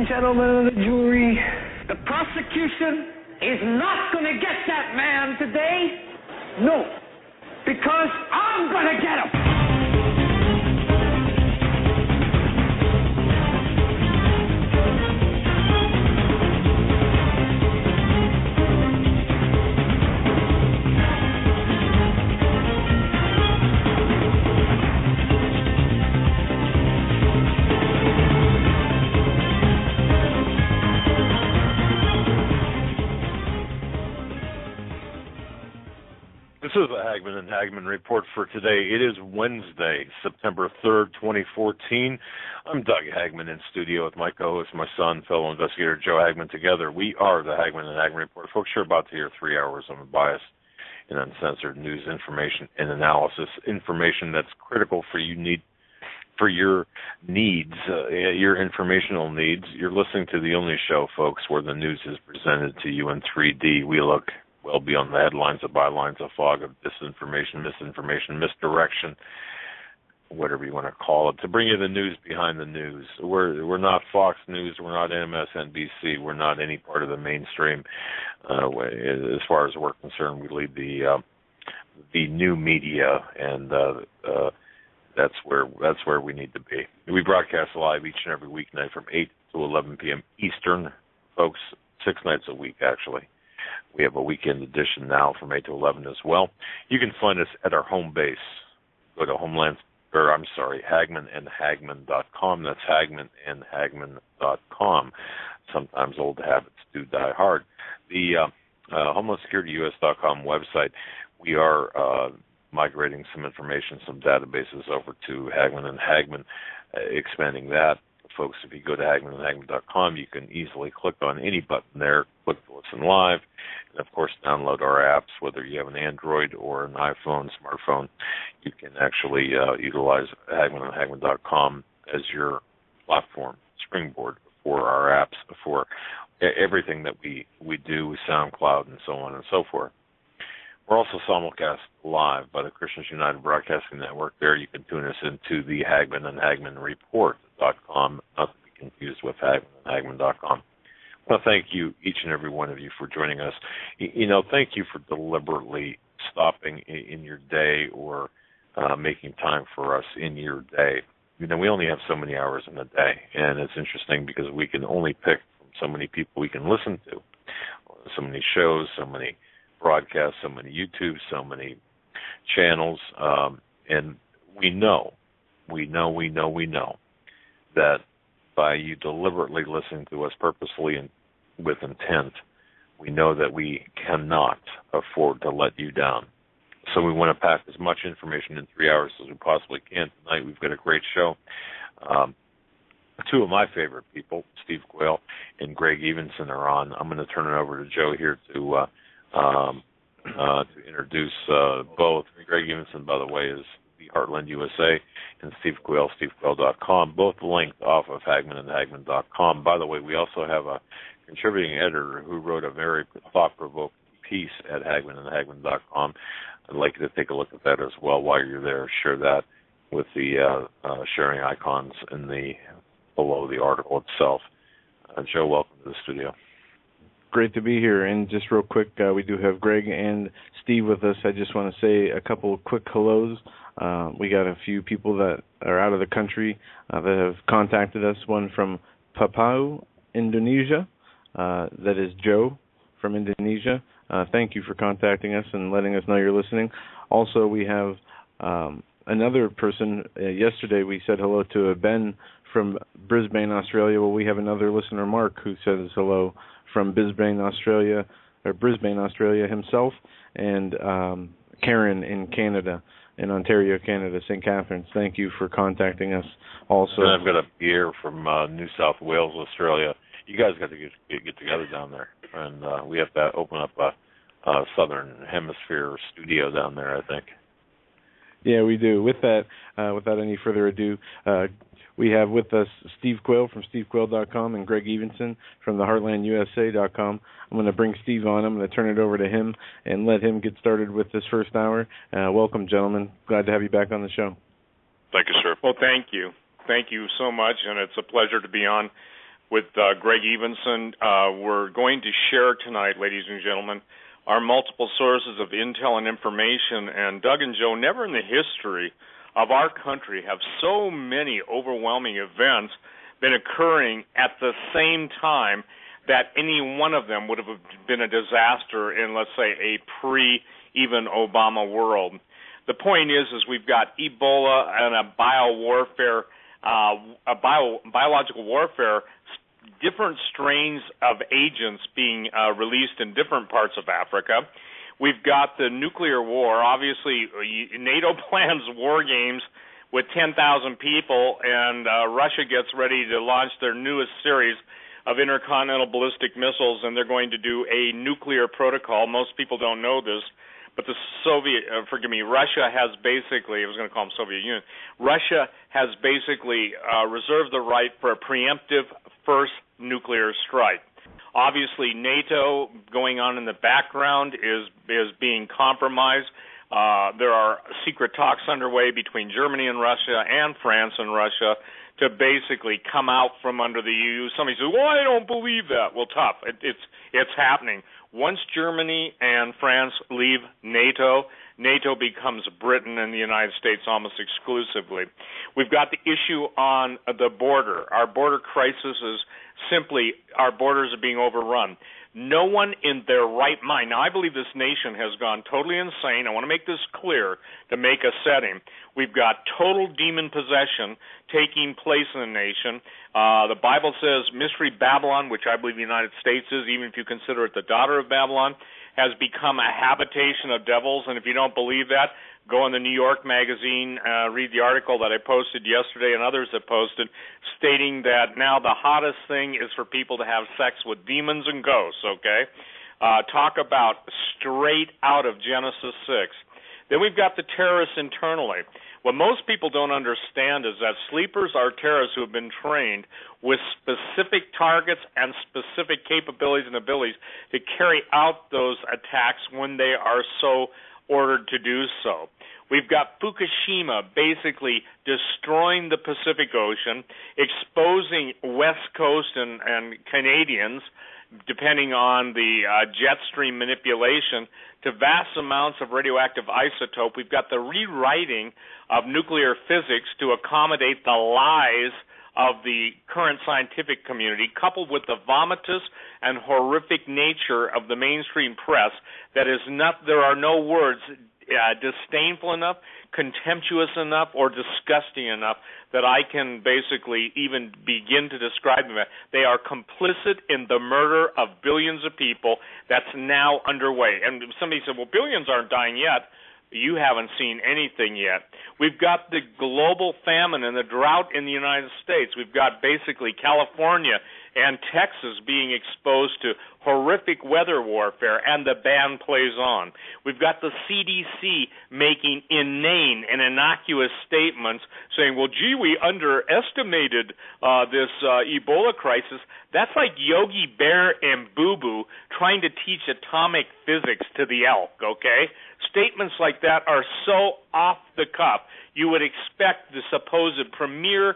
gentlemen of the jury, the prosecution is not going to get that man today. No, because I'm going to get him. This is the Hagmann and Hagmann Report for today. It is Wednesday, September 3rd, 2014. I'm Doug Hagmann in studio with my co-host, my son, fellow investigator Joe Hagmann. Together, we are the Hagmann and Hagmann Report. Folks, you're about to hear 3 hours of unbiased and uncensored news, information, and analysis. Information that's critical for your needs, your informational needs. You're listening to the only show, folks, where the news is presented to you in 3D. We look well beyond the headlines, the bylines, a fog of disinformation, misinformation, misdirection, whatever you want to call it, to bring you the news behind the news. We're not Fox News, we're not MSNBC, we're not any part of the mainstream. As far as we're concerned, we lead the new media, and that's where we need to be. We broadcast live each and every weeknight from 8 to 11 p.m. Eastern, folks, 6 nights a week actually. We have a weekend edition now from 8 to 11 as well. You can find us at our home base. Go to HagmannandHagmann.com. That's HagmannandHagmann.com. Sometimes old habits do die hard. The HomelandSecurityUS.com website, we are migrating some information, some databases over to Hagmann and Hagmann, expanding that. Folks, if you go to HagmannandHagmann.com, you can easily click on any button there, click to listen live, and, of course, download our apps. Whether you have an Android or an iPhone, smartphone, you can actually utilize HagmannandHagmann.com as your platform, springboard for our apps, for everything that we do, SoundCloud, and so on and so forth. We're also simulcast live by the Christians United Broadcasting Network. There you can tune us into the Hagmann and Hagmann Report.com, not to be confused with HagmannandHagmann.com. I want to thank you, each and every one of you, for joining us. Thank you for deliberately stopping in your day or making time for us in your day. We only have so many hours in a day, and it's interesting because we can only pick from so many people we can listen to, so many shows, so many broadcasts, so many YouTube, so many channels, and we know that by you deliberately listening to us purposely and with intent, we know that we cannot afford to let you down. So we want to pack as much information in 3 hours as we possibly can. Tonight we've got a great show. Two of my favorite people, Steve Quayle and Greg Evensen, are on. I'm going to turn it over to Joe here to introduce both. Greg Evensen, by the way, is the Heartland USA, and Steve Quayle, SteveQuayle.com, both linked off of HagmannandHagmann.com. By the way, we also have a contributing editor who wrote a very thought-provoking piece at HagmannandHagmann.com. I'd like you to take a look at that as well while you're there. Share that with the sharing icons below the article itself. Joe, welcome to the studio. Great to be here. And just real quick, we do have Greg and Steve with us. I just want to say a couple of quick hellos. We got a few people that are out of the country that have contacted us. One from Papua, Indonesia. That is Joe from Indonesia. Thank you for contacting us and letting us know you're listening. Also, we have another person. Yesterday we said hello to Ben from Brisbane, Australia. Well, we have another listener, Mark, who says hello from Brisbane, Australia himself, and Karen in Canada, in Ontario, Canada, St. Catharines. Thank you for contacting us also. And I've got a beer from New South Wales, Australia. You guys got to get together down there, and we have to open up a Southern Hemisphere studio down there, I think. Yeah, we do. With that, without any further ado, we have with us Steve Quayle from SteveQuayle.com and Greg Evensen from the HeartlandUSA.com. I'm going to bring Steve on. I'm going to turn it over to him and let him get started with this first hour. Welcome, gentlemen. Glad to have you back on the show. Thank you, sir. Well, thank you. Thank you so much, and it's a pleasure to be on. with Greg Evensen. We're going to share tonight, ladies and gentlemen, our multiple sources of intel and information. And Doug and Joe, never in the history of our country have so many overwhelming events been occurring at the same time that any one of them would have been a disaster in, let's say, a pre-even Obama world. The point is we've got Ebola and a biological warfare, different strains of agents being released in different parts of Africa. We've got the nuclear war. Obviously, NATO plans war games with 10,000 people, and Russia gets ready to launch their newest series of intercontinental ballistic missiles, and they're going to do a nuclear protocol. Most people don't know this, but Russia has basically, I was going to call them Soviet Union, Russia has basically reserved the right for a preemptive first nuclear strike. Obviously, NATO going on in the background is being compromised. There are secret talks underway between Germany and Russia and France and Russia to basically come out from under the EU. Somebody says, well, I don't believe that. Well, tough. It's happening. Once Germany and France leave NATO, NATO becomes Britain and the United States almost exclusively. We've got the issue on the border. Our border crisis is simply our borders are being overrun. No one in their right mind. Now, I believe this nation has gone totally insane. I want to make this clear to make a setting. We've got total demon possession taking place in the nation. The Bible says Mystery Babylon, which I believe the United States is, even if you consider it the daughter of Babylon, has become a habitation of devils. And if you don't believe that, go in the New York Magazine, read the article that I posted yesterday and others have posted, stating that now the hottest thing is for people to have sex with demons and ghosts, okay? Talk about straight out of Genesis 6. Then we've got the terrorists internally. What most people don't understand is that sleepers are terrorists who have been trained with specific targets and specific capabilities and abilities to carry out those attacks when they are so ordered to do so. We've got Fukushima basically destroying the Pacific Ocean, exposing West Coast and Canadians, depending on the jet stream manipulation, to vast amounts of radioactive isotope. We've got the rewriting of nuclear physics to accommodate the lies of the current scientific community, coupled with the vomitous and horrific nature of the mainstream press. There are no words disdainful enough, contemptuous enough, or disgusting enough that I can basically even begin to describe them. They are complicit in the murder of billions of people that's now underway. And somebody said, well, billions aren't dying yet. You haven't seen anything yet. We've got the global famine and the drought in the United States. We've got basically California and Texas being exposed to horrific weather warfare, and the band plays on. We've got the CDC making inane and innocuous statements saying, well, gee, we underestimated this Ebola crisis. That's like Yogi Bear and Boo Boo trying to teach atomic physics to the elk, okay? Statements like that are so off the cuff. You would expect the supposed premier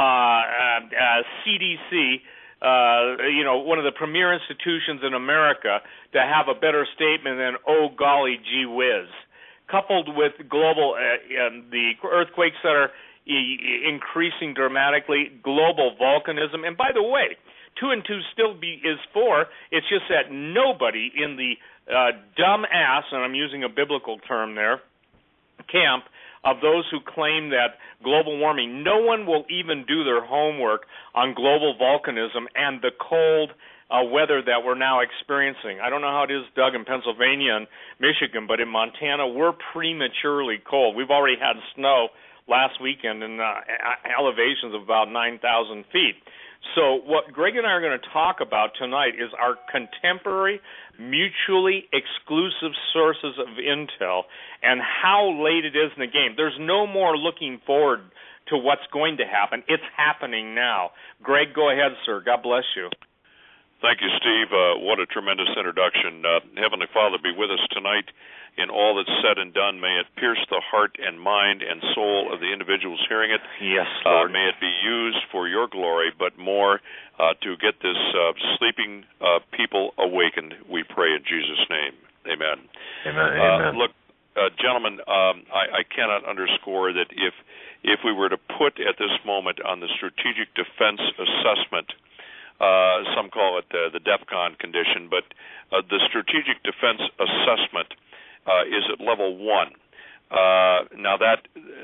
CDC, one of the premier institutions in America, to have a better statement than, oh, golly, gee whiz. Coupled with global, the earthquakes that are increasing dramatically, global volcanism. And by the way, 2 and 2 still is 4. It's just that nobody in the dumb ass, and I'm using a biblical term there, camp of those who claim that global warming, no one will even do their homework on global volcanism and the cold weather that we're now experiencing. I don't know how it is, Doug, in Pennsylvania and Michigan, but in Montana, we're prematurely cold. We've already had snow last weekend in elevations of about 9,000 feet. So what Greg and I are going to talk about tonight is our contemporary, mutually exclusive sources of intel and how late it is in the game. There's no more looking forward to what's going to happen. It's happening now. Greg, go ahead, sir. God bless you. Thank you, Steve. What a tremendous introduction. Heavenly Father, be with us tonight in all that's said and done. May it pierce the heart and mind and soul of the individuals hearing it. Yes, Lord. May it be used for your glory, but more to get this sleeping people awakened, we pray in Jesus' name. Amen. Amen. Look, gentlemen, I cannot underscore that if we were to put at this moment on the strategic defense assessment, some call it the DEFCON condition, but the strategic defense assessment is at level 1. Now that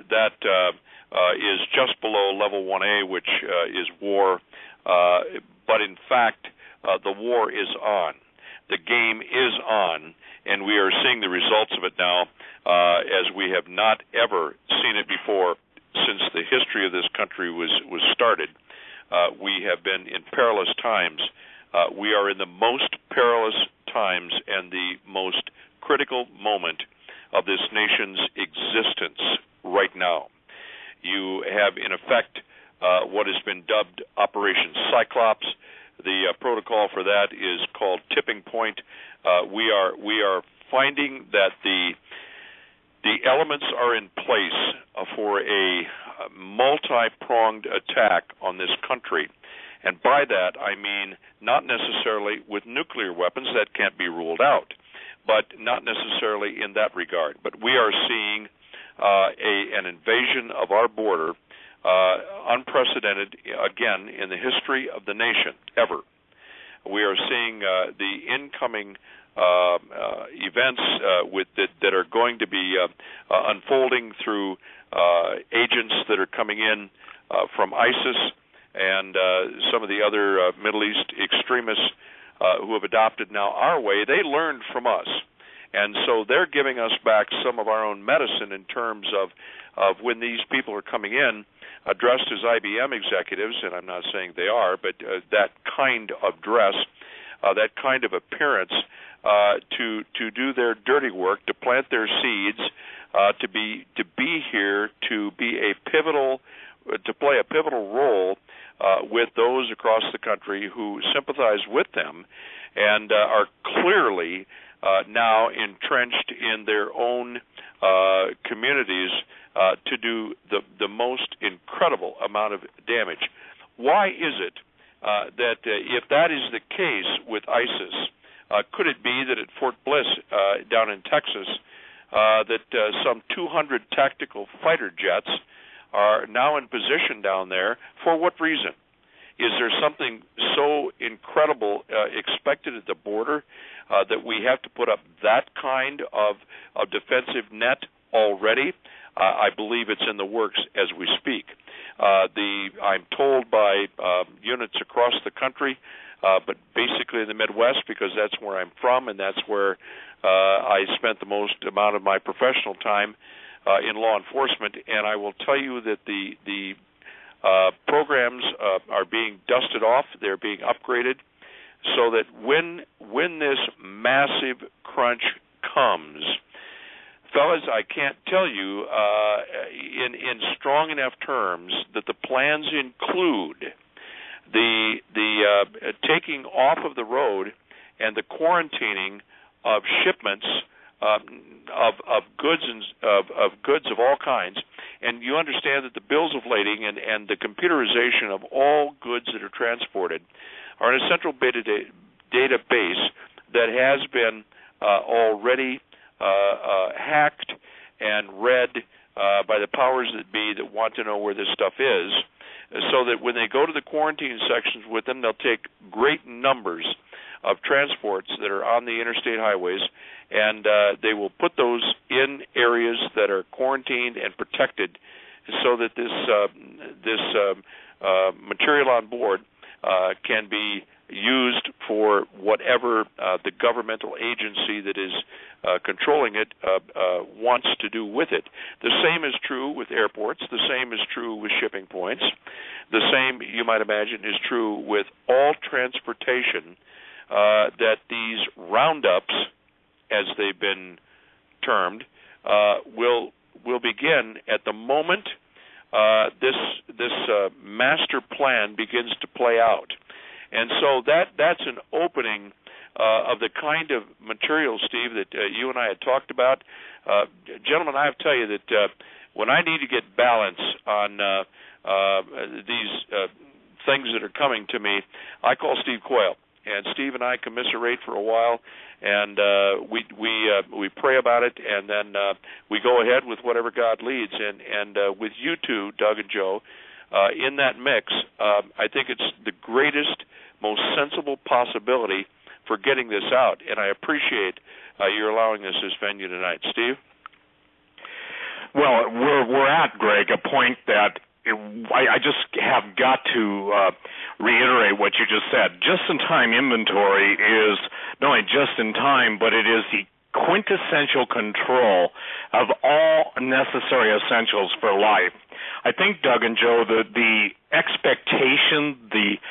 is just below level 1A, which is war, but in fact the war is on. The game is on, and we are seeing the results of it now as we have not ever seen it before since the history of this country was started. We have been in perilous times. We are in the most perilous times and the most critical moment of this nation's existence right now. You have, in effect, what has been dubbed Operation Cyclops. The protocol for that is called Tipping Point. We are finding that the elements are in place for a multi-pronged attack on this country. And by that, I mean not necessarily with nuclear weapons, that can't be ruled out, but not necessarily in that regard. But we are seeing an invasion of our border, unprecedented, again, in the history of the nation, ever. We are seeing the incoming events that are going to be unfolding through agents that are coming in from ISIS and some of the other Middle East extremists who have adopted now our way. They learned from us, and so they're giving us back some of our own medicine in terms of when these people are coming in, dressed as IBM executives, and I'm not saying they are, but that kind of dress, that kind of appearance, to do their dirty work, to plant their seeds, to be here, to be to play a pivotal role with those across the country who sympathize with them and are clearly now entrenched in their own communities to do the most incredible amount of damage. Why is it that if that is the case with ISIS, could it be that at Fort Bliss down in Texas that some 200 tactical fighter jets are now in position down there? For what reason? Is there something so incredible expected at the border that we have to put up that kind of defensive net already? I believe it's in the works as we speak. I'm told by units across the country, but basically in the Midwest, because that's where I'm from and that's where I spent the most amount of my professional time in law enforcement. And I will tell you that the programs are being dusted off. They're being upgraded so that when this massive crunch comes, fellas, I can't tell you in strong enough terms that the plans include the taking off of the road and the quarantining of shipments of goods and of goods of all kinds. And you understand that the bills of lading and the computerization of all goods that are transported are in a central database that has been already hacked and read by the powers that be that want to know where this stuff is, so that when they go to the quarantine sections with them, they'll take great numbers of transports that are on the interstate highways, and they will put those in areas that are quarantined and protected, so that this material on board can be used for whatever the governmental agency that is controlling it wants to do with it. The same is true with airports. The same is true with shipping points. The same, you might imagine, is true with all transportation that these roundups, as they've been termed, will begin at the moment this master plan begins to play out. And so that's an opening of the kind of material, Steve, that you and I had talked about. Gentlemen, I have to tell you that when I need to get balance on these things that are coming to me, I call Steve Quayle. And Steve and I commiserate for a while, and we pray about it, and then we go ahead with whatever God leads. And with you two, Doug and Joe, in that mix, I think it's the greatest, most sensible possibility for getting this out, and I appreciate your allowing us this venue tonight. Steve? Well, we're at, Greg, a point that I just have got to reiterate what you just said. Just-in-time inventory is not only just in time, but it is the quintessential control of all necessary essentials for life. I think, Doug and Joe, the expectation, the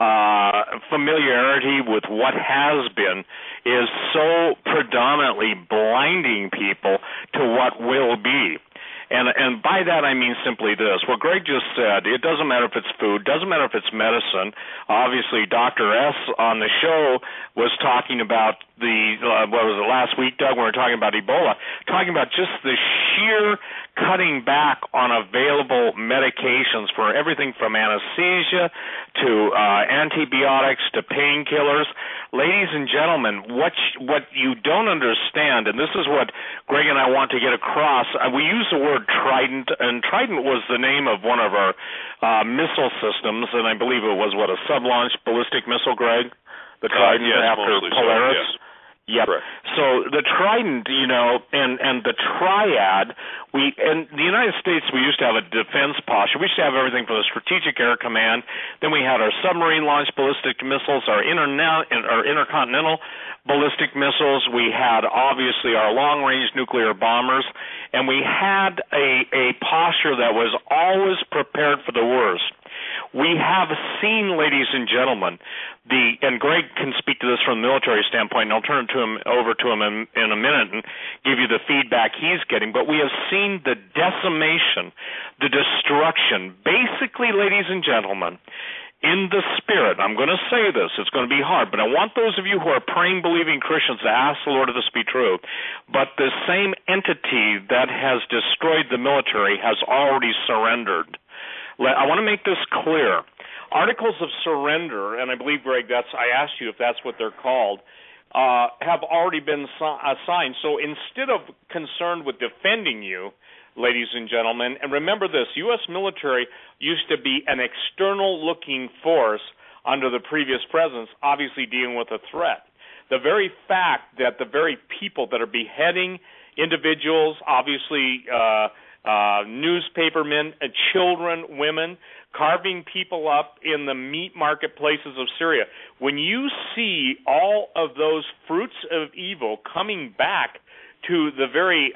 familiarity with what has been is so predominantly blinding people to what will be. And by that I mean simply this. What Greg just said, it doesn't matter if it's food, doesn't matter if it's medicine. Obviously, Dr. S. on the show was talking about what was it, last week, Doug, when we were talking about Ebola, talking about just the sheer cutting back on available medications for everything from anesthesia to antibiotics to painkillers. Ladies and gentlemen, what you don't understand, and this is what Greg and I want to get across, we use the word Trident, and Trident was the name of one of our missile systems, and I believe it was, a sub-launch ballistic missile, Greg? The Trident after Polaris? So, yes. Yep. Correct. So the Trident, and the Triad, in the United States, we used to have a defense posture. We used to have everything from the Strategic Air Command. Then we had our submarine-launched ballistic missiles, our intercontinental ballistic missiles. We had, obviously, our long-range nuclear bombers. And we had a posture that was always prepared for the worst. We have seen, ladies and gentlemen, and Greg can speak to this from the military standpoint, and I'll turn over to him in a minute and give you the feedback he's getting, but we have seen the decimation, the destruction, basically, ladies and gentlemen, in the spirit. I'm going to say this. It's going to be hard, but I want those of you who are praying, believing Christians to ask the Lord if this be true. But the same entity that has destroyed the military has already surrendered. I want to make this clear. Articles of surrender, and I believe, Greg, I asked you if that's what they're called, have already been assigned. So instead of concerned with defending you, ladies and gentlemen, and remember this, U.S. military used to be an external-looking force under the previous presidents, obviously dealing with a threat. The very fact that the very people that are beheading individuals, obviously newspapermen, children, women, carving people up in the meat marketplaces of Syria. When you see all of those fruits of evil coming back to the very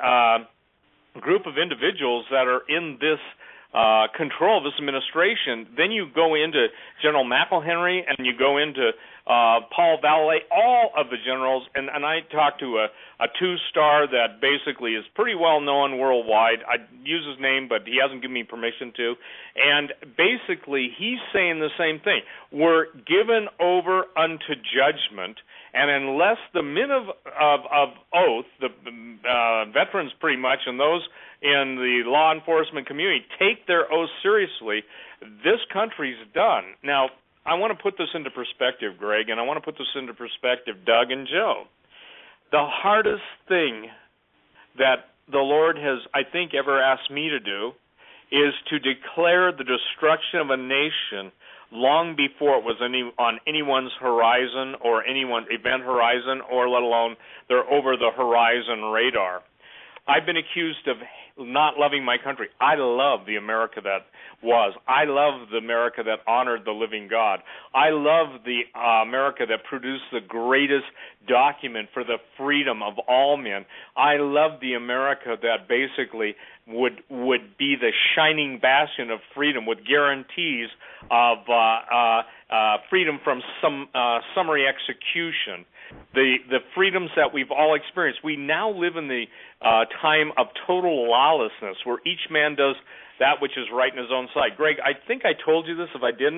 group of individuals that are in this control of this administration, then you go into General McElhenry and you go into Paul Vallée, all of the generals, and I talked to a two-star that basically is pretty well known worldwide. I use his name, but he hasn't given me permission to. And basically, he's saying the same thing. We're given over unto judgment, and unless the men of oath, the veterans pretty much, and those in the law enforcement community take their oath seriously, this country's done. Now, I want to put this into perspective, Greg, and I want to put this into perspective, Doug and Joe. The hardest thing that the Lord has, I think, ever asked me to do is to declare the destruction of a nation long before it was on anyone's horizon or anyone's event horizon, or let alone their over-the-horizon radar. I've been accused of not loving my country. I love the America that was. I love the America that honored the living God. I love the America that produced the greatest document for the freedom of all men. I love the America that basically would be the shining bastion of freedom with guarantees of freedom from summary execution. The freedoms that we've all experienced. We now live in the time of total lawlessness, where each man does that which is right in his own sight. Greg, I think I told you this. If I didn't,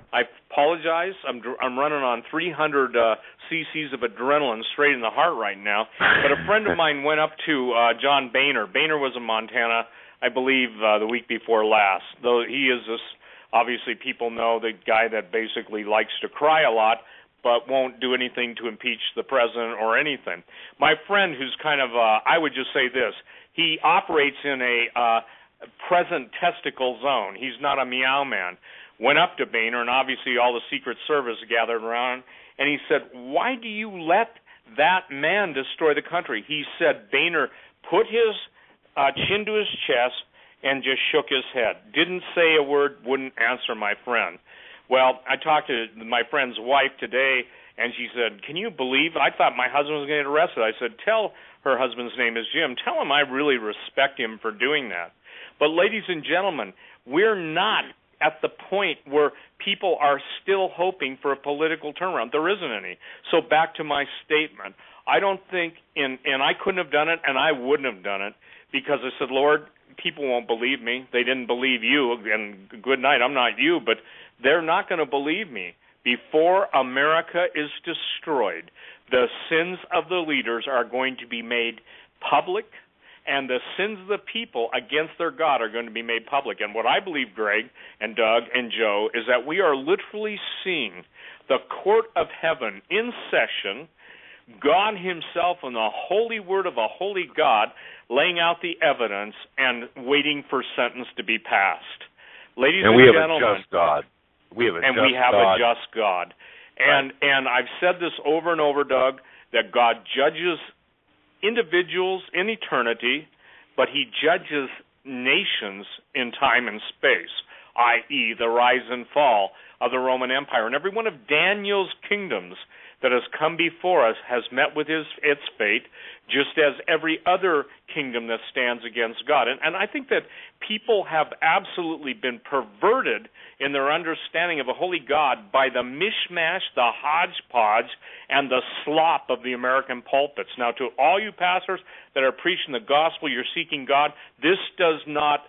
I apologize. I'm running on 300 cc's of adrenaline straight in the heart right now. But a friend of mine went up to John Boehner. Boehner was in Montana, I believe, the week before last. Though he is this, obviously people know, the guy that basically likes to cry a lot, but won't do anything to impeach the president or anything. My friend, who's kind of, I would just say this, he operates in a present testicle zone. He's not a meow man. Went up to Boehner, and obviously all the Secret Service gathered around, and he said, why do you let that man destroy the country? He said Boehner put his chin to his chest and just shook his head. Didn't say a word, wouldn't answer my friend. Well, I talked to my friend's wife today, and she said, can you believe, I thought my husband was going to get arrested. I said, tell her husband's name is Jim. Tell him I really respect him for doing that. But ladies and gentlemen, we're not at the point where people are still hoping for a political turnaround. There isn't any. So back to my statement. I don't think, and I couldn't have done it, and I wouldn't have done it, because I said, Lord, people won't believe me. They didn't believe you, and good night, I'm not you, but they're not going to believe me. Before America is destroyed, the sins of the leaders are going to be made public, and the sins of the people against their God are going to be made public. And what I believe, Greg and Doug and Joe, is that we are literally seeing the court of heaven in session, God himself and the holy word of a holy God laying out the evidence and waiting for sentence to be passed. Ladies and we gentlemen, have a just God. We have a just God. And I've said this over and over, Doug, that God judges individuals in eternity, but he judges nations in time and space, i.e. the rise and fall of the Roman Empire. And every one of Daniel's kingdoms that has come before us has met with its fate, just as every other kingdom that stands against God. And I think that people have absolutely been perverted in their understanding of a holy God by the mishmash, the hodgepodge, and the slop of the American pulpits. Now, to all you pastors that are preaching the gospel, you're seeking God, this does not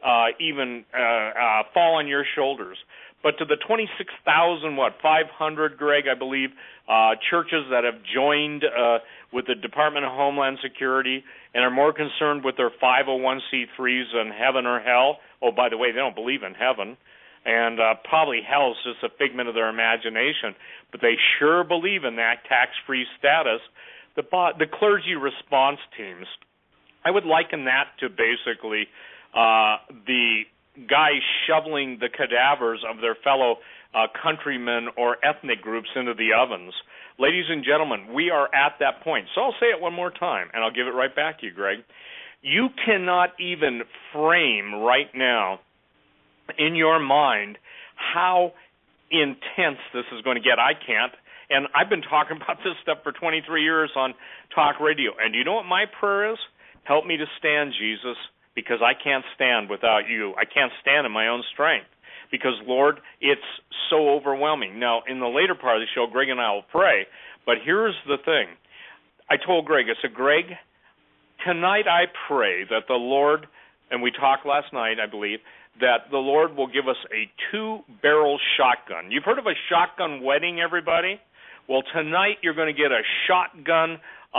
even fall on your shoulders. But to the 500, Greg, I believe, churches that have joined with the Department of Homeland Security and are more concerned with their 501c3s than heaven or hell. Oh, by the way, they don't believe in heaven. And probably hell is just a figment of their imagination. But they sure believe in that tax-free status. The clergy response teams, I would liken that to basically the guys shoveling the cadavers of their fellow countrymen or ethnic groups into the ovens. Ladies and gentlemen, we are at that point. So I'll say it one more time, and I'll give it right back to you, Greg. You cannot even frame right now in your mind how intense this is going to get. I can't. And I've been talking about this stuff for 23 years on talk radio. And you know what my prayer is? Help me to stand, Jesus, because I can't stand without you. I can't stand in my own strength because, Lord, it's so overwhelming. Now, in the later part of the show, Greg and I will pray, but here's the thing. I told Greg, I said, Greg, tonight I pray that the Lord, and we talked last night, I believe, that the Lord will give us a 2-barrel shotgun. You've heard of a shotgun wedding, everybody? Well, tonight you're going to get a shotgun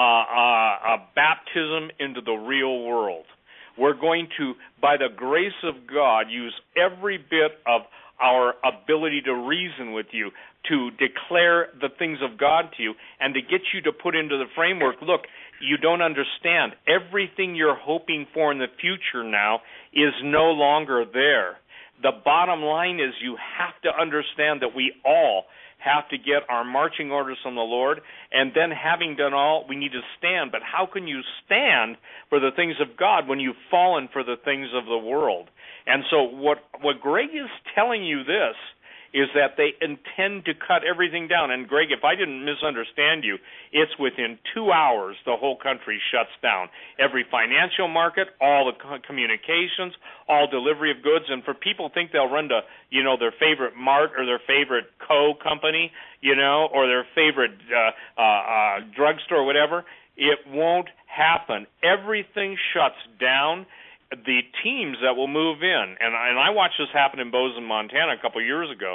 a baptism into the real world. We're going to, by the grace of God, use every bit of our ability to reason with you, to declare the things of God to you, and to get you to put into the framework, look, you don't understand. Everything you're hoping for in the future now is no longer there. The bottom line is you have to understand that we all have to get our marching orders from the Lord, and then having done all, we need to stand. But how can you stand for the things of God when you've fallen for the things of the world? And so what Greg is telling you this is that they intend to cut everything down. And, Greg, if I didn't misunderstand you, it's within 2 hours the whole country shuts down. Every financial market, all the communications, all delivery of goods. And for people who think they'll run to, their favorite mart or their favorite company, or their favorite drugstore or whatever, it won't happen. Everything shuts down. The teams that will move in, and I watched this happen in Bozeman, Montana a couple of years ago.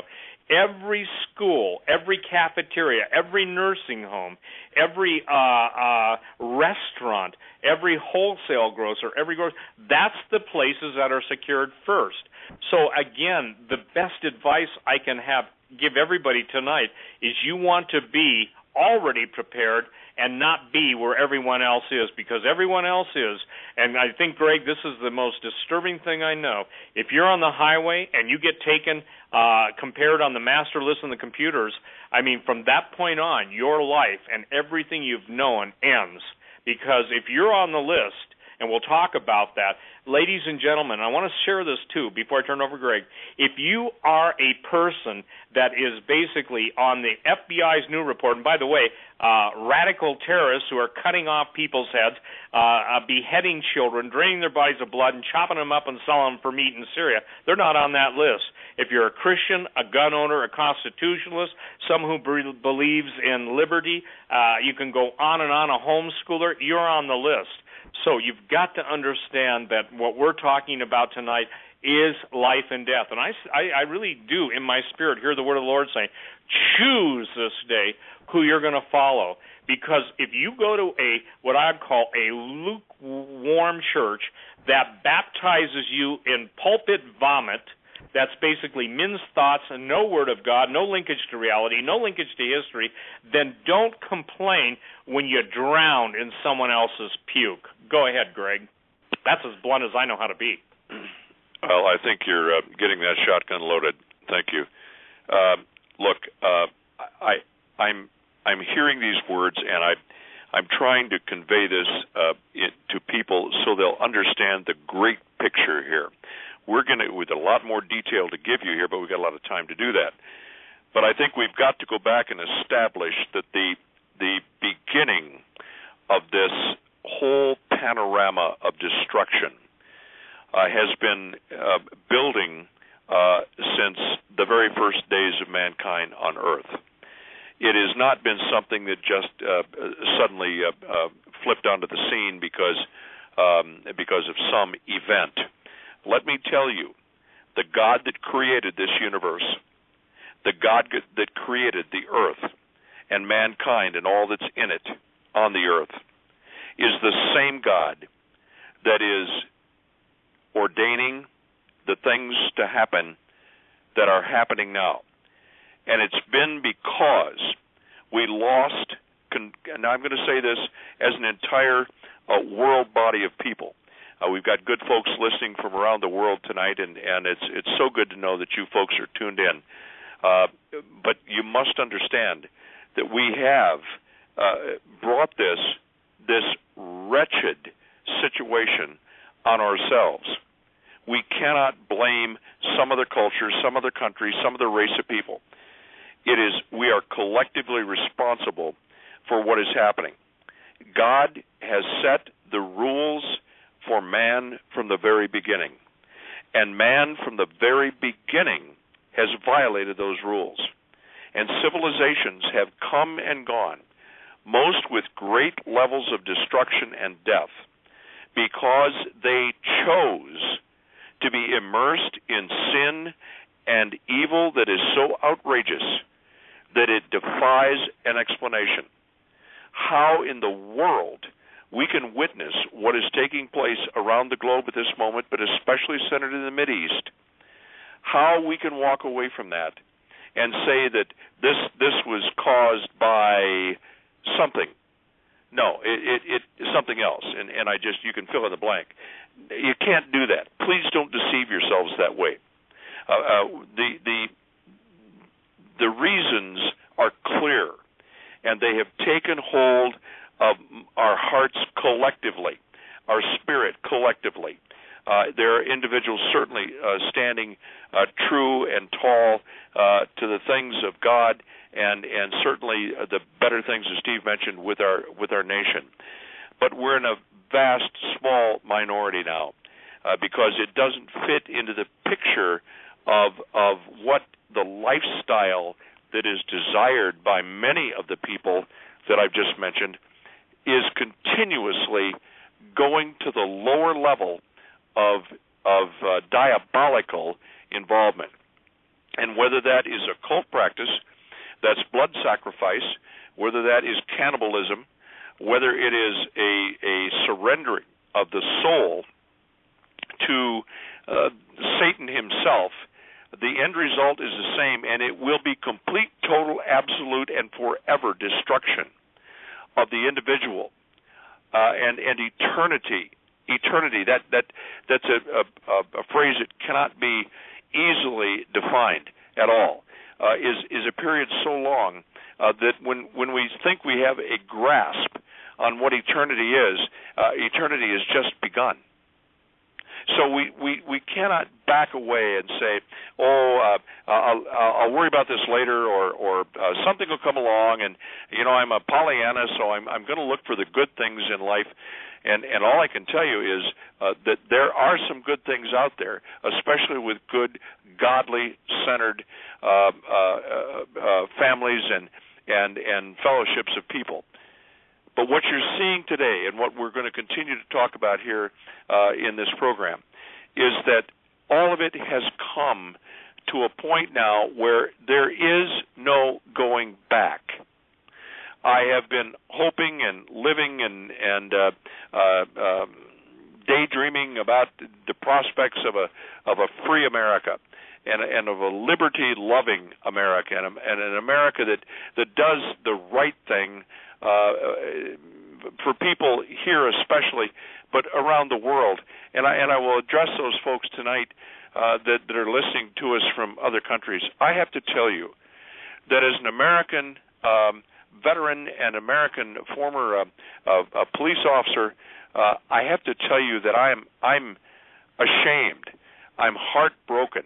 every school, every cafeteria, every nursing home, every restaurant, every wholesale grocer, that's the places that are secured first. So again, the best advice I can give everybody tonight is you want to be already prepared and not be where everyone else is, because everyone else is. And I think, Greg, this is the most disturbing thing I know. If you're on the highway and you get taken, compared on the master list on the computers, I mean, from that point on, your life and everything you've known ends. Because if you're on the list, and we'll talk about that, ladies and gentlemen, I want to share this too before I turn it over to Greg. If you are a person that is basically on the FBI's new report, and by the way, radical terrorists who are cutting off people's heads, beheading children, draining their bodies of blood, and chopping them up and selling them for meat in Syria, they're not on that list. If you're a Christian, a gun owner, a constitutionalist, someone who believes in liberty, you can go on and on, a homeschooler, you're on the list. So you've got to understand that what we're talking about tonight is life and death. And I really do, in my spirit, hear the word of the Lord saying, choose this day who you're going to follow. Because if you go to what I'd call a lukewarm church that baptizes you in pulpit vomit, that's basically men's thoughts and no word of God, no linkage to reality, no linkage to history, then don't complain when you drown in someone else's puke. Go ahead, Greg. That's as blunt as I know how to be. Well, I think you're getting that shotgun loaded. Thank you. Look, I'm hearing these words, and I'm trying to convey this to people so they'll understand the great picture here. We're going to, with a lot more detail to give you here, but we've got a lot of time to do that. But I think we've got to go back and establish that the beginning of this whole panorama of destruction has been building since the very first days of mankind on Earth. It has not been something that just suddenly flipped onto the scene because of some event. Let me tell you, the God that created this universe, the God that created the earth and mankind and all that's in it on the earth, is the same God that is ordaining the things to happen that are happening now. And it's been because we lost, and I'm going to say this as an entire world body of people. We've got good folks listening from around the world tonight, and it's so good to know that you folks are tuned in. But you must understand that we have brought this wretched situation on ourselves. We cannot blame some other culture, some other country, some other race of people. We are collectively responsible for what is happening. God has set the rules for man from the very beginning. And man from the very beginning has violated those rules. And civilizations have come and gone, most with great levels of destruction and death, because they chose to be immersed in sin and evil that is so outrageous that it defies an explanation. How in the world we can witness what is taking place around the globe at this moment, but especially centered in the Mideast, how we can walk away from that and say that this was caused by something. No, it something else, and you can fill in the blank. You can't do that. Please don't deceive yourselves that way. The reasons are clear, and they have taken hold of our hearts collectively, our spirit collectively. There are individuals certainly standing true and tall to the things of God, and certainly the better things, as Steve mentioned, with our nation. But we're in a vast, small minority now because it doesn't fit into the picture of what the lifestyle that is desired by many of the people that I've just mentioned is continuously going to the lower level of diabolical involvement. And whether that is a cult practice, that's blood sacrifice, whether that is cannibalism, whether it is a surrendering of the soul to Satan himself, the end result is the same, and it will be complete, total, absolute, and forever destruction of the individual and eternity. Eternity. That's a phrase that cannot be easily defined at all. Is a period so long that when we think we have a grasp on what eternity has just begun. So we cannot back away and say, I'll worry about this later, or something will come along, and I'm a Pollyanna, so I'm going to look for the good things in life. And all I can tell you is that there are some good things out there, especially with good, godly centered families and fellowships of people. But what you're seeing today, and what we're going to continue to talk about here in this program, is that all of it has come to a point now where there is no going back. I have been hoping and living and daydreaming about the prospects of a free America and of a liberty-loving America and an America that does the right thing for people here especially, but around the world. And I will address those folks tonight that are listening to us from other countries. I have to tell you that as an American veteran and American former police officer, I have to tell you that I'm ashamed. I'm heartbroken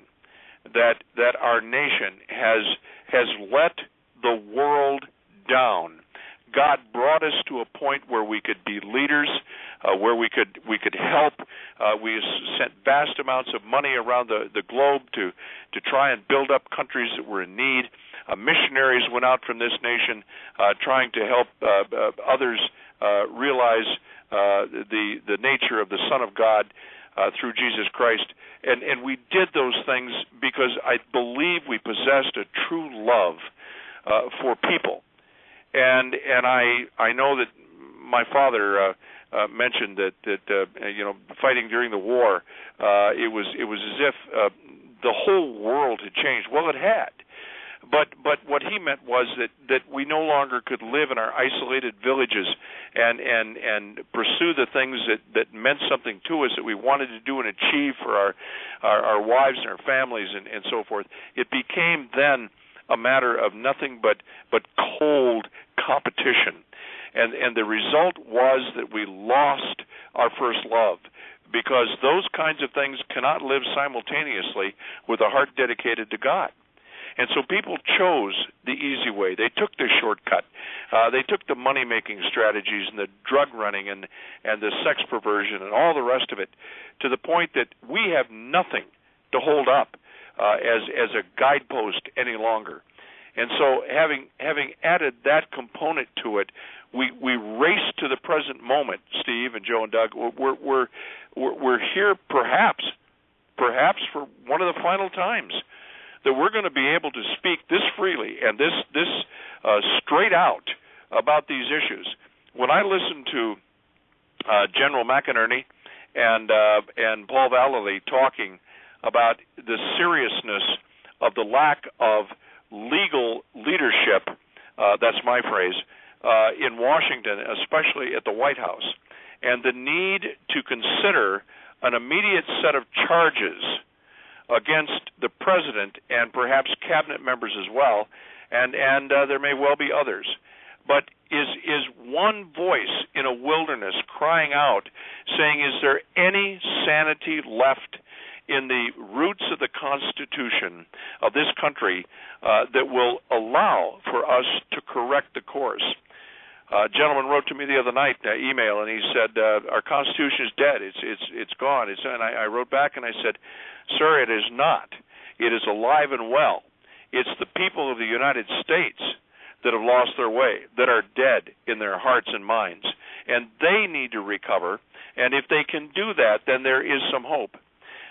that our nation has let the world down. God brought us to a point where we could be leaders, where we could help. We sent vast amounts of money around the globe to try and build up countries that were in need. Missionaries went out from this nation trying to help others realize the nature of the Son of God through Jesus Christ. And we did those things because I believe we possessed a true love for people. And I know that my father mentioned that fighting during the war, it was as if the whole world had changed. Well, it had. But what he meant was that we no longer could live in our isolated villages and pursue the things that meant something to us, that we wanted to do and achieve for our wives and our families and so forth. It became then a matter of nothing but cold competition. And the result was that we lost our first love, because those kinds of things cannot live simultaneously with a heart dedicated to God. And so people chose the easy way. They took the shortcut. They took the money-making strategies and the drug running and the sex perversion and all the rest of it, to the point that we have nothing to hold up as a guidepost any longer. And so having added that component to it, we race to the present moment, Steve and Joe and Doug. We're here perhaps for one of the final times that we're going to be able to speak this freely and this straight out about these issues. When I listen to General McInerney and Paul Vallely talking about the seriousness of the lack of legal leadership, that's my phrase, in Washington, especially at the White House, and the need to consider an immediate set of charges against the president and perhaps cabinet members as well, and there may well be others. But is one voice in a wilderness crying out, saying, is there any sanity left in the roots of the Constitution of this country that will allow for us to correct the course? A gentleman wrote to me the other night, email, and he said, our Constitution is dead. It's gone. And I wrote back and I said, sir, it is not. It is alive and well. It's the people of the United States that have lost their way, that are dead in their hearts and minds. And they need to recover. And if they can do that, then there is some hope.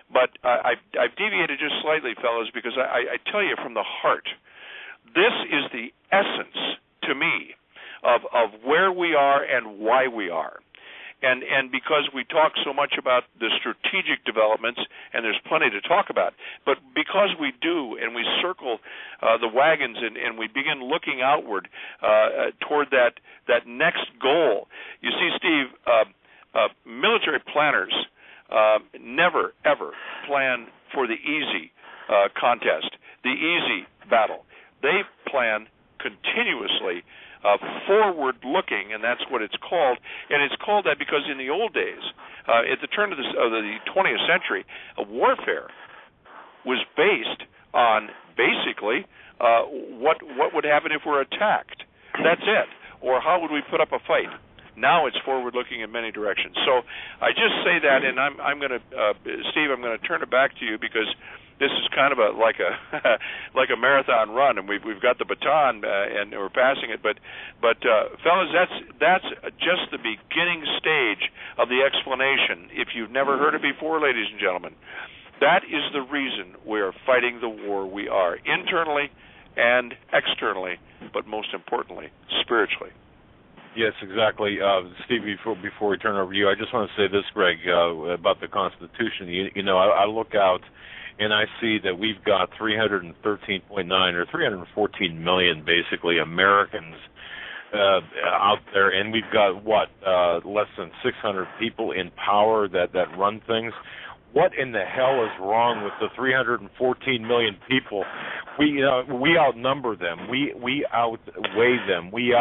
But I've deviated just slightly, fellas, because I tell you from the heart, this is the essence to me of where we are and why we are. And because we talk so much about the strategic developments, and there's plenty to talk about, but because we do, and we circle the wagons and we begin looking outward toward that next goal. You see, Steve, military planners never, ever plan for the easy contest, the easy battle. They plan continuously forward-looking, and that's what it's called. And it's called that because in the old days, at the turn of the 20th century, warfare was based on basically what would happen if we're attacked. That's it. Or how would we put up a fight? Now it's forward-looking in many directions. So I just say that, and I'm going to, Steve, I'm going to turn it back to you because this is kind of like a marathon run, and we've got the baton and we're passing it. But fellas, that's just the beginning stage of the explanation. If you've never heard it before, ladies and gentlemen, that is the reason we are fighting the war we are, internally and externally, but most importantly, spiritually. Yes, exactly. Steve, before we turn over to you, I just want to say this, Greg, about the Constitution. You know, I look out and I see that we've got 313.9 or 314 million, basically, Americans out there, and we've got, less than 600 people in power that run things. What in the hell is wrong with the 314 million people? We outnumber them. We outweigh them. We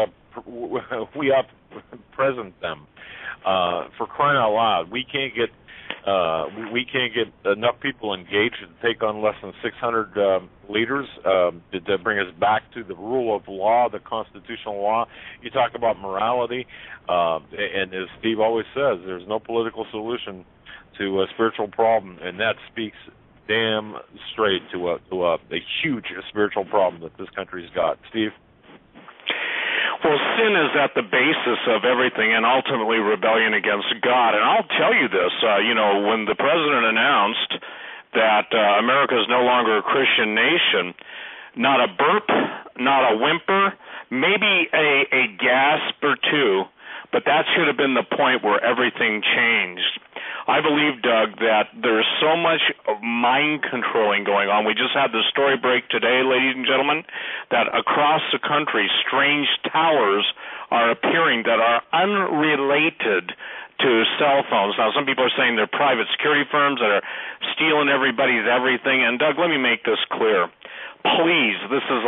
out-present them. For crying out loud, we can't get enough people engaged to take on less than 600 leaders to bring us back to the rule of law, the constitutional law. You talk about morality, and as Steve always says, there's no political solution to a spiritual problem, and that speaks damn straight to a huge spiritual problem that this country's got. Steve? Well, sin is at the basis of everything, and ultimately rebellion against God. And I'll tell you this, when the president announced that America is no longer a Christian nation, not a burp, not a whimper, maybe a gasp or two, but that should have been the point where everything changed. I believe, Doug, that there's so much mind controlling going on. We just had the story break today, ladies and gentlemen, that across the country, strange towers are appearing that are unrelated to cell phones. Now, some people are saying they're private security firms that are stealing everybody's everything. And, Doug, let me make this clear. Please, this is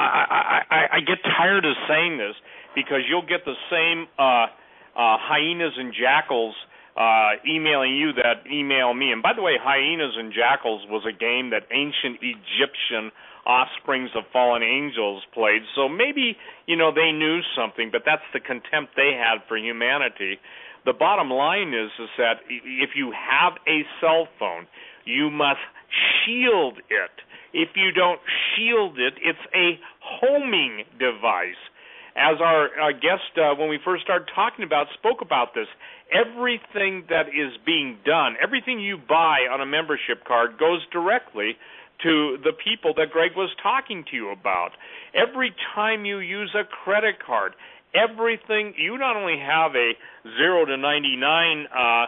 I get tired of saying this because you'll get the same hyenas and jackals emailing you that email me. And by the way, Hyenas and Jackals was a game that ancient Egyptian offsprings of fallen angels played. So maybe, they knew something, but that's the contempt they had for humanity. The bottom line is that if you have a cell phone, you must shield it. If you don't shield it, it's a homing device. As our guest, when we first started talking about, spoke about this, everything that is being done, everything you buy on a membership card goes directly to the people that Greg was talking to you about. Every time you use a credit card, everything, you not only have a 0 to 99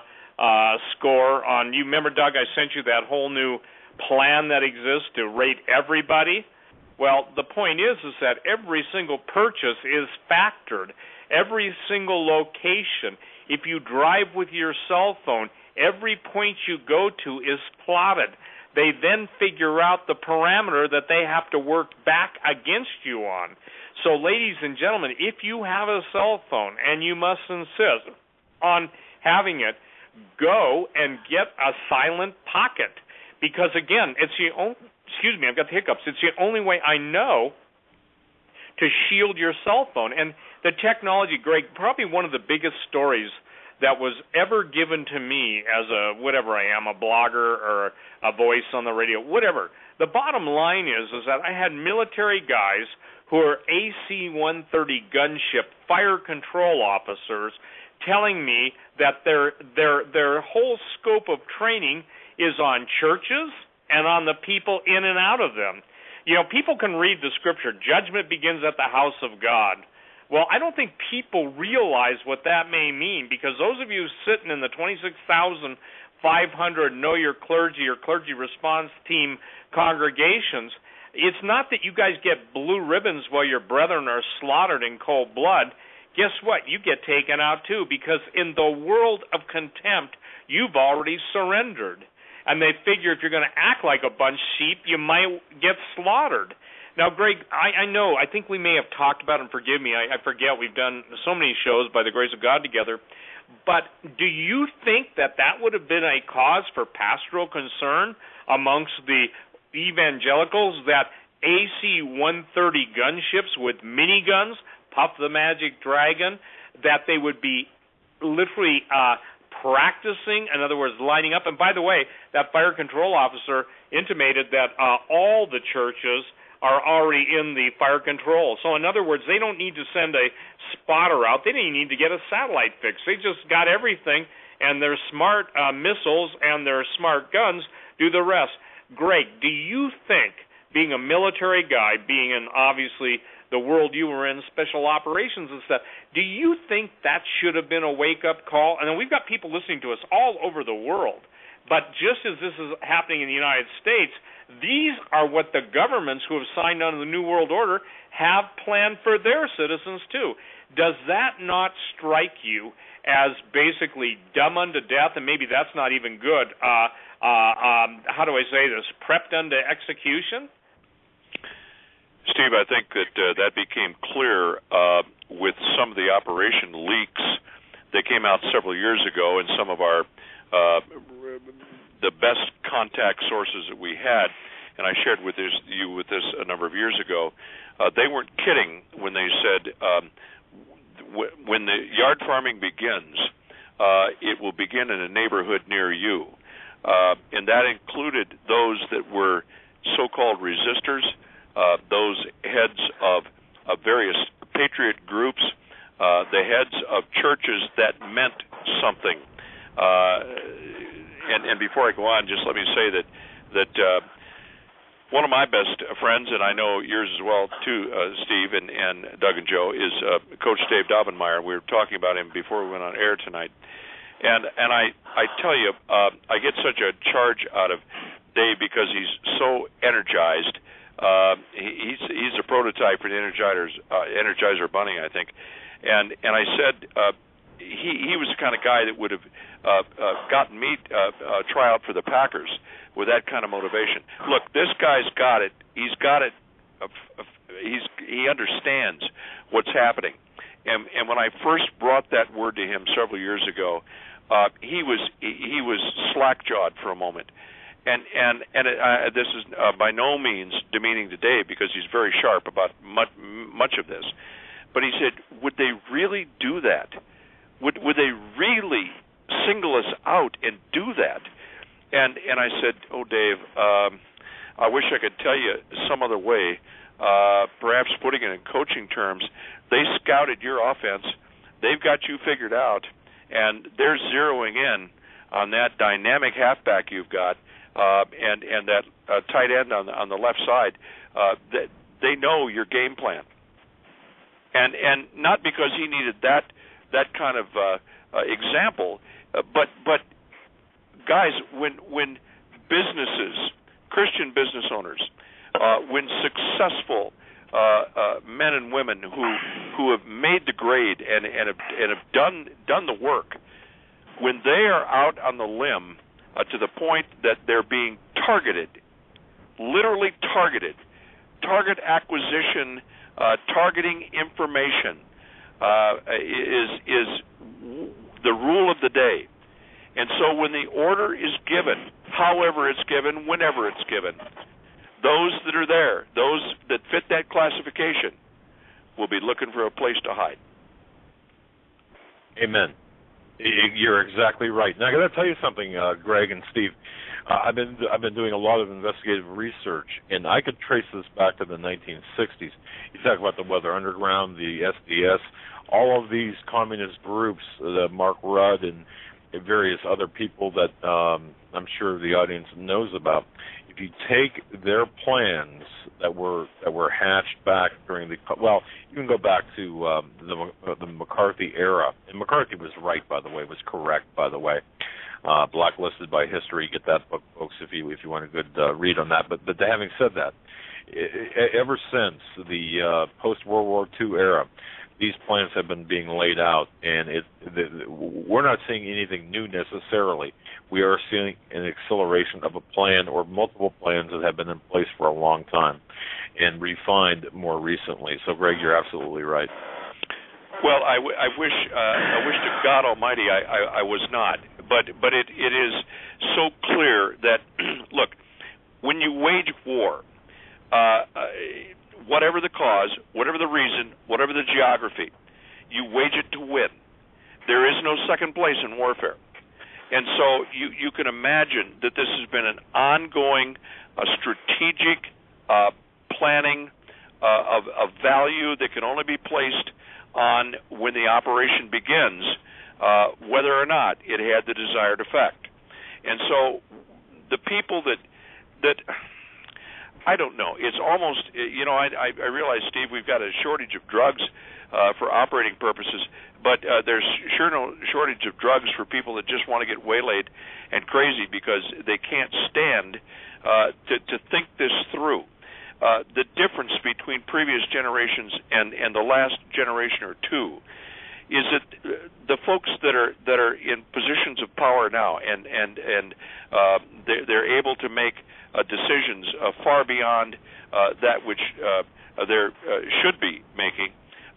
score on, you remember, Doug, I sent you that whole new plan that exists to rate everybody? Well, the point is that every single purchase is factored. Every single location. If you drive with your cell phone, every point you go to is plotted. They then figure out the parameter that they have to work back against you on. So, ladies and gentlemen, if you have a cell phone and you must insist on having it, go and get a silent pocket. Because, again, it's the only... Excuse me, I've got the hiccups. It's the only way I know to shield your cell phone. And the technology, Greg, probably one of the biggest stories that was ever given to me as a blogger or a voice on the radio, whatever. The bottom line is that I had military guys who are AC-130 gunship fire control officers telling me that their whole scope of training is on churches and on the people in and out of them. People can read the scripture, judgment begins at the house of God. Well, I don't think people realize what that may mean, because those of you sitting in the 26,500 Know Your Clergy or Clergy Response Team congregations, it's not that you guys get blue ribbons while your brethren are slaughtered in cold blood. Guess what? You get taken out too, because in the world of contempt, you've already surrendered. And they figure if you're going to act like a bunch of sheep, you might get slaughtered. Now, Greg, I know, I think we may have talked about, and forgive me, I forget, we've done so many shows by the grace of God together, but do you think that would have been a cause for pastoral concern amongst the evangelicals, that AC-130 gunships with miniguns, Puff the Magic Dragon, that they would be literally practicing, in other words, lining up? And by the way, that fire control officer intimated that all the churches are already in the fire control. So in other words, they don't need to send a spotter out. They didn't even need to get a satellite fix. They just got everything, and their smart missiles and their smart guns do the rest. Greg, do you think, being a military guy, being in obviously the world you were in, special operations and stuff, do you think that should have been a wake-up call? And then we've got people listening to us all over the world. But just as this is happening in the United States, these are what the governments who have signed on to the New World Order have planned for their citizens too. Does that not strike you as basically dumb unto death, and maybe that's not even good, how do I say this, prepped unto execution? Steve, I think that became clear with some of the operation leaks that came out several years ago, and some of our the best contact sources that we had, and I shared with you this a number of years ago. They weren't kidding when they said when the yard farming begins, it will begin in a neighborhood near you, and that included those that were so-called resistors, those heads of various patriot groups, the heads of churches that meant something. And before I go on, just let me say that one of my best friends, and I know yours as well too, Steve and Doug and Joe, is Coach Dave Daubenmire. We were talking about him before we went on air tonight, and I tell you, I get such a charge out of Dave because he's so energized. He's a prototype for the Energizer Bunny, I think, and I said. He was the kind of guy that would have gotten me try out for the Packers with that kind of motivation. Look, this guy's got it. He's got it. He understands what's happening. And when I first brought that word to him several years ago, he was slack-jawed for a moment. And this is by no means demeaning to Dave, because he's very sharp about much of this. But he said, would they really do that? Would they really single us out and do that? And I said, oh, Dave, I wish I could tell you some other way. Perhaps putting it in coaching terms, they scouted your offense. They've got you figured out, and they're zeroing in on that dynamic halfback you've got, and that tight end on the left side. They know your game plan, and not because he needed that kind of example, but guys, when businesses, Christian business owners, when successful men and women who have made the grade and have done the work, when they are out on the limb to the point that they're being targeted, literally targeted, target acquisition, targeting information is the rule of the day. And so when the order is given, however it's given, whenever it's given, those that are there, those that fit that classification, will be looking for a place to hide. Amen. You're exactly right. Now I got to tell you something, Greg and Steve. I've been doing a lot of investigative research, and I could trace this back to the 1960s. You talk about the Weather Underground, the SDS, all of these communist groups, the Mark Rudd and various other people that I'm sure the audience knows about. If you take their plans that were hatched back during the, well, you can go back to the McCarthy era, and McCarthy was right, by the way, was correct, by the way. Blacklisted by History. Get that book, folks, if you want a good read on that. But having said that, ever since the post-World War II era, these plans have been being laid out, and we're not seeing anything new necessarily. We are seeing an acceleration of a plan or multiple plans that have been in place for a long time and refined more recently. So, Greg, you're absolutely right. Well, I wish to God Almighty I was not, but it is so clear that look, when you wage war, whatever the cause, whatever the reason, whatever the geography, you wage it to win. There is no second place in warfare. And so you can imagine that this has been an ongoing strategic planning of value that can only be placed on when the operation begins, whether or not it had the desired effect. And so the people that I don't know. It's almost, I realize, Steve, we've got a shortage of drugs for operating purposes, but there's sure no shortage of drugs for people that just want to get waylaid and crazy because they can't stand to think this through. The difference between previous generations and the last generation or two is that the folks that are in positions of power now and they're able to make decisions far beyond that which they should be making.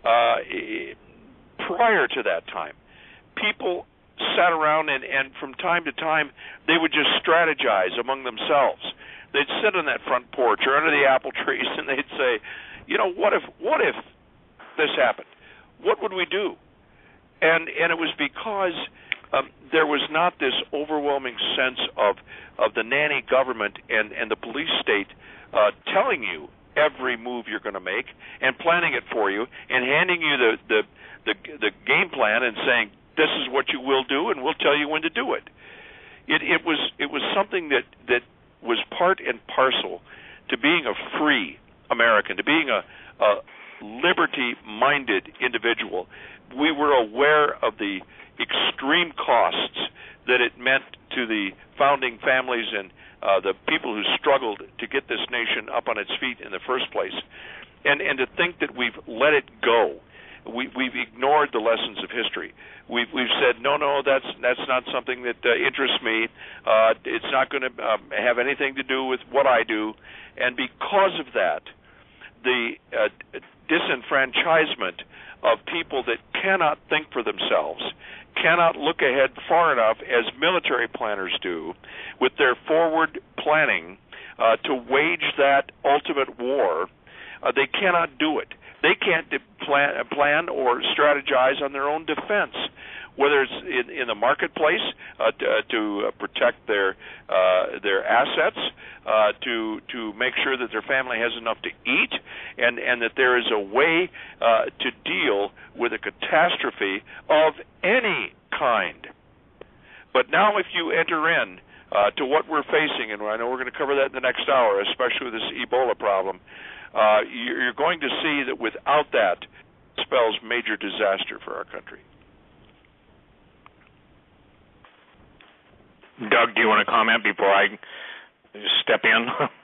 Prior to that time, people sat around and from time to time they would just strategize among themselves. They'd sit on that front porch or under the apple trees and they'd say, what if this happened? What would we do? And it was because there was not this overwhelming sense of the nanny government and the police state telling you every move you're going to make and planning it for you and handing you the game plan and saying this is what you will do and we'll tell you when to do it. It was something that was part and parcel to being a free American, to being a liberty-minded individual. We were aware of the extreme costs that it meant to the founding families and the people who struggled to get this nation up on its feet in the first place. And to think that we've let it go, we've ignored the lessons of history. We've said, no, that's not something that interests me. It's not going to have anything to do with what I do. And because of that, the disenfranchisement of people that cannot think for themselves, cannot look ahead far enough as military planners do with their forward planning to wage that ultimate war, they cannot do it. They can't plan or strategize on their own defense, whether it's in the marketplace to protect their assets, to make sure that their family has enough to eat, and that there is a way to deal with a catastrophe of any kind. But now if you enter in to what we're facing, and I know we're going to cover that in the next hour, especially with this Ebola problem, you're going to see that without that spells major disaster for our country. Doug, do you want to comment before I step in?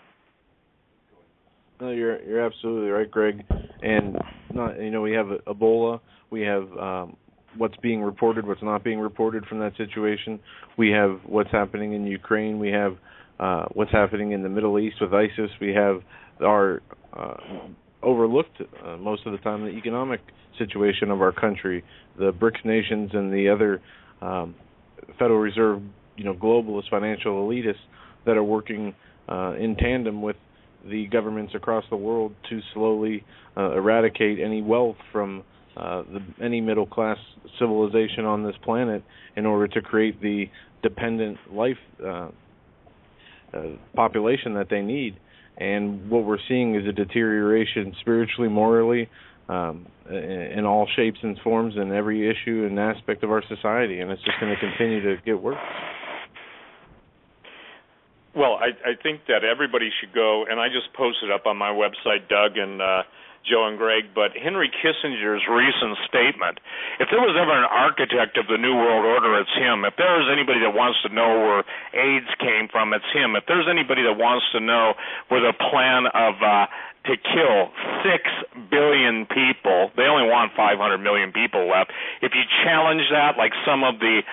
No, you're absolutely right, Greg. And we have Ebola. We have what's being reported, what's not being reported from that situation. We have what's happening in Ukraine. We have what's happening in the Middle East with ISIS. We have our overlooked most of the time the economic situation of our country, the BRICS nations and the other Federal Reserve, globalist financial elitists that are working in tandem with the governments across the world to slowly eradicate any wealth from any middle-class civilization on this planet in order to create the dependent life population that they need. And what we're seeing is a deterioration spiritually, morally, in all shapes and forms in every issue and aspect of our society, and it's just going to continue to get worse. Well, I think that everybody should go, and I just posted up on my website, Doug and Joe and Greg, but Henry Kissinger's recent statement, if there was ever an architect of the New World Order, it's him. If there is anybody that wants to know where AIDS came from, it's him. If there's anybody that wants to know where the plan of to kill 6 billion people, they only want 500 million people left. If you challenge that, like some of the,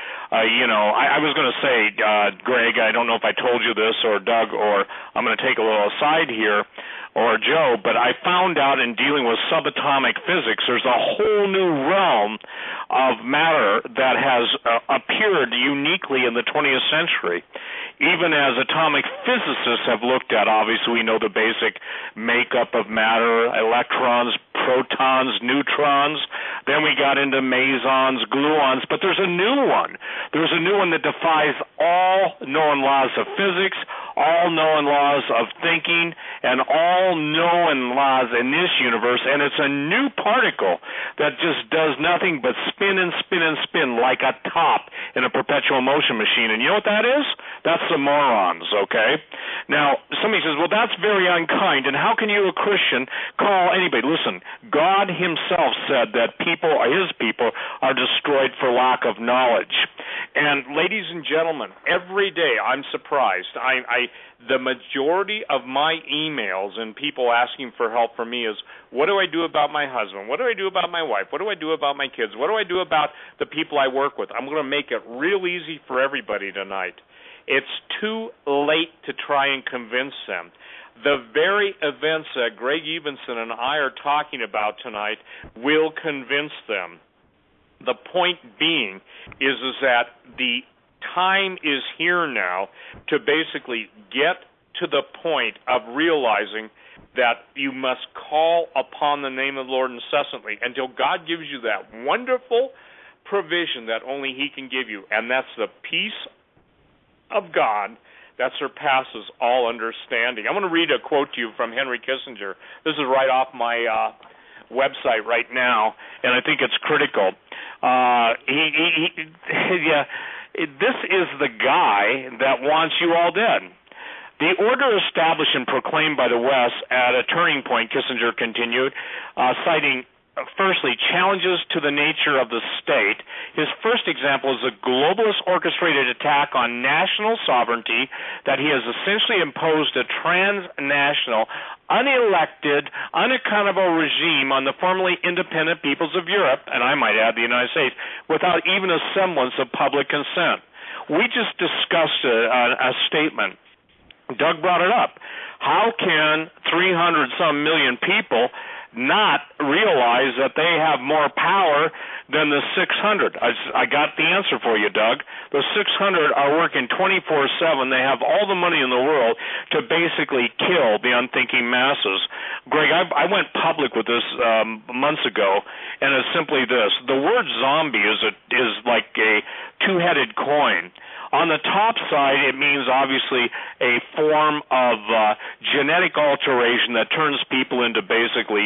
I was going to say, Greg, I don't know if I told you this, or Doug, or I'm going to take a little aside here, or Joe, but I found out in dealing with subatomic physics, there's a whole new realm of matter that has appeared uniquely in the 20th century. Even as atomic physicists have looked at, obviously we know the basic makeup of matter, electrons, protons, neutrons. Then we got into mesons, gluons, but there's a new one. There's a new one that defies all known laws of physics, all known laws of thinking, and all known laws in this universe, and it's a new particle that just does nothing but spin and spin and spin like a top in a perpetual motion machine. And you know what that is? That's the morons, okay? Now, somebody says, well, that's very unkind, and how can you, a Christian, call anybody? Listen, God himself said that his people, are destroyed for lack of knowledge. And ladies and gentlemen, every day I'm surprised. The majority of my emails and people asking for help from me is, what do I do about my husband? What do I do about my wife? What do I do about my kids? What do I do about the people I work with? I'm going to make it real easy for everybody tonight. It's too late to try and convince them. The very events that Greg Evensen and I are talking about tonight will convince them. The point being is that the time is here now to basically get to the point of realizing that you must call upon the name of the Lord incessantly until God gives you that wonderful provision that only he can give you, and that's the peace of God that surpasses all understanding. I'm going to read a quote to you from Henry Kissinger. This is right off my website right now, and I think it's critical. This is the guy that wants you all dead. The order established and proclaimed by the West at a turning point, Kissinger continued, citing, firstly, challenges to the nature of the state. His first example is a globalist orchestrated attack on national sovereignty that he has essentially imposed a transnational, unelected, unaccountable regime on the formerly independent peoples of Europe, and I might add the United States, without even a semblance of public consent. We just discussed a statement. Doug brought it up. How can 300-some million people not realize that they have more power than the 600? I got the answer for you, Doug. The 600 are working 24/7. They have all the money in the world to basically kill the unthinking masses. Greg, I went public with this months ago, and it's simply this. The word zombie is like a two-headed coin. On the top side, it means obviously a form of genetic alteration that turns people into basically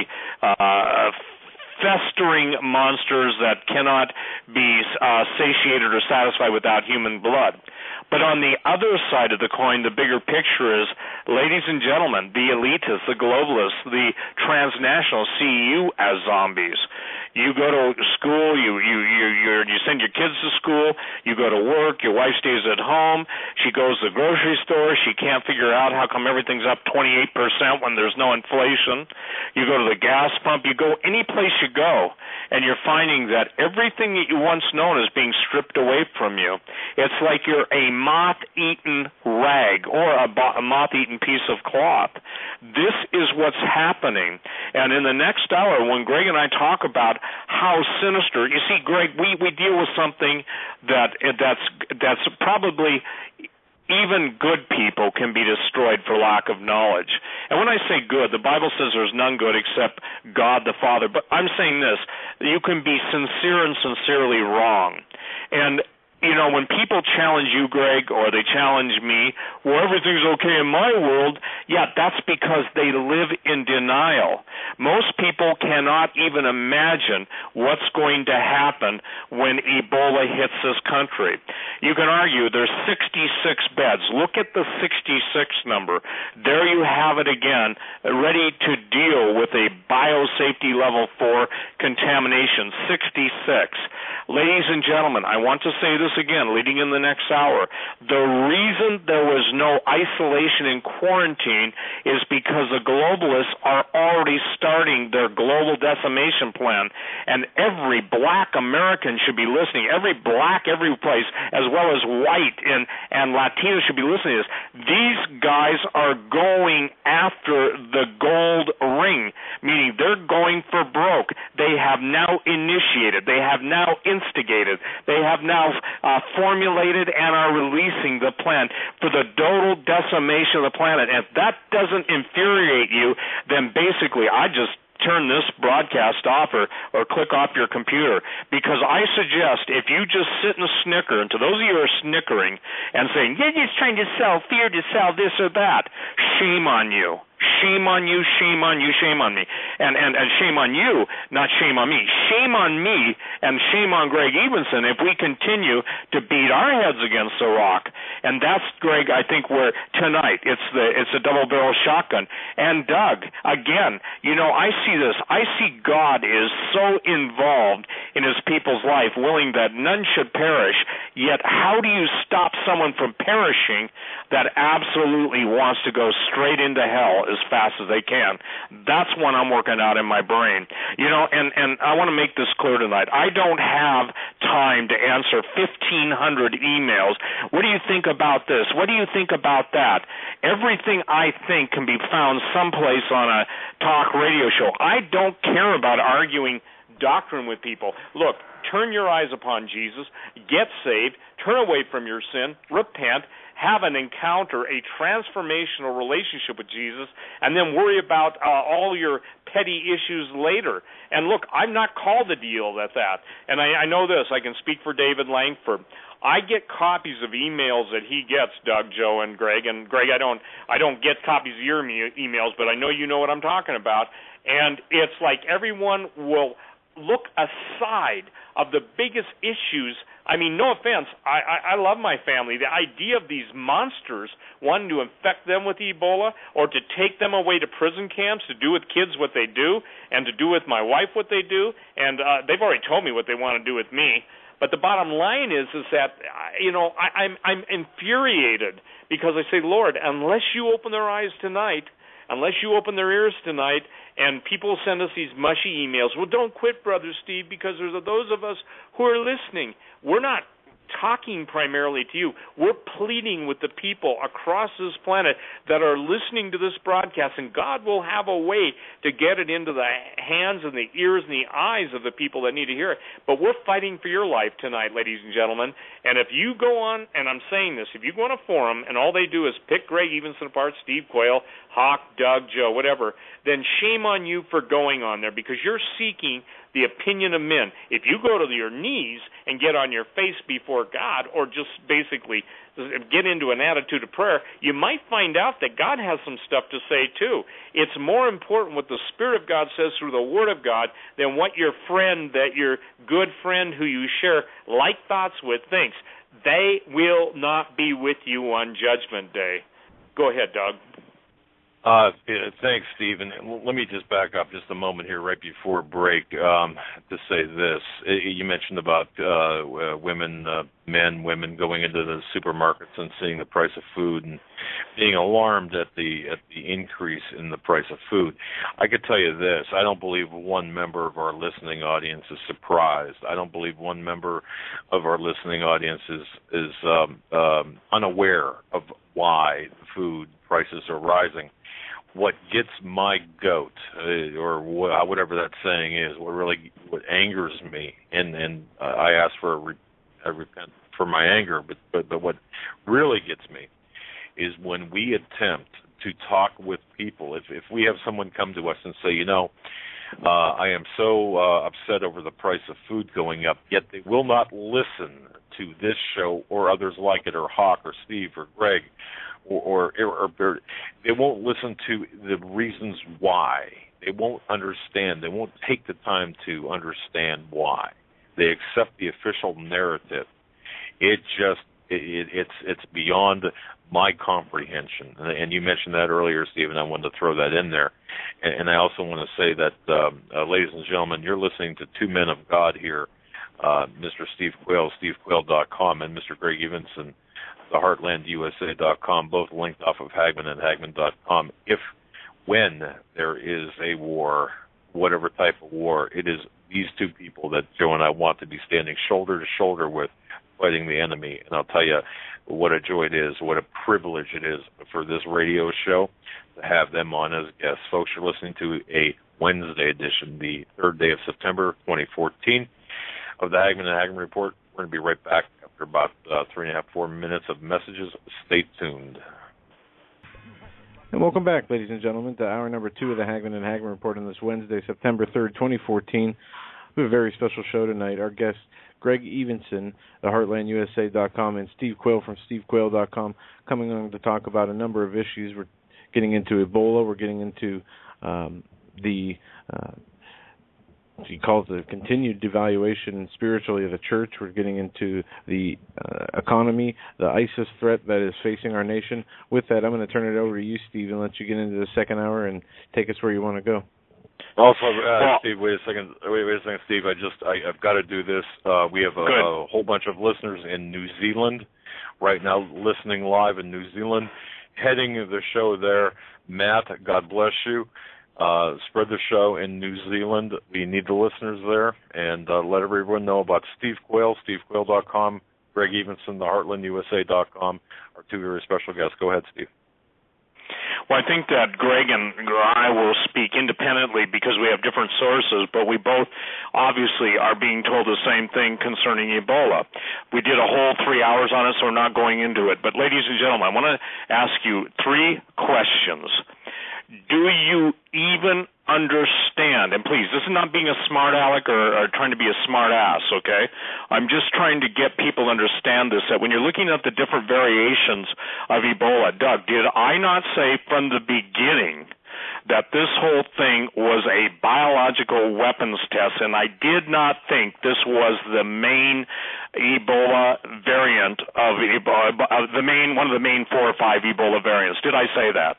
festering monsters that cannot be satiated or satisfied without human blood. But on the other side of the coin, the bigger picture is, ladies and gentlemen, the elitists, the globalists, the transnationals see you as zombies. You go to school, you send your kids to school, you go to work, your wife stays at home, she goes to the grocery store, she can't figure out how come everything's up 28% when there's no inflation. You go to the gas pump, you go any place you go, and you're finding that everything that you once known is being stripped away from you. It's like you're a moth-eaten rag or a moth-eaten piece of cloth. This is what's happening. And in the next hour, when Greg and I talk about how sinister, you see, Greg, we deal with something that's probably even good people can be destroyed for lack of knowledge. And when I say good, the Bible says there's none good except God the Father. But I'm saying this, you can be sincere and sincerely wrong. And you know, when people challenge you, Greg, or they challenge me, well, everything's okay in my world, Yeah, that's because they live in denial. Most people cannot even imagine what's going to happen when Ebola hits this country. You can argue there's 66 beds. Look at the 66 number. There you have it again, ready to deal with a biosafety level 4 contamination, 66. Ladies and gentlemen, I want to say this again, leading in the next hour. The reason there was no isolation and quarantine is because the globalists are already starting their global decimation plan, and every black American should be listening. Every black, every place, as well as white and Latino should be listening to this. These guys are going after the gold ring, meaning they're going for broke. They have now initiated. They have now instigated. They have now formulated and are releasing the plan for the total decimation of the planet. And if that doesn't infuriate you, then basically I just turn this broadcast off or click off your computer, because I suggest if you just sit and snicker, and to those of you who are snickering and saying, you're just trying to sell fear to sell this or that, shame on you. Shame on you, shame on you, shame on me. And shame on you, not shame on me. Shame on me and shame on Greg Evensen if we continue to beat our heads against the rock. And that's, Greg, I think where tonight it's a double-barrel shotgun. And Doug, again, I see this. I see God is so involved in his people's life, willing that none should perish. Yet how do you stop someone from perishing that absolutely wants to go straight into hell as fast as they can? That's what I'm working out in my brain. And I want to make this clear tonight. I don't have time to answer 1,500 emails. What do you think about this? What do you think about that? Everything I think can be found someplace on a talk radio show. I don't care about arguing doctrine with people. Look, turn your eyes upon Jesus, get saved, turn away from your sin, repent, have an encounter, a transformational relationship with Jesus, and then worry about all your petty issues later. And look, I'm not called to deal with that. And I know this. I can speak for David Langford. I get copies of emails that he gets, Doug, Joe, and Greg. And Greg, I don't get copies of your emails, but I know you know what I'm talking about. And it's like everyone will look aside of the biggest issues. I mean, no offense, I love my family. The idea of these monsters wanting to infect them with Ebola or to take them away to prison camps, to do with kids what they do, and to do with my wife what they do, and they've already told me what they want to do with me. But the bottom line is that, I'm infuriated because I say, Lord, unless you open their eyes tonight, unless you open their ears tonight, and people send us these mushy emails, well, don't quit, Brother Steve, because there's those of us who are listening. We're not talking primarily to you. We're pleading with the people across this planet that are listening to this broadcast, and God will have a way to get it into the hands and the ears and the eyes of the people that need to hear it. But we're fighting for your life tonight, ladies and gentlemen. And if you go on, and I'm saying this, if you go on a forum and all they do is pick Greg Evensen apart, Steve Quayle, Hawk, Doug, Joe, whatever, then shame on you for going on there, because you're seeking the opinion of men. If you go to your knees and get on your face before God, or just basically get into an attitude of prayer, you might find out that God has some stuff to say too. It's more important what the Spirit of God says through the Word of God than what your friend, that your good friend who you share like thoughts with, thinks. They will not be with you on Judgment Day. Go ahead, Doug. Thanks, Steve. And let me just back up just a moment here right before break to say this. You mentioned about women going into the supermarkets and seeing the price of food and being alarmed at the increase in the price of food. I could tell you this. I don't believe one member of our listening audience is surprised. I don't believe one member of our listening audience is unaware of why the food prices are rising. What gets my goat, or whatever that saying is, what angers me, and I ask I repent for my anger, but what really gets me is when we attempt to talk with people. If we have someone come to us and say, I am so upset over the price of food going up, yet they will not listen to this show or others like it, or Hawk or Steve or Greg, or They won't listen to the reasons why. They won't understand. They won't take the time to understand why. They accept the official narrative. It's beyond my comprehension. And you mentioned that earlier, Stephen. I wanted to throw that in there. And I also want to say that, ladies and gentlemen, you're listening to two men of God here, Mr. Steve Quayle, stevequayle.com, and Mr. Greg Evensen, theheartlandusa.com, both linked off of Hagmann and Hagmann.com. When there is a war, whatever type of war, it is these two people that Joe and I want to be standing shoulder to shoulder with, fighting the enemy. And I'll tell you what a joy it is, what a privilege it is for this radio show to have them on as guests. Folks, you're listening to a Wednesday edition, the 3rd day of September 2014 of the Hagmann and Hagmann Report. We're going to be right back after about 3.5, 4 minutes of messages. Stay tuned. And welcome back, ladies and gentlemen, to hour number 2 of the Hagmann and Hagmann Report on this Wednesday, September 3rd, 2014. We have a very special show tonight. Our guests, Greg Evensen, theheartlandusa.com, and Steve Quayle from stevequayle.com, coming on to talk about a number of issues. We're getting into Ebola. We're getting into he calls it the continued devaluation spiritually of the church. We're getting into the economy, the ISIS threat that is facing our nation. With that, I'm going to turn it over to you, Steve, and let you get into the second hour and take us where you want to go. Also, Steve, wait a second, Steve. I've got to do this. We have a whole bunch of listeners in New Zealand right now, listening live in New Zealand. Heading the show there, Matt. God bless you. Spread the show in New Zealand. We need the listeners there, and let everyone know about Steve Quayle, stevequayle.com, Greg Evensen, theheartlandusa.com, our two very special guests. Go ahead, Steve. Well, I think that Greg and I will speak independently because we have different sources, but we both obviously are being told the same thing concerning Ebola. We did a whole 3 hours on it, so we're not going into it. But ladies and gentlemen, I want to ask you 3 questions. Do you even understand, and please, this is not being a smart aleck or trying to be a smart ass, okay? I'm just trying to get people to understand this, that when you're looking at the different variations of Ebola, Doug, did I not say from the beginning that this whole thing was a biological weapons test, and I did not think this was the main Ebola variant of Ebola, one of the main 4 or 5 Ebola variants? Did I say that?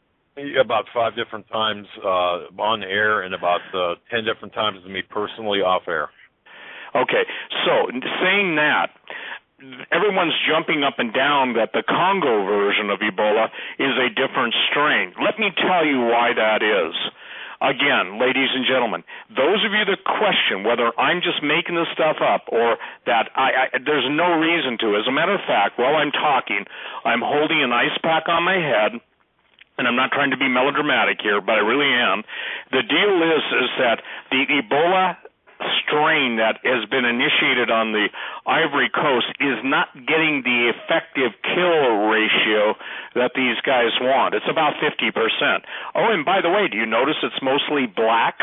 About 5 different times on air and about 10 different times to me personally off air. Okay, so saying that, everyone's jumping up and down that the Congo version of Ebola is a different strain. Let me tell you why that is. Again, ladies and gentlemen, those of you that question whether I'm just making this stuff up or that there's no reason to. As a matter of fact, while I'm talking, I'm holding an ice pack on my head, and I'm not trying to be melodramatic here, but I really am. The deal is that the Ebola strain that has been initiated on the Ivory Coast is not getting the effective kill ratio that these guys want. It's about 50%. Oh, and by the way, do you notice it's mostly black?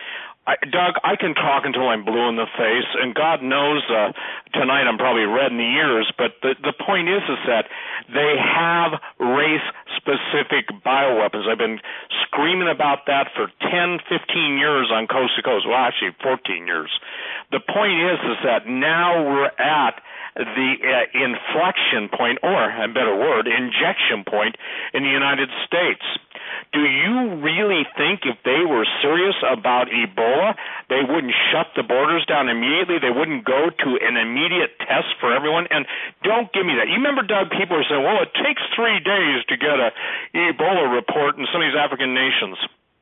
Doug, I can talk until I'm blue in the face, and God knows tonight I'm probably red in the ears, but the point is that they have race-specific bioweapons. I've been screaming about that for 10, 15 years on Coast to Coast. Well, actually 14 years. The point is that now we're at the inflection point, or a better word, injection point in the United States. Do you really think if they were serious about Ebola, they wouldn't shut the borders down immediately? They wouldn't go to an immediate test for everyone? And don't give me that. You remember, Doug, people were saying, well, it takes 3 days to get a Ebola report in some of these African nations.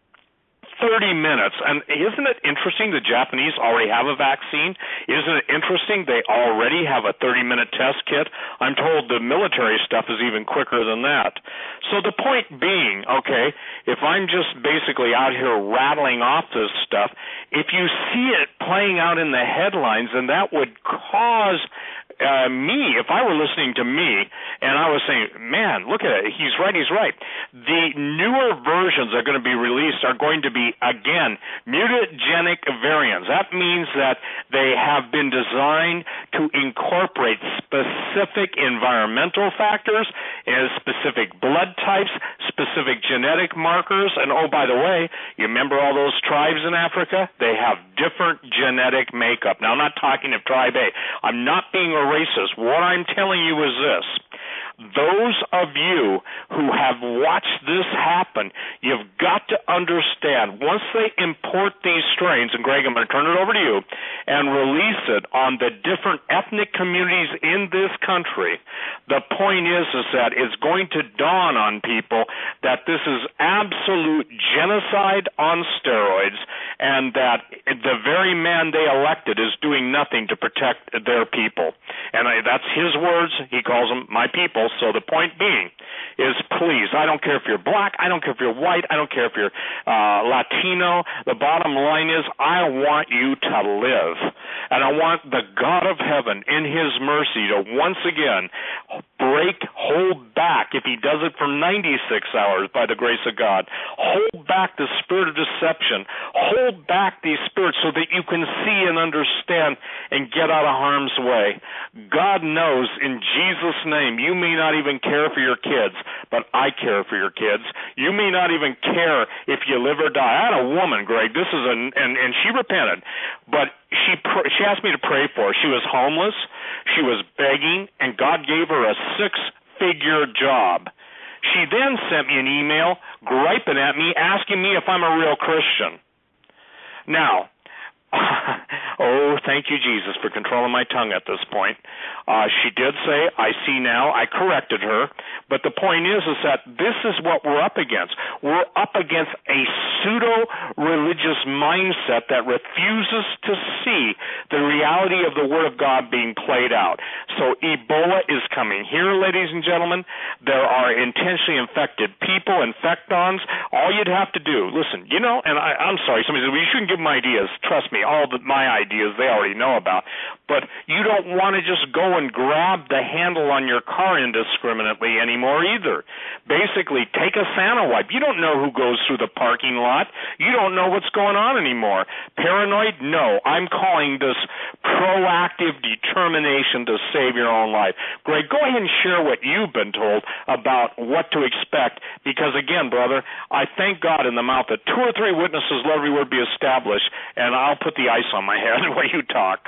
30 minutes. And isn't it interesting the Japanese already have a vaccine? Isn't it interesting they already have a 30-minute test kit? I'm told the military stuff is even quicker than that. So the point being, okay, if I'm just basically out here rattling off this stuff, if you see it playing out in the headlines, then that would cause me, if I were listening to me, and I was saying, man, look at it, he's right. The newer versions that are going to be released are going to be, again, mutagenic variants. That means that they have been designed to incorporate specific environmental factors, specific blood types, specific genetic markers. And, oh, by the way, you remember all those tribes in Africa? They have different genetic makeup. Now, I'm not talking of tribe A. I'm not being a racist. What I'm telling you is this. Those of you who have watched this happen, you've got to understand, once they import these strains, and Greg, I'm going to turn it over to you, and release it on the different ethnic communities in this country, the point is that it's going to dawn on people that this is absolute genocide on steroids, and that the very man they elected is doing nothing to protect their people. And that's his words. He calls them my people. So the point being is, please, I don't care if you're black, I don't care if you're white, I don't care if you're Latino. The bottom line is I want you to live. And I want the God of heaven in his mercy to once again hold back, if he does it for 96 hours by the grace of God, hold back the spirit of deception, hold back these spirits so that you can see and understand and get out of harm's way. God knows, in Jesus' name, you may not even care for your kids, but I care for your kids. You may not even care if you live or die. I had a woman, Greg, and she repented, but she asked me to pray for her. She was homeless, she was begging, and God gave her a 6-figure job. She then sent me an email griping at me, asking me if I'm a real Christian. Now, oh, thank you, Jesus, for controlling my tongue at this point. She did say, I see now. I corrected her. But the point is that this is what we're up against. We're up against a pseudo-religious mindset that refuses to see the reality of the Word of God being played out. So Ebola is coming here, ladies and gentlemen. There are intentionally infected people, infectons. All you'd have to do, listen, and I'm sorry, somebody said, well, you shouldn't give them ideas. Trust me, all my ideas they already know about. But you don't want to just go and grab the handle on your car indiscriminately anymore either. Basically, take a Santa wipe. You don't know who goes through the parking lot. You don't know what's going on anymore. Paranoid? No. I'm calling this proactive determination to save your own life. Greg, go ahead and share what you've been told about what to expect, because, again, brother, I thank God in the mouth of 2 or 3 witnesses let every word be established, and I'll put the ice on my head the way you talk.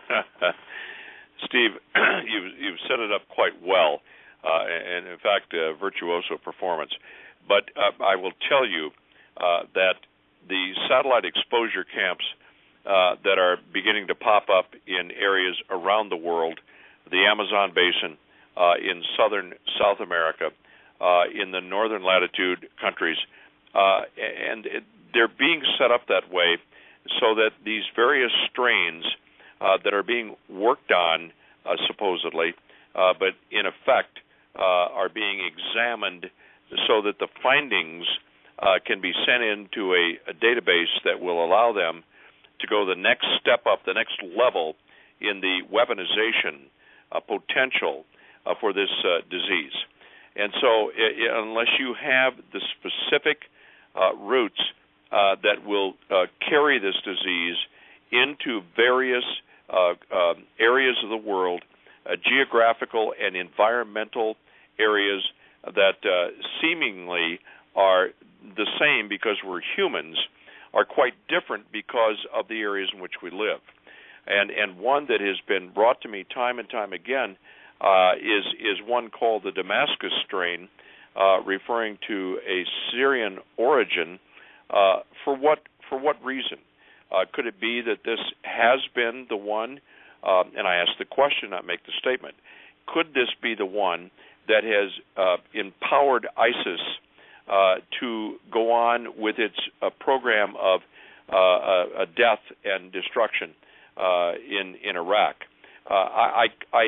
Steve, you've set it up quite well, and in fact, virtuoso performance. But I will tell you that the satellite exposure camps that are beginning to pop up in areas around the world, the Amazon basin, in southern South America, in the northern latitude countries, and they're being set up that way so that these various strains that are being worked on, supposedly, but in effect are being examined so that the findings can be sent into a database that will allow them to go the next step up, the next level in the weaponization potential for this disease. And so unless you have the specific routes that will carry this disease into various areas of the world, geographical and environmental areas that seemingly are the same because we're humans, are quite different because of the areas in which we live. And one that has been brought to me time and time again is one called the Damascus strain, referring to a Syrian origin. For what reason? Could it be that this has been the one, and I ask the question, not make the statement, could this be the one that has empowered ISIS to go on with its program of death and destruction in Iraq? I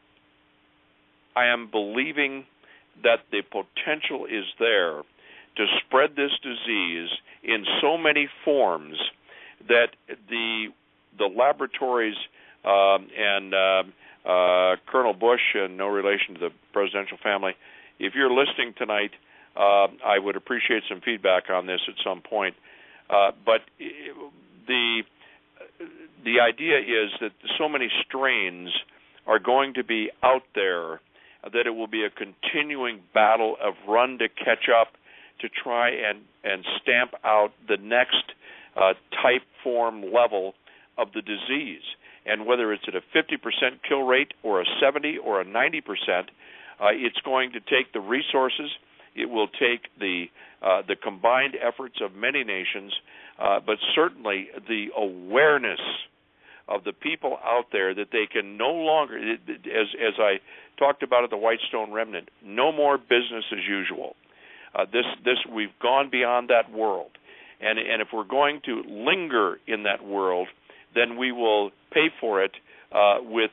am believing that the potential is there to spread this disease in so many forms that the laboratories and Colonel Bush, and no relation to the presidential family, if you're listening tonight, I would appreciate some feedback on this at some point. But the idea is that so many strains are going to be out there that it will be a continuing battle of run to catch up to try and stamp out the next type, form, level of the disease. And whether it's at a 50% kill rate or a 70 or a 90%, it's going to take the resources. It will take the combined efforts of many nations, but certainly the awareness of the people out there that they can no longer, as I talked about at the Whitestone Remnant, no more business as usual. We've gone beyond that world, and if we're going to linger in that world, then we will pay for it with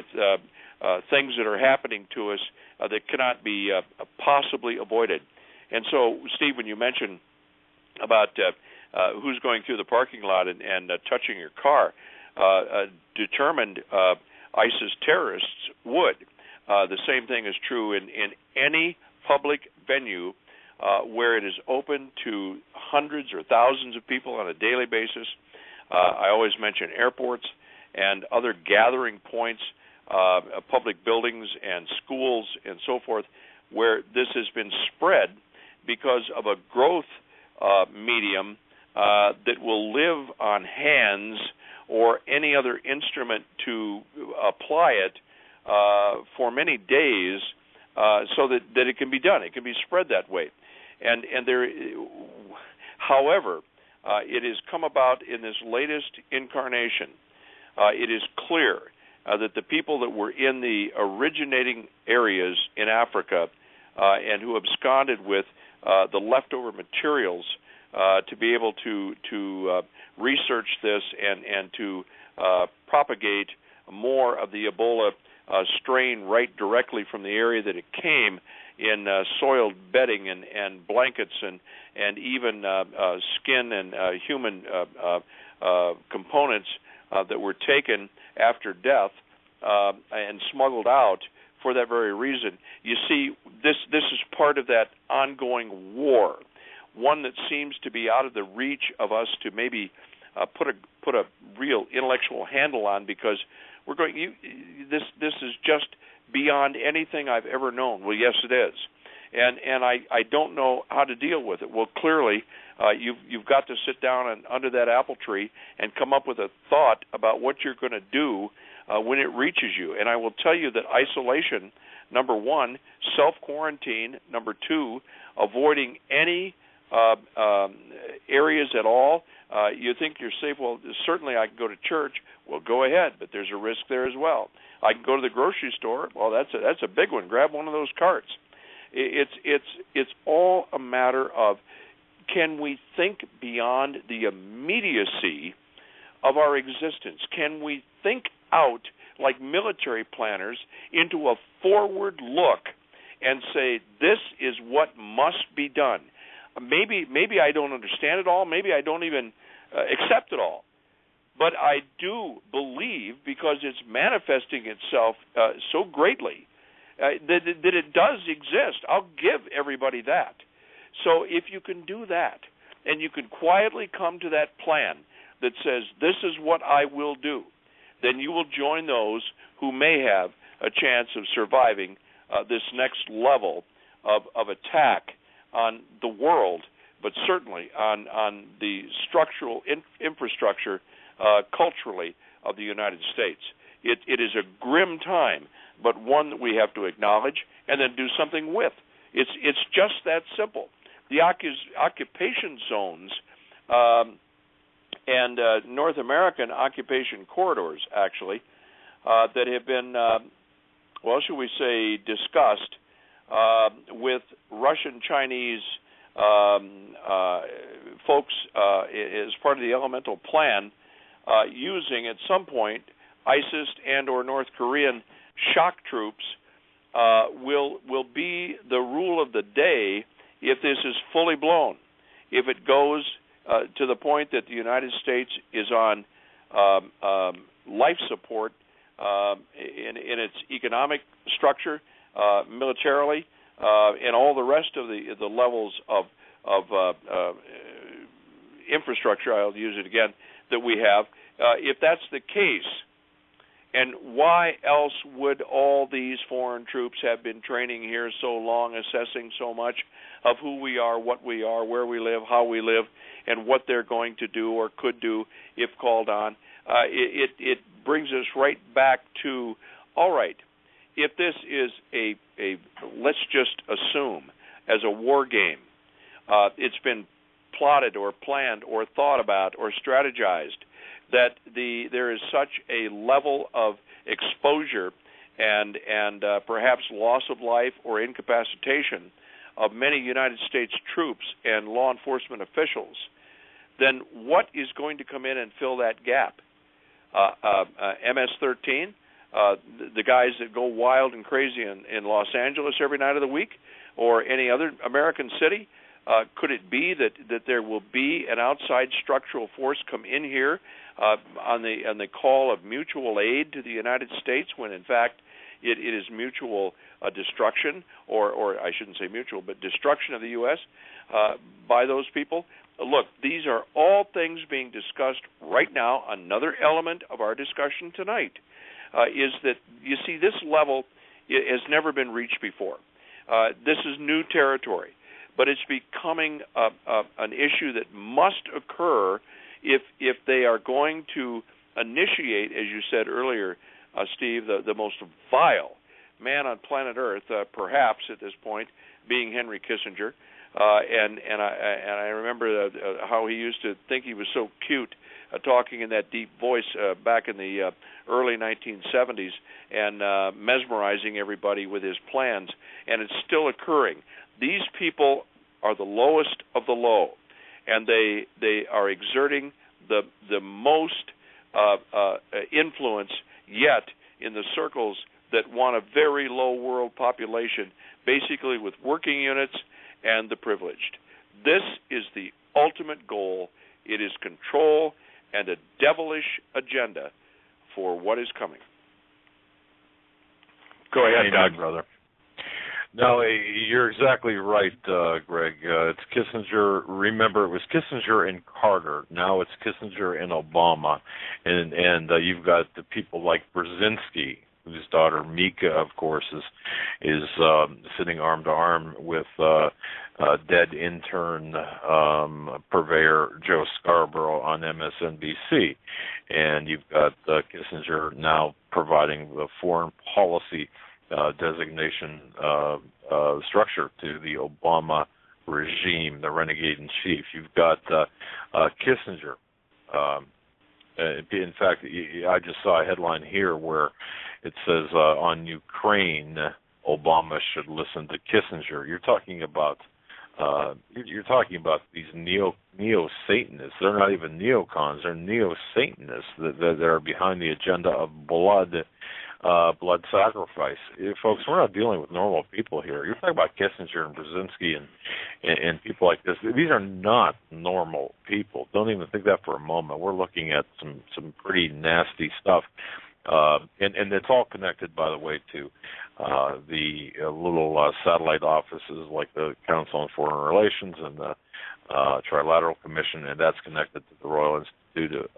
things that are happening to us that cannot be possibly avoided. And so, Steve, when you mentioned about who's going through the parking lot and touching your car, determined ISIS terrorists would. The same thing is true in any public venue where it is open to hundreds or thousands of people on a daily basis. I always mention airports and other gathering points, public buildings and schools and so forth, where this has been spread because of a growth medium that will live on hands or any other instrument to apply it for many days, so that it can be done. It can be spread that way. And there, however, it has come about in this latest incarnation. It is clear that the people that were in the originating areas in Africa and who absconded with the leftover materials to be able to research this and to propagate more of the Ebola strain right directly from the area that it came in soiled bedding and blankets and even skin and human components that were taken after death and smuggled out for that very reason. You see, this is part of that ongoing war, one that seems to be out of the reach of us to maybe put a real intellectual handle on, because we're going. This is just beyond anything I've ever known. Well, yes, it is, and I don't know how to deal with it. Well, clearly, you've got to sit down under that apple tree and come up with a thought about what you're going to do when it reaches you. And I will tell you that isolation, number one, self-quarantine, number two, avoiding any areas at all. You think you're safe. Well, certainly I can go to church. Well, go ahead, but there's a risk there as well. I can go to the grocery store. Well, that's a big one. Grab one of those carts. It's all a matter of, can we think beyond the immediacy of our existence? Can we think out like military planners into a forward look and say, this is what must be done? Maybe I don't understand it all. Maybe I don't even accept it all. But I do believe, because it's manifesting itself so greatly, that it does exist. I'll give everybody that. So if you can do that, and you can quietly come to that plan that says, this is what I will do, then you will join those who may have a chance of surviving this next level of attack on the world, but certainly on the structural infrastructure culturally of the United States. It is a grim time, but one that we have to acknowledge and then do something with. It's just that simple. The occupation zones and North American occupation corridors, actually, that have been, should we say, discussed with Russian, Chinese folks as part of the elemental plan, using at some point ISIS and or North Korean shock troops will be the rule of the day if this is fully blown. If it goes to the point that the United States is on life support in its economic structure, militarily, and all the rest of the levels of infrastructure, I'll use it again, that we have, if that's the case, and why else would all these foreign troops have been training here so long, assessing so much? of who we are, what we are, where we live, how we live, and what they're going to do or could do if called on. It brings us right back to, all right, if this is a let's just assume, as a war game, it's been plotted or planned or thought about or strategized, that there is such a level of exposure and perhaps loss of life or incapacitation of many United States troops and law enforcement officials, then what is going to come in and fill that gap? MS-13, the guys that go wild and crazy in Los Angeles every night of the week, or any other American city? Could it be that there will be an outside structural force come in here on the call of mutual aid to the United States, when in fact it is mutual destruction, or I shouldn't say mutual, but destruction of the U.S. By those people? Look, these are all things being discussed right now. Another element of our discussion tonight is that, you see, this level has never been reached before. This is new territory, but it's becoming an issue that must occur if they are going to initiate, as you said earlier, Steve, the most vile man on planet Earth, perhaps at this point, being Henry Kissinger. And I remember how he used to think he was so cute, talking in that deep voice back in the early 1970s, and mesmerizing everybody with his plans. And it's still occurring. These people are the lowest of the low, and they are exerting the most influence yet in the circles that want a very low world population, basically with working units and the privileged. This is the ultimate goal. It is control and a devilish agenda for what is coming. Go ahead, Doug. Brother. No, you're exactly right, Greg. It's Kissinger. Remember, it was Kissinger and Carter. Now it's Kissinger and Obama. And you've got the people like Brzezinski, whose daughter Mika, of course, is sitting arm to arm with dead intern purveyor Joe Scarborough on MSNBC. And you've got Kissinger now providing the foreign policy designation structure to the Obama regime, the renegade in chief. You've got Kissinger. In fact, I just saw a headline here where it says on Ukraine, Obama should listen to Kissinger. You're talking about these neo-Satanists. They're not even neocons. They're neo-Satanists that are behind the agenda of blood sacrifice. Folks, we're not dealing with normal people here. You're talking about Kissinger and Brzezinski and people like this. These are not normal people. Don't even think that for a moment. We're looking at some pretty nasty stuff. And it's all connected, by the way, to the little satellite offices like the Council on Foreign Relations and the Trilateral Commission, and that's connected to the Royal Institute,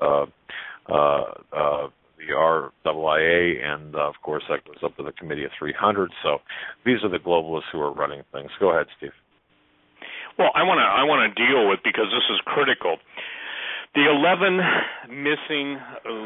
the RIIA, and of course that goes up to the Committee of 300. So these are the globalists who are running things. Go ahead, Steve. Well, I want to deal with, because this is critical, the 11 missing,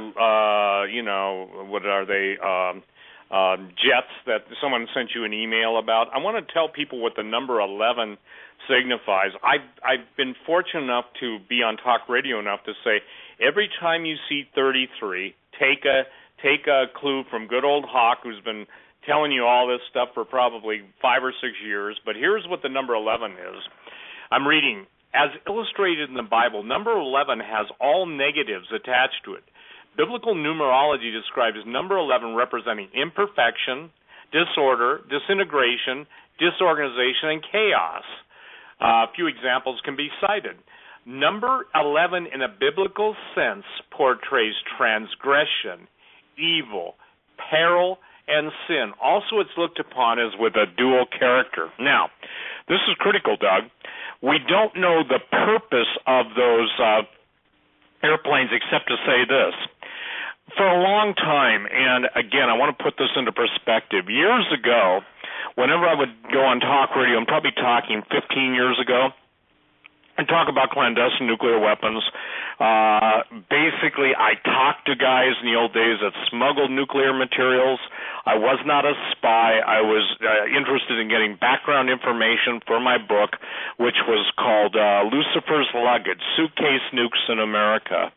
what are they, jets that someone sent you an email about. I want to tell people what the number 11 signifies. I've been fortunate enough to be on talk radio enough to say every time you see 33, take a clue from good old Hawk, who's been telling you all this stuff for probably 5 or 6 years. But here's what the number 11 is. I'm reading. As illustrated in the Bible, number 11 has all negatives attached to it. Biblical numerology describes number 11 representing imperfection, disorder, disintegration, disorganization, and chaos. A few examples can be cited. Number 11 in a biblical sense portrays transgression, evil, peril, and sin. Also, it's looked upon as with a dual character. Now, this is critical, Doug. We don't know the purpose of those airplanes except to say this. For a long time, and again, I want to put this into perspective, years ago, whenever I would go on talk radio, I'm probably talking 15 years ago, and talk about clandestine nuclear weapons. Basically, I talked to guys in the old days that smuggled nuclear materials. I was not a spy. I was interested in getting background information for my book, which was called Lucifer's Luggage, Suitcase Nukes in America.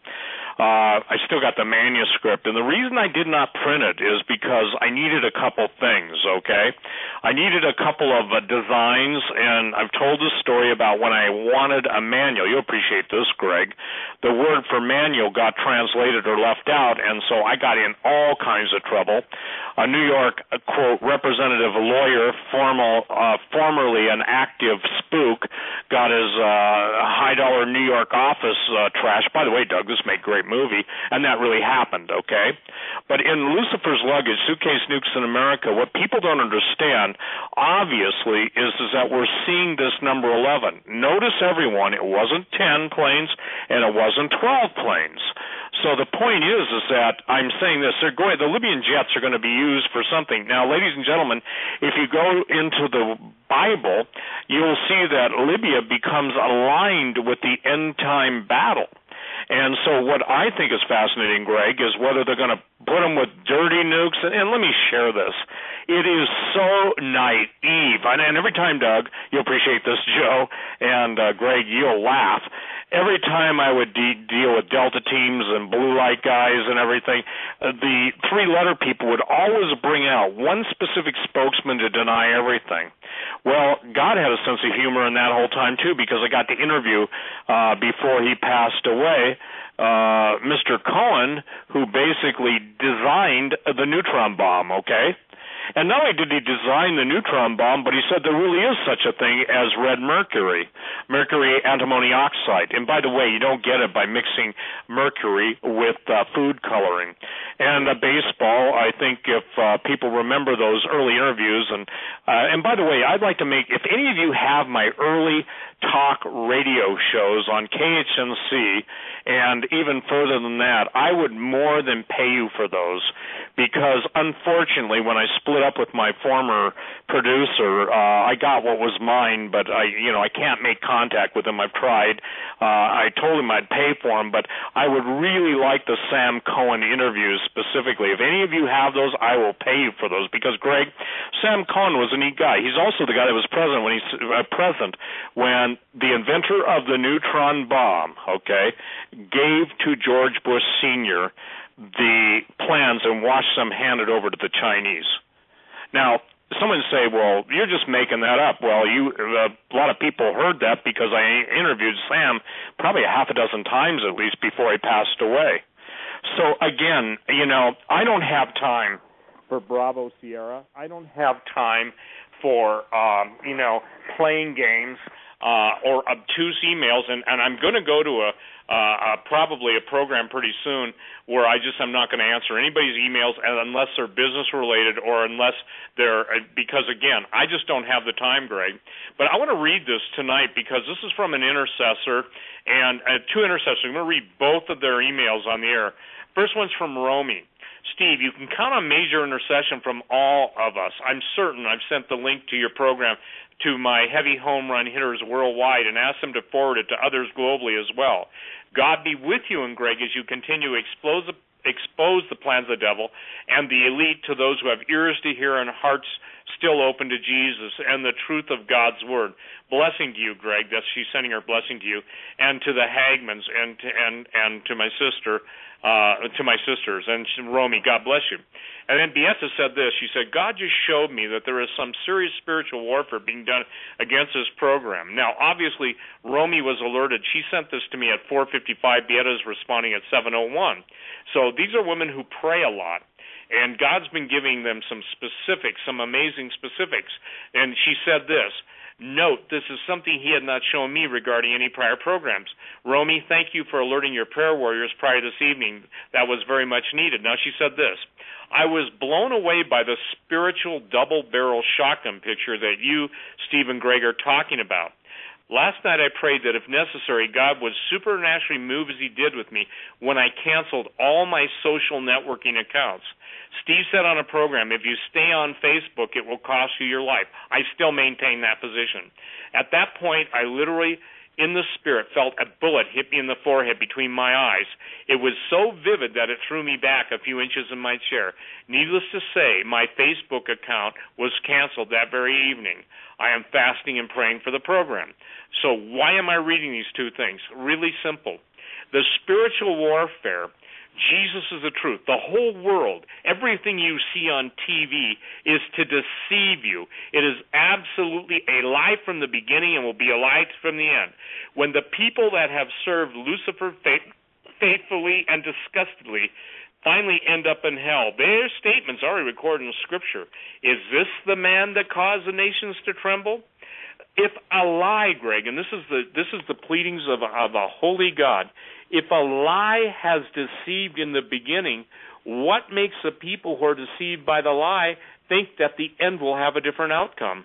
I still got the manuscript, and the reason I did not print it is because I needed a couple things, okay? I needed a couple of designs, and I've told the story about when I wanted a manual. You'll appreciate this, Greg. The word for manual got translated or left out, and so I got in all kinds of trouble. A New York, quote, representative lawyer, formerly an active spook, got his high-dollar New York office trashed. By the way, Doug, this made great movie, and that really happened, okay? But in Lucifer's Luggage, Suitcase Nukes in America, what people don't understand, obviously, is that we're seeing this number 11. Notice, everyone, it wasn't 10 planes, and it wasn't 12 planes. So the point is that I'm saying this, the Libyan jets are going to be used for something. Now, ladies and gentlemen, if you go into the Bible, you'll see that Libya becomes aligned with the end-time battle. And so what I think is fascinating, Greg, is whether they're going to put them with dirty nukes. And let me share this. It is so naive. And every time, Doug, you'll appreciate this, Joe, and Greg, you'll laugh. Every time I would deal with Delta teams and blue light guys and everything, the three-letter people would always bring out one specific spokesman to deny everything. Well, God had a sense of humor in that whole time, too, because I got to interview before he passed away Mr. Cohen, who basically designed the neutron bomb, okay? And not only did he design the neutron bomb, but he said there really is such a thing as red mercury antimony oxide. And by the way, you don't get it by mixing mercury with food coloring. And baseball, I think if people remember those early interviews, and by the way, I'd like to make, if any of you have my early talk radio shows on KHNC, and even further than that, I would more than pay you for those, because unfortunately, when I split up with my former producer, I got what was mine, but I can't make contact with him. I've tried. I told him I'd pay for him, but I would really like the Sam Cohen interviews specifically. If any of you have those, I will pay you for those, because Greg, Sam Cohen was a neat guy. He's also the guy that was present when the inventor of the neutron bomb, okay, gave to George Bush Sr. the plans and watched them handed over to the Chinese. Now, someone say, well, you're just making that up. Well, a lot of people heard that because I interviewed Sam probably a half a dozen times at least before he passed away. So, again, I don't have time for Bravo Sierra. I don't have time for, playing games or obtuse emails, and I'm going to go to probably a program pretty soon where I'm not going to answer anybody's emails unless they're business related or unless they're, because again, I just don't have the time, Greg. But I want to read this tonight because this is from an intercessor and two intercessors. I'm going to read both of their emails on the air. First one's from Romy. Steve, you can count on major intercession from all of us. I'm certain I've sent the link to your program to my heavy home run hitters worldwide and asked them to forward it to others globally as well. God be with you and Greg as you continue to expose the plans of the devil and the elite to those who have ears to hear and hearts still open to Jesus and the truth of God's word. Blessing to you, Greg. She's sending her blessing to you and to the Hagmans and to my sister. To my sisters, and Romy, God bless you. And then Beata said this. She said, God just showed me that there is some serious spiritual warfare being done against this program. Now, obviously, Romy was alerted. She sent this to me at 4:55. Beata is responding at 7:01. So these are women who pray a lot. And God's been giving them some specifics, some amazing specifics. And she said this. Note, this is something he had not shown me regarding any prior programs. Romy, thank you for alerting your prayer warriors prior this evening. That was very much needed. Now, she said this. I was blown away by the spiritual double-barrel shotgun picture that you, Steve, and Greg are talking about. Last night I prayed that if necessary, God would supernaturally move as he did with me when I canceled all my social networking accounts. Steve said on a program, if you stay on Facebook, it will cost you your life. I still maintain that position. At that point, I literally, in the spirit, felt a bullet hit me in the forehead between my eyes. It was so vivid that it threw me back a few inches in my chair. Needless to say, my Facebook account was canceled that very evening. I am fasting and praying for the program. So why am I reading these two things? Really simple. The spiritual warfare, Jesus is the truth. The whole world, everything you see on TV is to deceive you. It is absolutely a lie from the beginning and will be a lie from the end. When the people that have served Lucifer faithfully and disgustedly finally end up in hell, their statements are already recorded in Scripture. Is this the man that caused the nations to tremble? If a lie, Greg, and this is the pleadings of a holy God, if a lie has deceived in the beginning, what makes the people who are deceived by the lie think that the end will have a different outcome?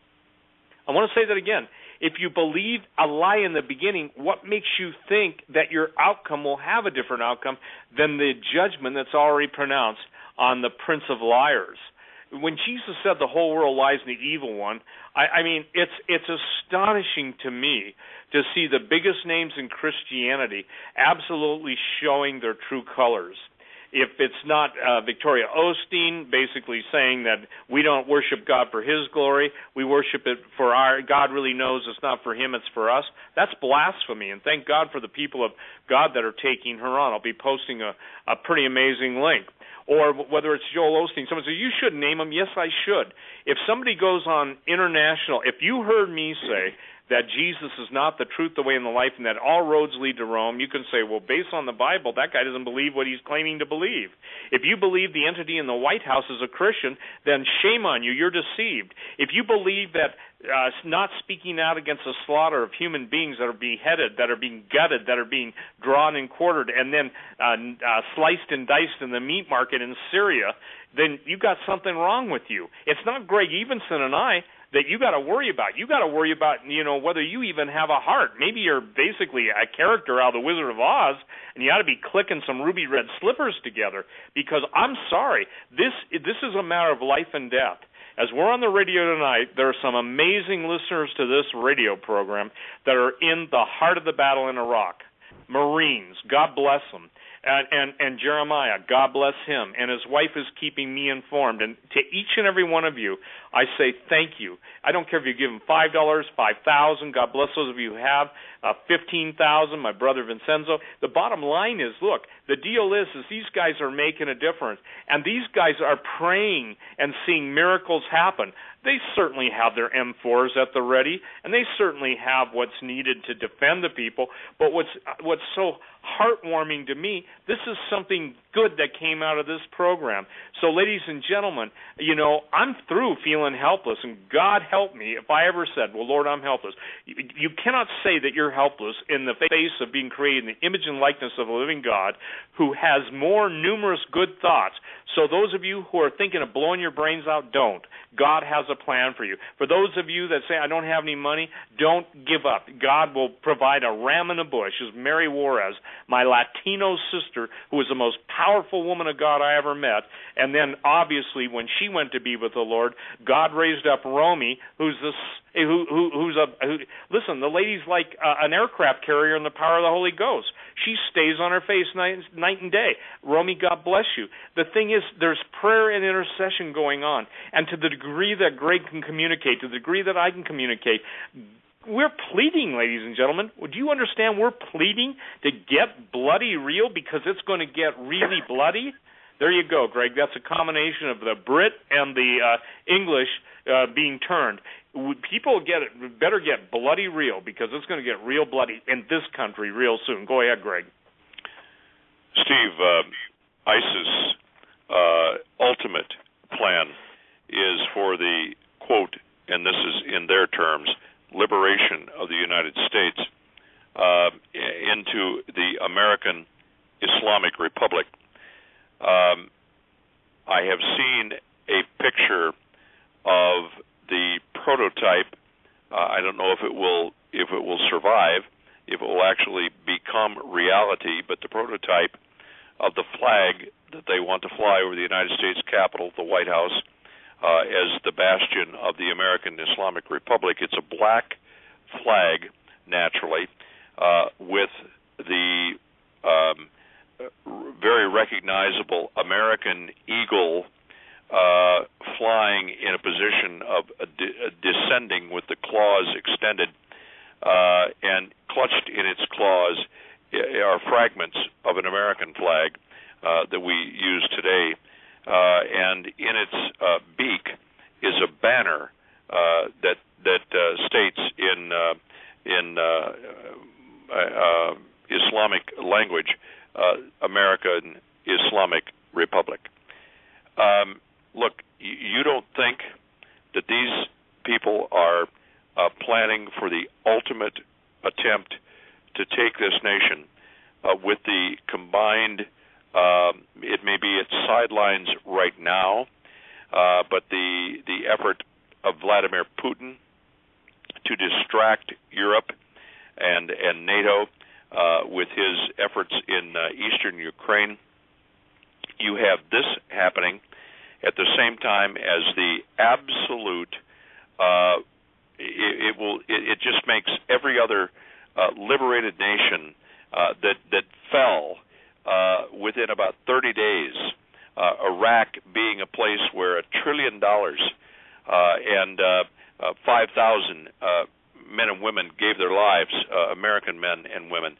I want to say that again. If you believe a lie in the beginning, what makes you think that your outcome will have a different outcome than the judgment that's already pronounced on the prince of liars? When Jesus said the whole world lies in the evil one, I mean, it's astonishing to me to see the biggest names in Christianity absolutely showing their true colors. If it's not Victoria Osteen basically saying that we don't worship God for his glory, we worship it for our, God really knows it's not for him, it's for us, that's blasphemy. And thank God for the people of God that are taking her on. I'll be posting a pretty amazing link. Or whether it's Joel Osteen, someone says, you should name him. Yes, I should. If somebody goes on international, if you heard me say that Jesus is not the truth, the way, and the life, and that all roads lead to Rome, you can say, well, based on the Bible, that guy doesn't believe what he's claiming to believe. If you believe the entity in the White House is a Christian, then shame on you, you're deceived. If you believe that not speaking out against the slaughter of human beings that are beheaded, that are being gutted, that are being drawn and quartered, and then sliced and diced in the meat market in Syria, then you've got something wrong with you. It's not Greg Evensen and I that you got to worry about. You got to worry about, whether you even have a heart. Maybe you're basically a character out of the Wizard of Oz, and you ought to be clicking some ruby red slippers together. Because I'm sorry, this is a matter of life and death. As we're on the radio tonight, there are some amazing listeners to this radio program that are in the heart of the battle in Iraq. Marines, God bless them. And Jeremiah, God bless him, and his wife is keeping me informed. And to each and every one of you, I say thank you. I don't care if you give them $5, $5,000. God bless those of you who have $15,000. My brother Vincenzo. The bottom line is, look, the deal is these guys are making a difference, and these guys are praying and seeing miracles happen. They certainly have their M4s at the ready, and they certainly have what's needed to defend the people. But what's so heartwarming to me, this is something good that came out of this program. So, ladies and gentlemen, I'm through feeling helpless, and God help me if I ever said, well, Lord, I'm helpless. You cannot say that you're helpless in the face of being created in the image and likeness of a living God who has more numerous good thoughts. So those of you who are thinking of blowing your brains out, don't. God has a plan for you. For those of you that say, I don't have any money, don't give up. God will provide a ram in a bush, as Mary Juarez, my Latino sister, who was the most powerful woman of God I ever met. And then, obviously, when she went to be with the Lord, God raised up Romy, listen, the lady's like an aircraft carrier in the power of the Holy Ghost. She stays on her face night and day. Romy, God bless you. The thing is, there's prayer and intercession going on. And to the degree that Greg can communicate, to the degree that I can communicate, we're pleading, ladies and gentlemen. Do you understand we're pleading to get bloody real because it's going to get really bloody? There you go, Greg. That's a combination of the Brit and the English being turned. People better get bloody real because it's going to get real bloody in this country real soon. Go ahead, Greg. Steve, ISIS' ultimate plan is for the, quote, and this is in their terms, liberation of the United States into the American Islamic Republic. I have seen a picture of the prototype. I don't know if it survive, if it will actually become reality, but the prototype of the flag that they want to fly over the United States Capitol, the White House, as the bastion of the American Islamic Republic. It's a black flag, naturally, with the very recognizable American eagle flying in a position of descending with the claws extended, and clutched in its claws are fragments of an American flag that we use today, and in its beak is a banner that states in Islamic language, American Islamic Republic. Look, you don't think that these people are planning for the ultimate attempt to take this nation with the combined, it may be its sidelines right now, but the effort of Vladimir Putin to distract Europe and NATO with his efforts in eastern Ukraine. You have this happening at the same time as the absolute. It just makes every other liberated nation that fell within about 30 days. Iraq being a place where $1 trillion and 5,000 men and women gave their lives, American men and women,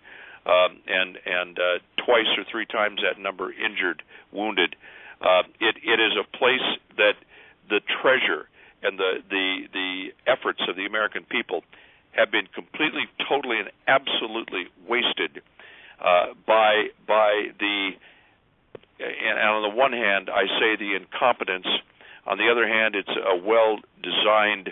and twice or three times that number injured, wounded. It is a place that the treasure and the efforts of the American people have been completely, totally, and absolutely wasted by the. And on the one hand, I say the incompetence. On the other hand, it's a well-designed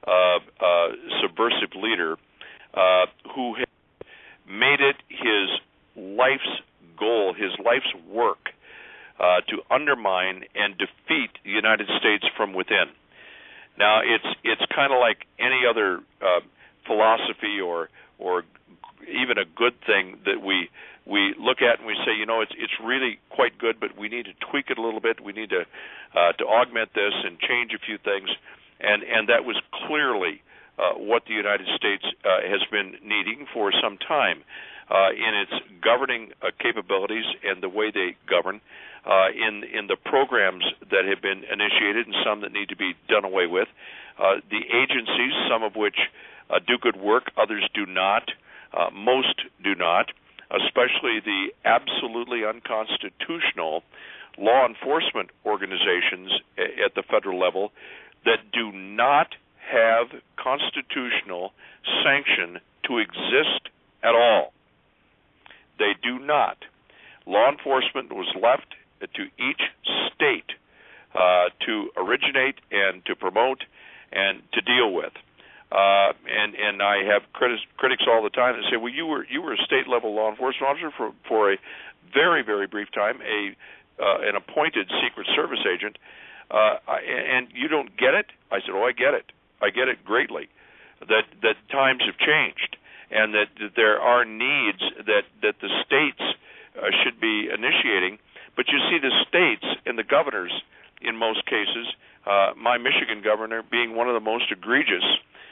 subversive leader who has made it his life's goal, his life's work, to undermine and defeat the United States from within. Now, it's kind of like any other philosophy or even a good thing that we look at and we say, it's really quite good, but we need to tweak it a little bit. We need to augment this and change a few things, and that was clearly what the United States has been needing for some time in its governing capabilities and the way they govern, in the programs that have been initiated and some that need to be done away with, the agencies, some of which do good work, others do not, most do not, especially the absolutely unconstitutional law enforcement organizations at the federal level that do not have constitutional sanction to exist at all. They do not. Law enforcement was left to each state to originate and to promote and to deal with. And I have critics all the time that say, well, you were a state level law enforcement officer for a very, very brief time, an appointed Secret Service agent, and you don't get it? I said, I get it. I get it greatly. That times have changed, and that there are needs that the states should be initiating. But you see, the states and the governors, in most cases, my Michigan governor being one of the most egregious,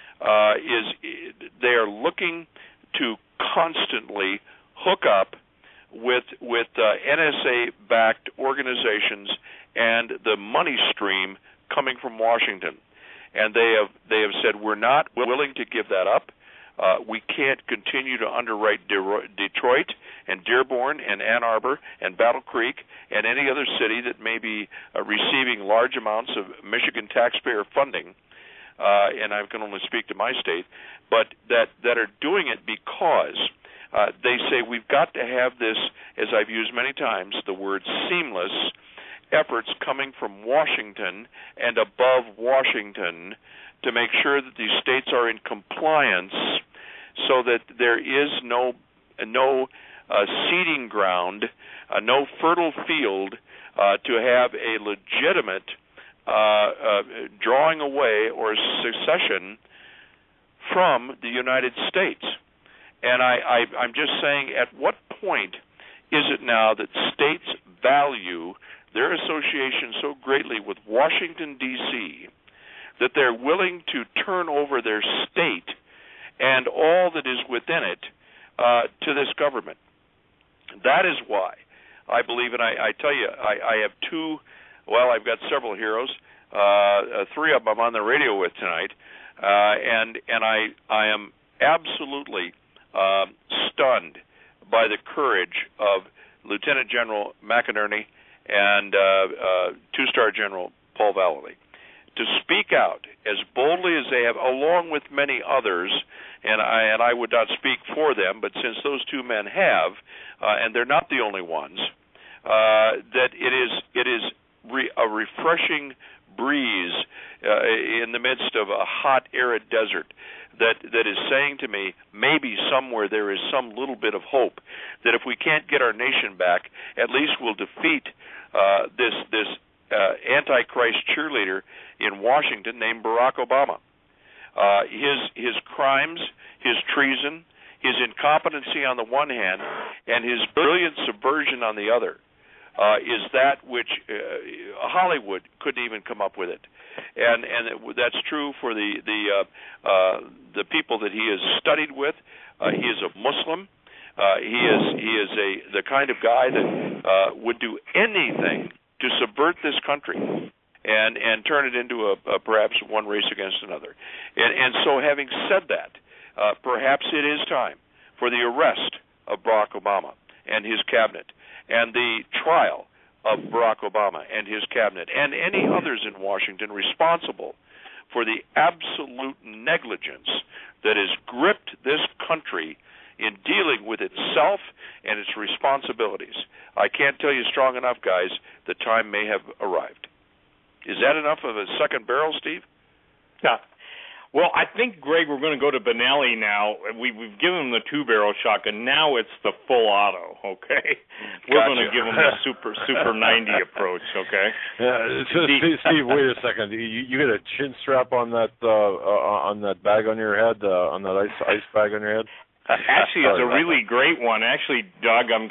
they are looking to constantly hook up with NSA-backed organizations and the money stream coming from Washington, and they have said, we're not willing to give that up. We can't continue to underwrite Detroit and Dearborn and Ann Arbor and Battle Creek and any other city that may be receiving large amounts of Michigan taxpayer funding. And I can only speak to my state, but that are doing it because they say we've got to have this, as I've used many times, the word seamless efforts coming from Washington and above Washington to make sure that these states are in compliance so that there is no seeding ground, no fertile field to have a legitimate drawing away or secession from the United States. And I'm just saying, at what point is it now that states value their association so greatly with Washington, D.C., that they're willing to turn over their state and all that is within it to this government? That is why I believe, and I tell you, I have I've got several heroes. Three of them I'm on the radio with tonight, and I am absolutely stunned by the courage of Lieutenant General McInerney and Two-Star General Paul Vallely to speak out as boldly as they have, along with many others. And I would not speak for them, but since those two men have, and they're not the only ones, that it is a refreshing breeze in the midst of a hot, arid desert that is saying to me, maybe somewhere there is some little bit of hope that if we can't get our nation back, at least we'll defeat this Antichrist cheerleader in Washington named Barack Obama. His crimes, his treason, his incompetency on the one hand, and his brilliant subversion on the other is that which Hollywood couldn't even come up with it, and that's true for the people that he has studied with. He is a Muslim. He is the kind of guy that would do anything to subvert this country and turn it into a perhaps one race against another. And so, having said that, perhaps it is time for the arrest of Barack Obama and his cabinet, and the trial of Barack Obama and his cabinet, and any others in Washington responsible for the absolute negligence that has gripped this country in dealing with itself and its responsibilities. I can't tell you strong enough, guys, the time may have arrived. Is that enough of a second barrel, Steve? Yeah. Well, I think, Greg, we're going to go to Benelli now. We've given him the two-barrel shotgun. Now it's the full auto, okay? We're going to give him the super 90 approach, okay? Yeah, so Steve, wait a second. You get a chin strap on that bag on your head, on that ice bag on your head? Actually, it's a really great one. Actually, Doug, I'm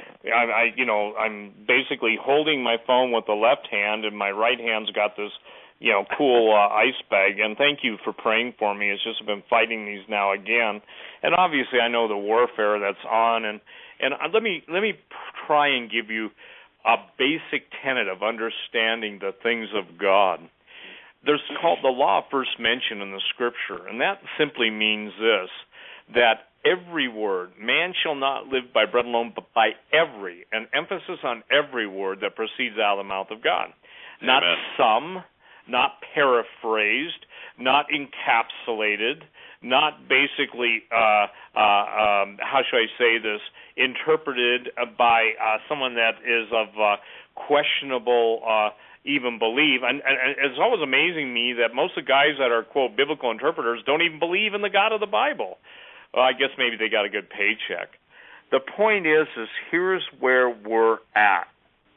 basically holding my phone with the left hand, and my right hand's got this, cool ice bag. And thank you for praying for me. It's just been fighting these now again, and obviously I know the warfare that's on. And let me try and give you a basic tenet of understanding the things of God. There's called the law first mentioned in the Scripture, and that simply means this: that every word, man shall not live by bread alone, but by every, an emphasis on every word that proceeds out of the mouth of God. Amen. Not some, not paraphrased, not encapsulated, not basically, how should I say this, interpreted by someone that is of questionable even believe. And it's always amazing me that most of the guys that are, quote, biblical interpreters don't even believe in the God of the Bible. Well, I guess maybe they got a good paycheck. The point is here's where we're at.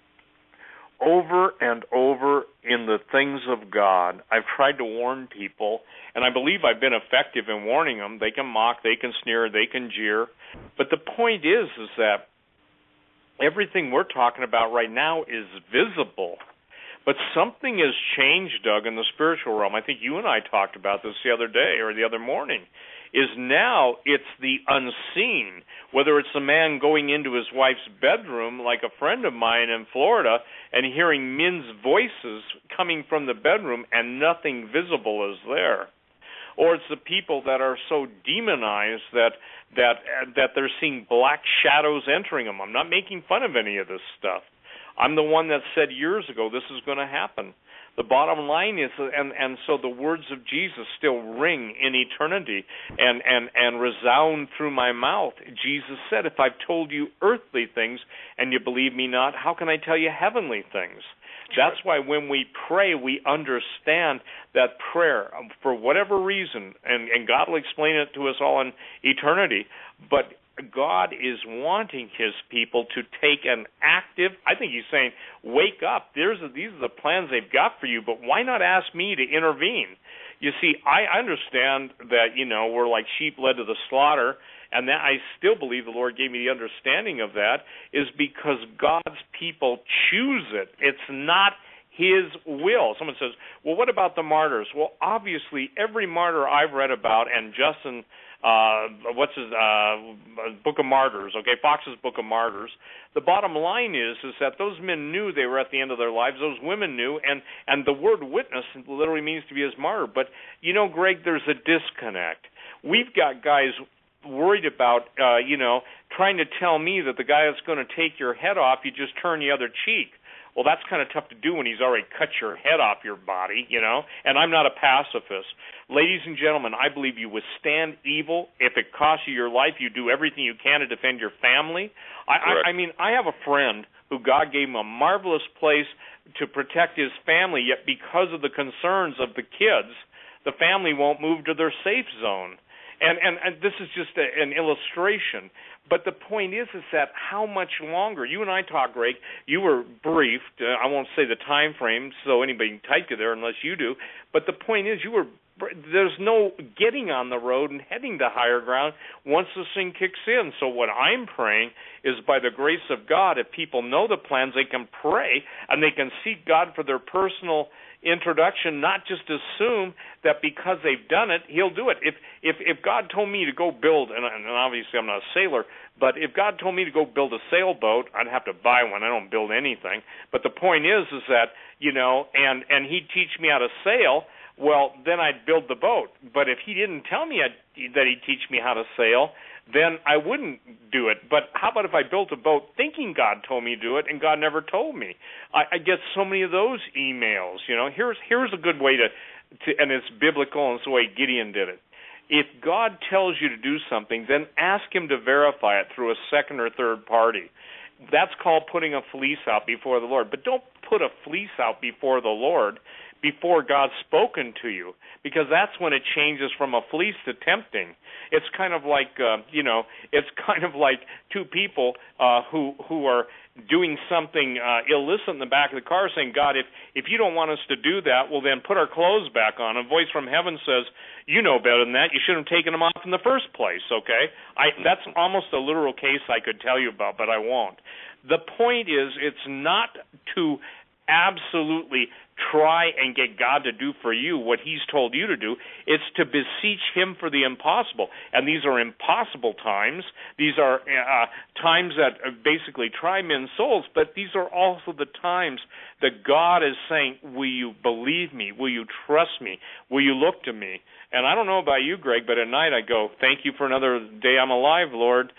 Over and over in the things of God, I've tried to warn people, and I believe I've been effective in warning them. They can mock, they can sneer, they can jeer. But the point is that everything we're talking about right now is visible. But something has changed, Doug, in the spiritual realm. I think you and I talked about this the other day or the other morning. Is now it's the unseen, whether it's a man going into his wife's bedroom, like a friend of mine in Florida, and hearing men's voices coming from the bedroom and nothing visible is there. Or it's the people that are so demonized that they're seeing black shadows entering them. I'm not making fun of any of this stuff. I'm the one that said years ago this is going to happen. The bottom line is, and so the words of Jesus still ring in eternity and resound through my mouth. Jesus said, if I've told you earthly things and you believe me not, how can I tell you heavenly things? That's why when we pray, we understand that prayer, for whatever reason, and God will explain it to us all in eternity, but God is wanting his people to take an active, I think he's saying, wake up. These are the plans they've got for you, but why not ask me to intervene? You see, I understand that, we're like sheep led to the slaughter, and that I still believe the Lord gave me the understanding of that is because God's people choose it. It's not His will. Someone says, well, what about the martyrs? Well, obviously, every martyr I've read about, and Justin, Book of Martyrs, Fox's Book of Martyrs, the bottom line is that those men knew they were at the end of their lives. Those women knew, and the word witness literally means to be as martyr. But, Greg, there's a disconnect. We've got guys worried about, trying to tell me that the guy that's going to take your head off, you just turn the other cheek. Well, that's kind of tough to do when he's already cut your head off your body, and I'm not a pacifist. Ladies and gentlemen, I believe you withstand evil. If it costs you your life, you do everything you can to defend your family. I mean, I have a friend who God gave him a marvelous place to protect his family, yet because of the concerns of the kids, the family won't move to their safe zone. And this is just an illustration. But the point is that how much longer? You and I talked, Greg. You were briefed. I won't say the time frame, so anybody can type you there unless you do. But the point is there's no getting on the road and heading to higher ground once this thing kicks in. So what I'm praying is by the grace of God, if people know the plans, they can pray and they can seek God for their personal introduction, not just assume that because they've done it, He'll do it. If God told me to go build, and obviously I'm not a sailor, but if God told me to go build a sailboat, I'd have to buy one. I don't build anything. But the point is that, and He'd teach me how to sail, well, then I'd build the boat. But if He didn't tell me that He'd teach me how to sail, then I wouldn't do it. But how about if I built a boat thinking God told me to do it and God never told me? I get so many of those emails. Here's a good way to and it's biblical, and it's the way Gideon did it. If God tells you to do something, then ask Him to verify it through a second or third party. That's called putting a fleece out before the Lord. But don't put a fleece out before the Lord before God's spoken to you, because that's when it changes from a fleece to tempting. It's kind of like, two people who are doing something illicit in the back of the car saying, God, if you don't want us to do that, well, then put our clothes back on. A voice from heaven says, you know better than that. You shouldn't have taken them off in the first place, okay? That's almost a literal case I could tell you about, but I won't. The point is, it's not to absolutely try and get God to do for you what He's told you to do. It's to beseech Him for the impossible. And these are impossible times. These are times that basically try men's souls, but these are also the times that God is saying, will you believe me? Will you trust me? Will you look to me? And I don't know about you, Greg, but at night I go, thank you for another day I'm alive, Lord.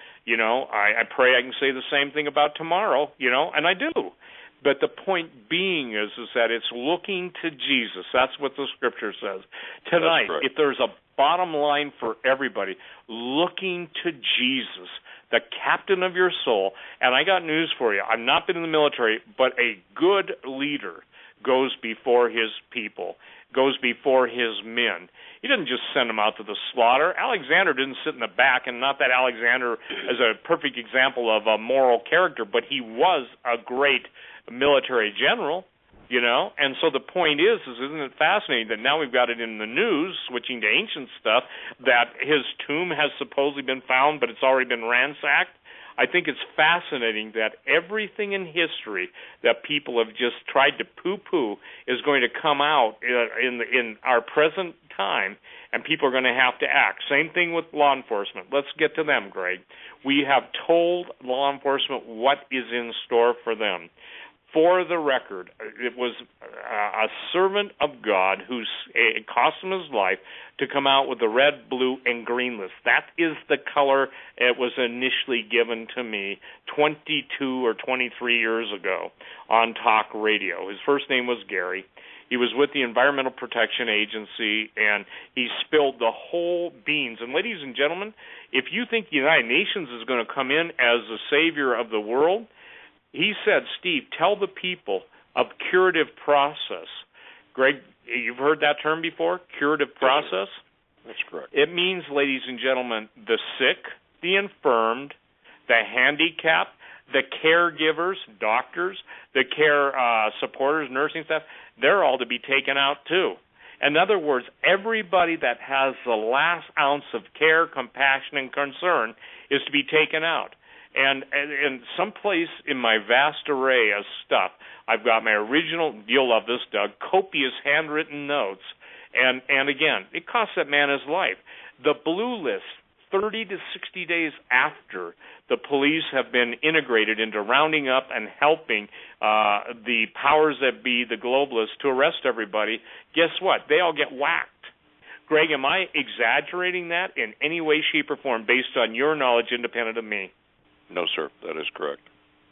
I pray I can say the same thing about tomorrow, and I do. But the point being is that it's looking to Jesus. That's what the Scripture says. Tonight, if there's a bottom line for everybody, looking to Jesus, the captain of your soul. And I got news for you. I've not been in the military, but a good leader goes before his people, goes before his men. He doesn't just send them out to the slaughter. Alexander didn't sit in the back, and not that Alexander is a perfect example of a moral character, but he was a great military general, and so the point is isn't it fascinating that now we've got it in the news, switching to ancient stuff, that his tomb has supposedly been found, but it's already been ransacked? I think it's fascinating that everything in history that people have just tried to poo-poo is going to come out in our present time, and people are going to have to act. Same thing with law enforcement. Let's get to them, Greg. We have told law enforcement what is in store for them. For the record, it was a servant of God who it cost him his life to come out with the red, blue, and green list. That is the color it was initially given to me 22 or 23 years ago on talk radio. His first name was Gary. He was with the Environmental Protection Agency, and he spilled the whole beans. And ladies and gentlemen, if you think the United Nations is going to come in as the savior of the world, he said, Steve, tell the people of curative process. Greg, you've heard that term before, curative process? That's correct. It means, ladies and gentlemen, the sick, the infirmed, the handicapped, the caregivers, doctors, the care supporters, nursing staff, they're all to be taken out too. In other words, everybody that has the last ounce of care, compassion, and concern is to be taken out. And someplace in my vast array of stuff, I've got my original, you'll love this, Doug, copious handwritten notes. And again, it costs that man his life. The blue list, 30 to 60 days after the police have been integrated into rounding up and helping the powers that be, the globalists, to arrest everybody, guess what? They all get whacked. Greg, am I exaggerating that in any way, shape, or form based on your knowledge independent of me? No, sir, that is correct.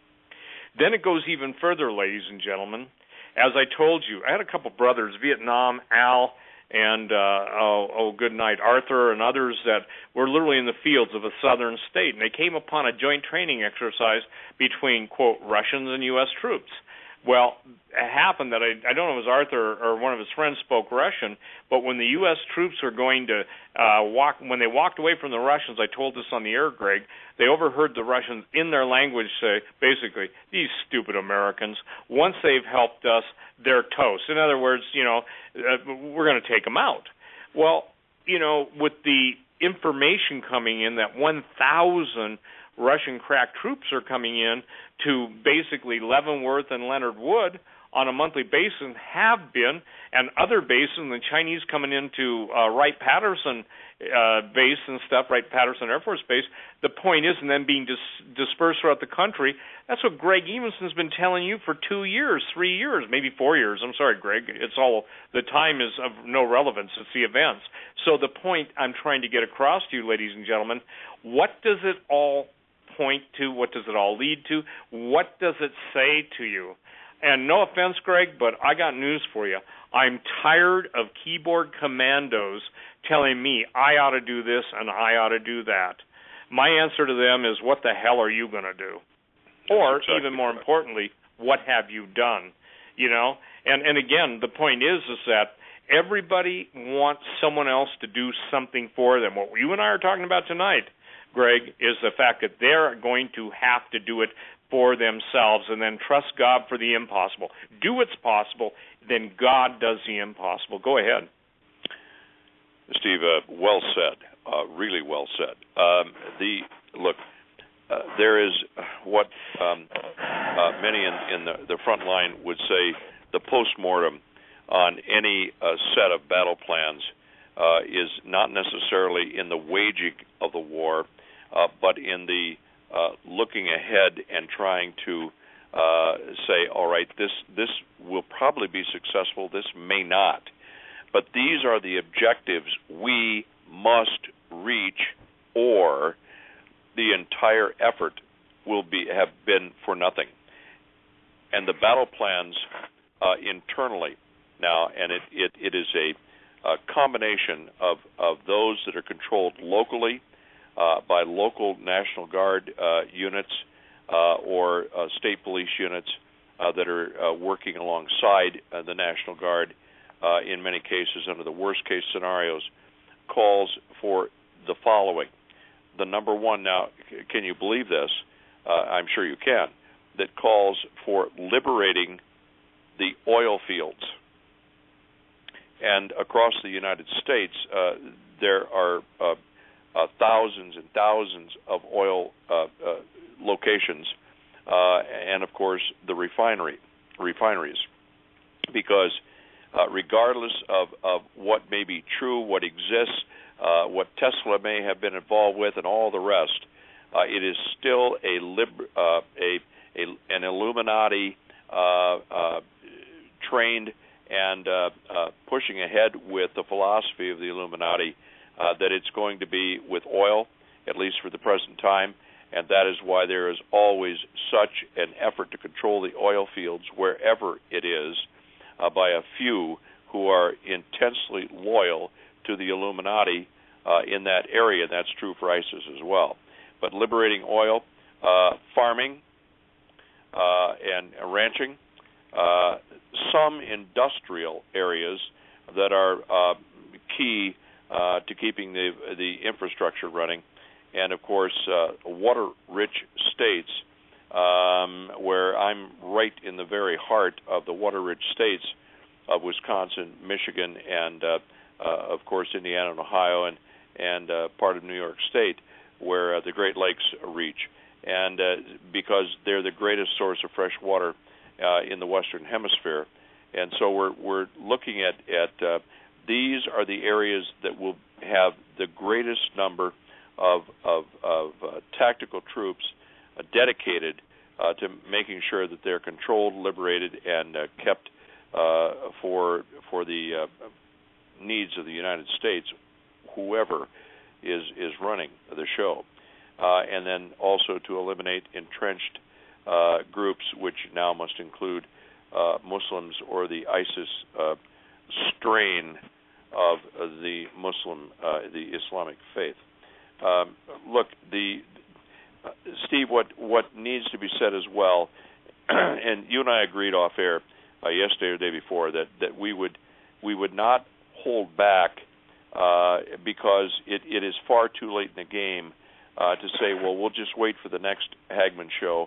Then it goes even further, ladies and gentlemen. As I told you, I had a couple brothers, Vietnam, Al, and good night, Arthur, and others that were literally in the fields of a southern state, and they came upon a joint training exercise between, quote, Russians and U.S. troops. Well, it happened that I don't know if it was Arthur or one of his friends spoke Russian, but when the U.S. troops were going to when they walked away from the Russians, I told this on the air, Greg, they overheard the Russians in their language say, basically, these stupid Americans, once they've helped us, they're toast. In other words, we're going to take them out. Well, with the information coming in that 1,000 Russian crack troops are coming in to basically Leavenworth and Leonard Wood on a monthly basis, have been, and other bases, and the Chinese coming into Wright-Patterson base and stuff, Wright-Patterson Air Force Base. The point is, and then being dispersed throughout the country, that's what Greg Evensen's been telling you for 2 years, 3 years, maybe 4 years. I'm sorry, Greg. It's all, the time is of no relevance. It's the events. So the point I'm trying to get across to you, ladies and gentlemen, what does it all point to? What does it all lead to? What does it say to you? And no offense, Greg, but I got news for you. I'm tired of keyboard commandos telling me I ought to do this and I ought to do that. My answer to them is, what the hell are you going to do? Or, exactly, even more importantly, what have you done? And again, the point is that everybody wants someone else to do something for them. What you and I are talking about tonight, Greg, is the fact that they're going to have to do it for themselves and then trust God for the impossible. Do what's possible, then God does the impossible. Go ahead. Steve, well said, really well said. There is what many in the front line would say the postmortem on any set of battle plans is not necessarily in the waging of the war, but in the looking ahead and trying to say, all right, this will probably be successful, this may not. But these are the objectives we must reach, or the entire effort will have been for nothing. And the battle plans internally now, and it is a combination of those that are controlled locally by local National Guard units or state police units that are working alongside the National Guard, in many cases under the worst-case scenarios, calls for the following. The number one, now, can you believe this? I'm sure you can, that calls for liberating the oil fields. And across the United States, there are thousands and thousands of oil locations, and of course the refineries, because regardless of what may be true, what exists, what Tesla may have been involved with, and all the rest, it is still an Illuminati trained and pushing ahead with the philosophy of the Illuminati, that it's going to be with oil, at least for the present time, and that is why there is always such an effort to control the oil fields wherever it is by a few who are intensely loyal to the Illuminati in that area. That's true for ISIS as well. But liberating oil, farming, and ranching, some industrial areas that are key to keeping the infrastructure running, and of course water-rich states, where I'm right in the very heart of the water-rich states, Wisconsin, Michigan, and of course Indiana and Ohio, and part of New York State, where the Great Lakes reach, and because they're the greatest source of fresh water in the Western Hemisphere. And so we're looking at these are the areas that will have the greatest number of tactical troops dedicated to making sure that they're controlled, liberated, and kept for the needs of the United States, whoever is running the show, and then also to eliminate entrenched groups, which now must include Muslims or the ISIS strain of the the Islamic faith. Look, Steve, what needs to be said as well, and you and I agreed off air yesterday or the day before that we would not hold back because it is far too late in the game to say, well, we'll just wait for the next Hagmann show.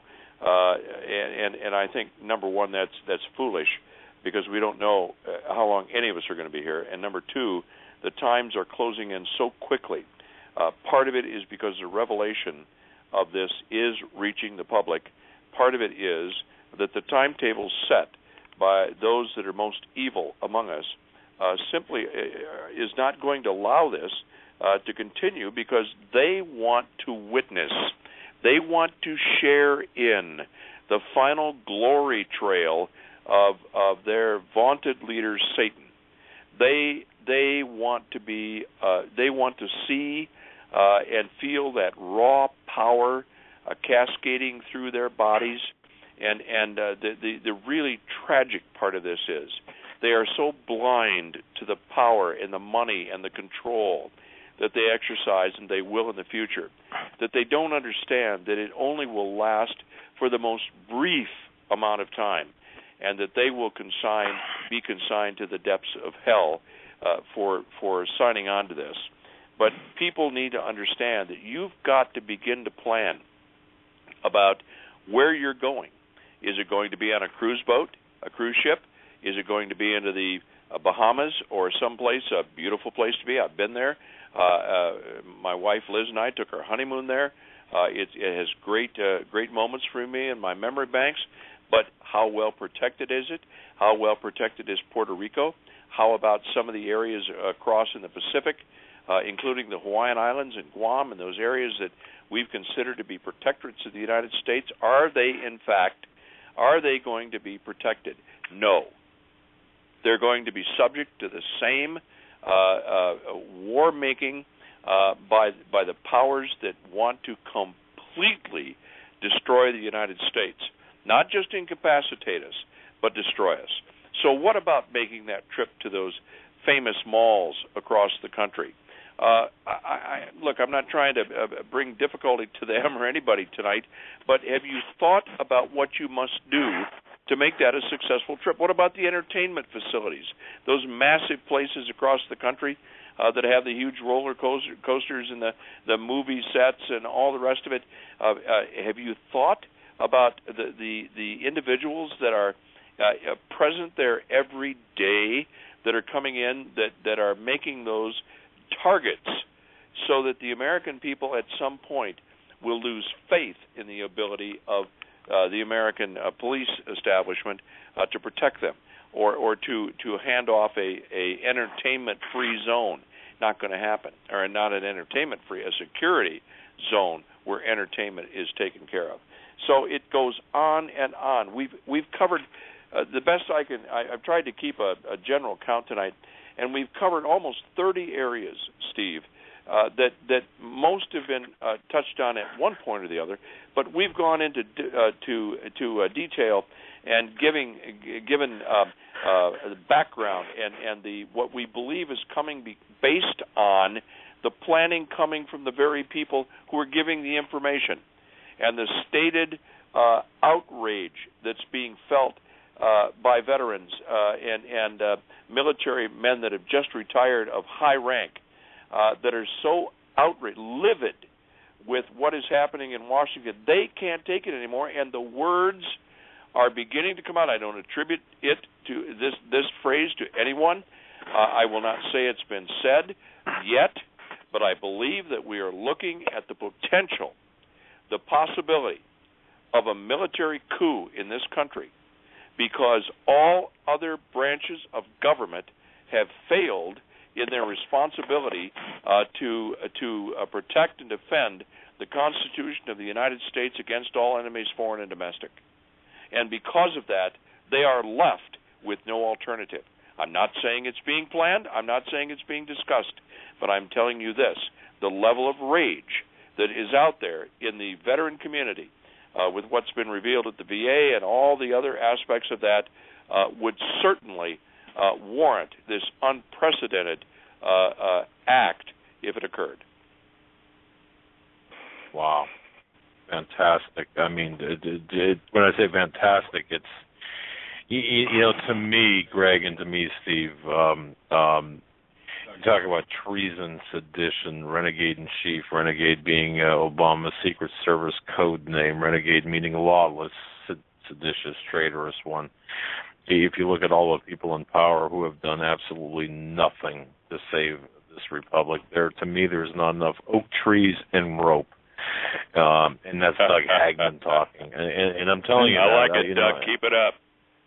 And I think, number one, that's foolish, because we don't know how long any of us are going to be here. And number two, the times are closing in so quickly. Part of it is because the revelation of this is reaching the public. Part of it is that the timetable set by those that are most evil among us simply is not going to allow this to continue, because they want to witness. They want to share in the final glory trail of their vaunted leader, Satan. They want to be. They want to see and feel that raw power cascading through their bodies. And the really tragic part of this is they are so blind to the power and the money and the control that they exercise, and they will in the future, that they don't understand that it only will last for the most brief amount of time, and that they will be consigned to the depths of hell for signing on to this. But people need to understand that you've got to begin to plan about where you're going. Is it going to be on a cruise boat, a cruise ship? Is it going to be into the Bahamas or someplace, a beautiful place to be? I've been there. My wife Liz and I took our honeymoon there. It has great moments for me in my memory banks. But how well protected is it? How well protected is Puerto Rico? How about some of the areas across in the Pacific, including the Hawaiian Islands and Guam and those areas that we've considered to be protectorates of the United States? Are they going to be protected? No. They're going to be subject to the same war-making by the powers that want to completely destroy the United States. Not just incapacitate us, but destroy us. So what about making that trip to those famous malls across the country? Look, I'm not trying to bring difficulty to them or anybody tonight, but have you thought about what you must do to make that a successful trip? What about the entertainment facilities, those massive places across the country that have the huge roller coasters and the movie sets and all the rest of it? Have you thought about the individuals that are present there every day, that are coming in, that are making those targets, so that the American people at some point will lose faith in the ability of the American police establishment to protect them, or to hand off a entertainment-free zone? Not going to happen. Or not an entertainment-free, a security zone where entertainment is taken care of. So it goes on and on. We've covered the best I can. I've tried to keep a general count tonight, and we've covered almost 30 areas, Steve, that most have been touched on at one point or the other. But we've gone into detail and given the background and the what we believe is coming based on the planning coming from the very people who are giving the information, and the stated outrage that's being felt by veterans and military men that have just retired of high rank, that are so outraged, livid with what is happening in Washington. They can't take it anymore, and the words are beginning to come out. I don't attribute it to this phrase to anyone. I will not say it's been said yet, but I believe that we are looking at the potential, the possibility of a military coup in this country, because all other branches of government have failed in their responsibility to protect and defend the Constitution of the United States against all enemies, foreign and domestic. And because of that, they are left with no alternative. I'm not saying it's being planned. I'm not saying it's being discussed. But I'm telling you this, the level of rage that is out there in the veteran community with what's been revealed at the VA and all the other aspects of that would certainly warrant this unprecedented act if it occurred. Wow. Fantastic. I mean, when I say fantastic, it's, to me, Greg, and to me, Steve, you talk about treason, sedition, renegade in chief, renegade being Obama's Secret Service code name, renegade meaning lawless, seditious, traitorous one. If you look at all the people in power who have done absolutely nothing to save this republic, to me, there's not enough oak trees and rope. And that's Doug Hagmann talking. And I'm telling you, I like it, Doug. Keep it up.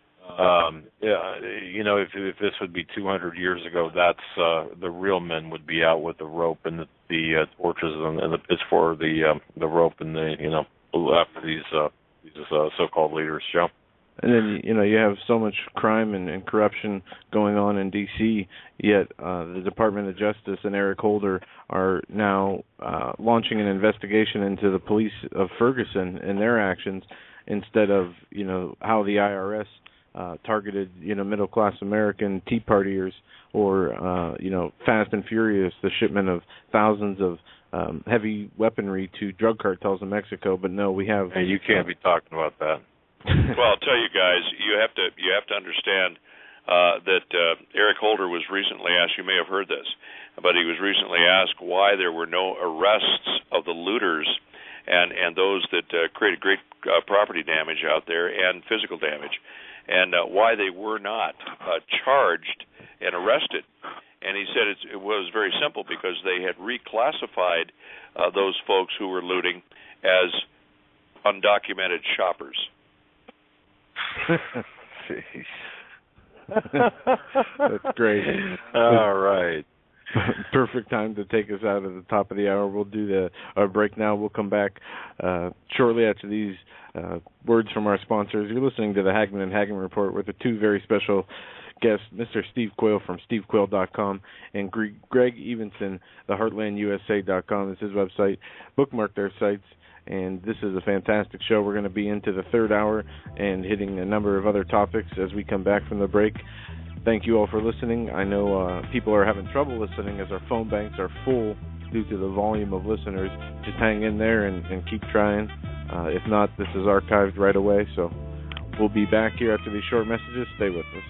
If this would be 200 years ago, that's the real men would be out with the rope and the torches and the pitchfork, the rope, and after these so-called leaders, Joe. And then you have so much crime and corruption going on in D.C., yet the Department of Justice and Eric Holder are now launching an investigation into the police of Ferguson and their actions, instead of how the IRS targeted middle-class American Tea Partiers, or Fast and Furious, the shipment of thousands of heavy weaponry to drug cartels in Mexico. But no, we have. Hey, you can't be talking about that. Well, I'll tell you guys, you have to understand that Eric Holder was recently asked. You may have heard this, but he was recently asked why there were no arrests of the looters and those that created great property damage out there and physical damage, and why they were not charged and arrested. And he said it was very simple, because they had reclassified those folks who were looting as undocumented shoppers. Jeez. That's great. All right. Perfect time to take us out at the top of the hour. We'll do our break now. We'll come back shortly after these words from our sponsors. You're listening to the Hagmann and Hagmann Report with the two very special guests, Mr. Steve Quayle from stevequayle.com and Greg Evensen, theheartlandusa.com is his website. Bookmark their sites. And this is a fantastic show. We're going to be into the third hour and hitting a number of other topics as we come back from the break. Thank you all for listening. I know people are having trouble listening as our phone banks are full due to the volume of listeners. Just hang in there and keep trying. If not, this is archived right away. So we'll be back here after these short messages. Stay with us.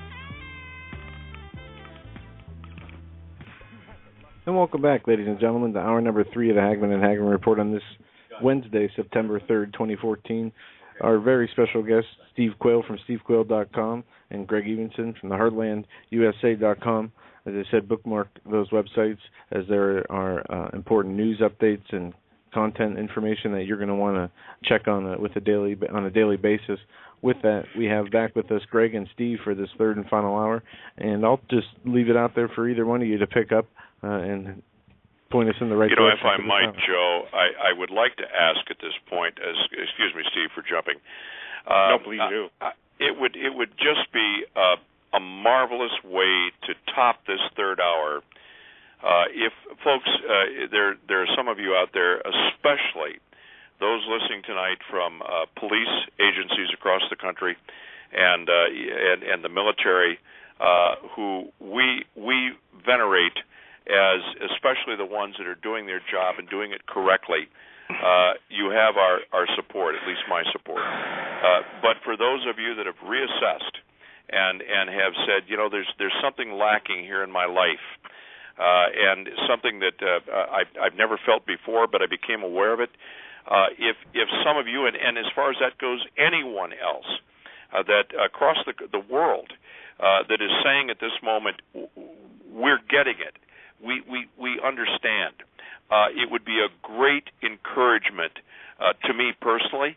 And welcome back, ladies and gentlemen, to hour number 3 of the Hagmann and Hagmann Report on this Wednesday, September 3rd, 2014. Our very special guests, Steve Quayle from stevequayle.com and Greg Evensen from theheartlandusa.com. As I said, bookmark those websites, as there are important news updates and content information that you're going to want to check on on a daily basis. With that, we have back with us Greg and Steve for this third and final hour, and I'll just leave it out there for either one of you to pick up and point us in the right direction. If I might, Joe, I would like to ask at this point, excuse me, Steve, for jumping. No, please do. It would just be a marvelous way to top this third hour. If folks, there are some of you out there, especially those listening tonight from police agencies across the country and the military, who we venerate as especially the ones that are doing their job and doing it correctly. You have our support, at least my support. But for those of you that have reassessed and have said, there's something lacking here in my life, and something that I've never felt before, but I became aware of it, if some of you, and as far as that goes, anyone else that across the world that is saying at this moment, we're getting it, we understand. It would be a great encouragement to me personally,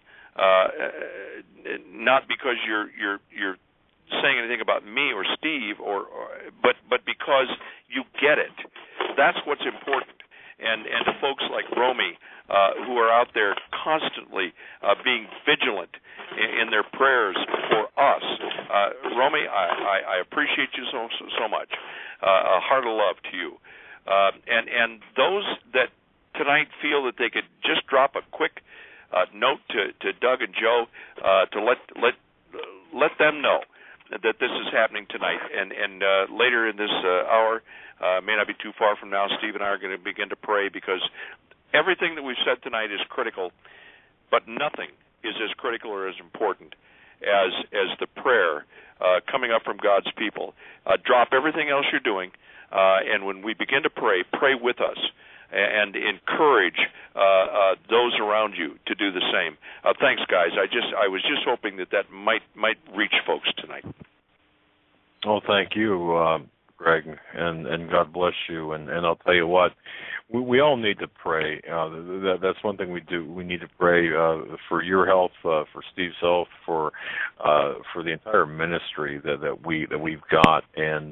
not because you're saying anything about me or Steve, but because you get it. That's what's important. And to folks like Romy, who are out there constantly being vigilant in their prayers for us. Romy, I appreciate you so much. A heart of love to you. And those that tonight feel that they could just drop a quick note to Doug and Joe to let them know that this is happening tonight. And later in this hour, may not be too far from now, Steve and I are going to begin to pray, because everything that we've said tonight is critical, but nothing is as critical or as important as the prayer coming up from God's people. Drop everything else you're doing, and when we begin to pray with us and encourage those around you to do the same. Thanks, guys. I was just hoping that might reach folks tonight. Well, thank you, Greg, and God bless you. And I'll tell you what, we all need to pray. That's one thing we do. We need to pray for your health, for Steve's health, for the entire ministry that we've got. And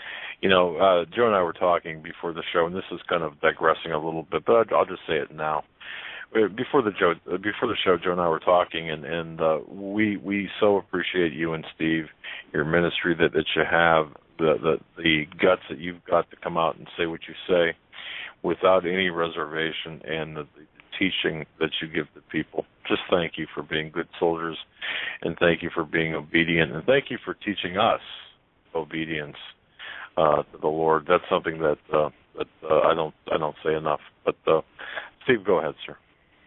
Joe and I were talking before the show, and this is kind of digressing a little bit, but I'll just say it now. Before the show, Joe and I were talking, and we so appreciate you and Steve, your ministry that you have, the guts that you've got to come out and say what you say without any reservation, and the teaching that you give the people. Just thank you for being good soldiers, and thank you for being obedient, and thank you for teaching us obedience to the Lord. That's something that I don't say enough. But Steve, go ahead, sir.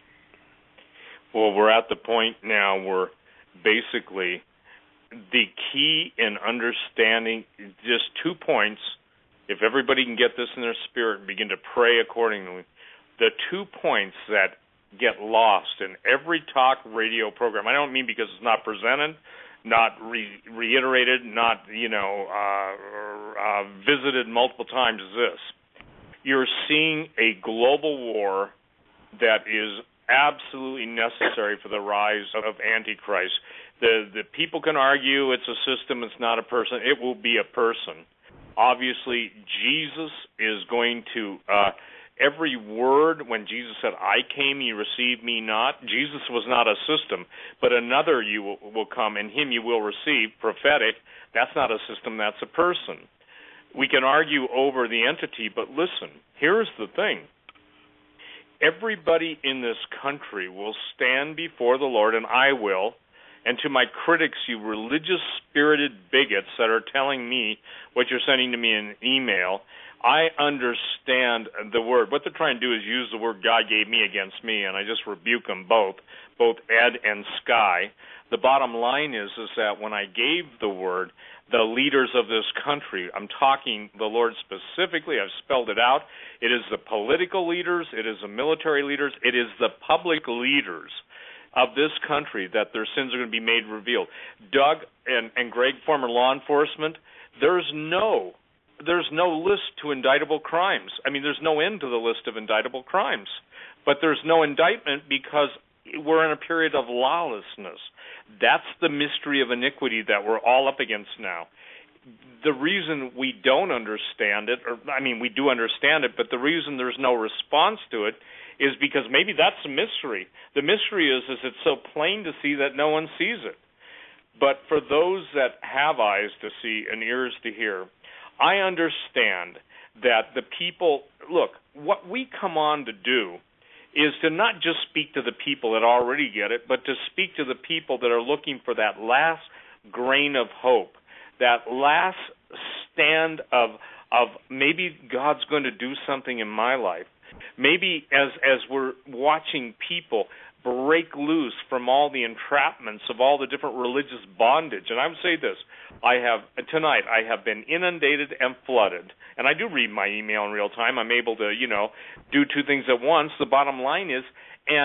Well, we're at the point now where basically the key in understanding just 2 points, if everybody can get this in their spirit and begin to pray accordingly, the 2 points that get lost in every talk radio program, I don't mean because it's not presented, not reiterated, not visited multiple times, is this. You're seeing a global war that is absolutely necessary for the rise of Antichrist. The people can argue it's a system, it's not a person. It will be a person. Obviously, Jesus is going to, every word when Jesus said, I came, you received me not, Jesus was not a system, but another you will come, and him you will receive, prophetic. That's not a system, that's a person. We can argue over the entity, but listen, here's the thing. Everybody in this country will stand before the Lord, and I will. And to my critics, you religious spirited bigots that are telling me what you're sending to me in email, I understand the word. What they're trying to do is use the word God gave me against me, and I just rebuke them both Ed and Sky. The bottom line is that when I gave the word, the leaders of this country, I'm talking the Lord specifically, I've spelled it out, it is the political leaders, it is the military leaders, it is the public leaders of this country that their sins are going to be made revealed. Doug and Greg, former law enforcement, there's no list to indictable crimes. I mean, there's no end to the list of indictable crimes. But there's no indictment because we're in a period of lawlessness. That's the mystery of iniquity that we're all up against now. The reason we don't understand it, we do understand it, but the reason there's no response to it is because maybe that's a mystery. The mystery is it's so plain to see that no one sees it. But for those that have eyes to see and ears to hear, I understand that the people, look, what we come on to do is to not just speak to the people that already get it, but to speak to the people that are looking for that last grain of hope, that last stand of maybe God's going to do something in my life. Maybe as we're watching people break loose from all the entrapments of all the different religious bondage. And I would say this, tonight I have been inundated and flooded, and I do read my email in real time. I'm able to, do two things at once. The bottom line is, and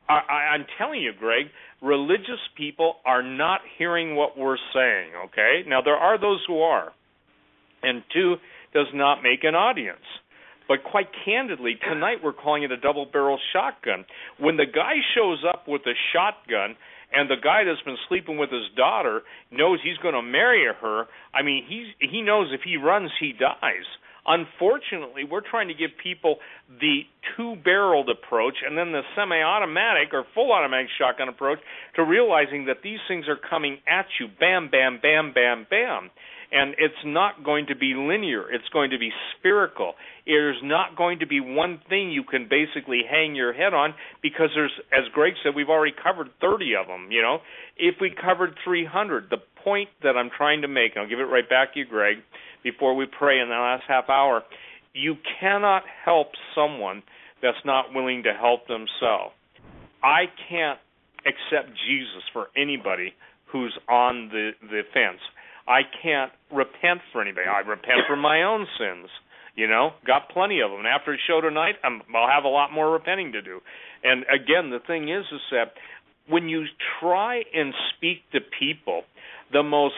I'm telling you, Greg, religious people are not hearing what we're saying, okay? Now, there are those who are, and two does not make an audience. But quite candidly, tonight we're calling it a double-barrel shotgun. When the guy shows up with a shotgun and the guy that's been sleeping with his daughter knows he's going to marry her, I mean, he knows if he runs, he dies. Unfortunately, we're trying to give people the two-barreled approach and then the semi-automatic or full-automatic shotgun approach to realizing that these things are coming at you, bam, bam, bam, bam, bam. And it's not going to be linear. It's going to be spherical. There's not going to be one thing you can basically hang your head on because there's, as Greg said, we've already covered 30 of them, you know. If we covered 300, the point that I'm trying to make, and I'll give it right back to you, Greg, before we pray in the last half hour, you cannot help someone that's not willing to help themselves. I can't accept Jesus for anybody who's on the fence. I can't repent for anybody. I repent for my own sins, you know, got plenty of them. And after the show tonight, I'll have a lot more repenting to do. And again, the thing is that when you try and speak to people, the most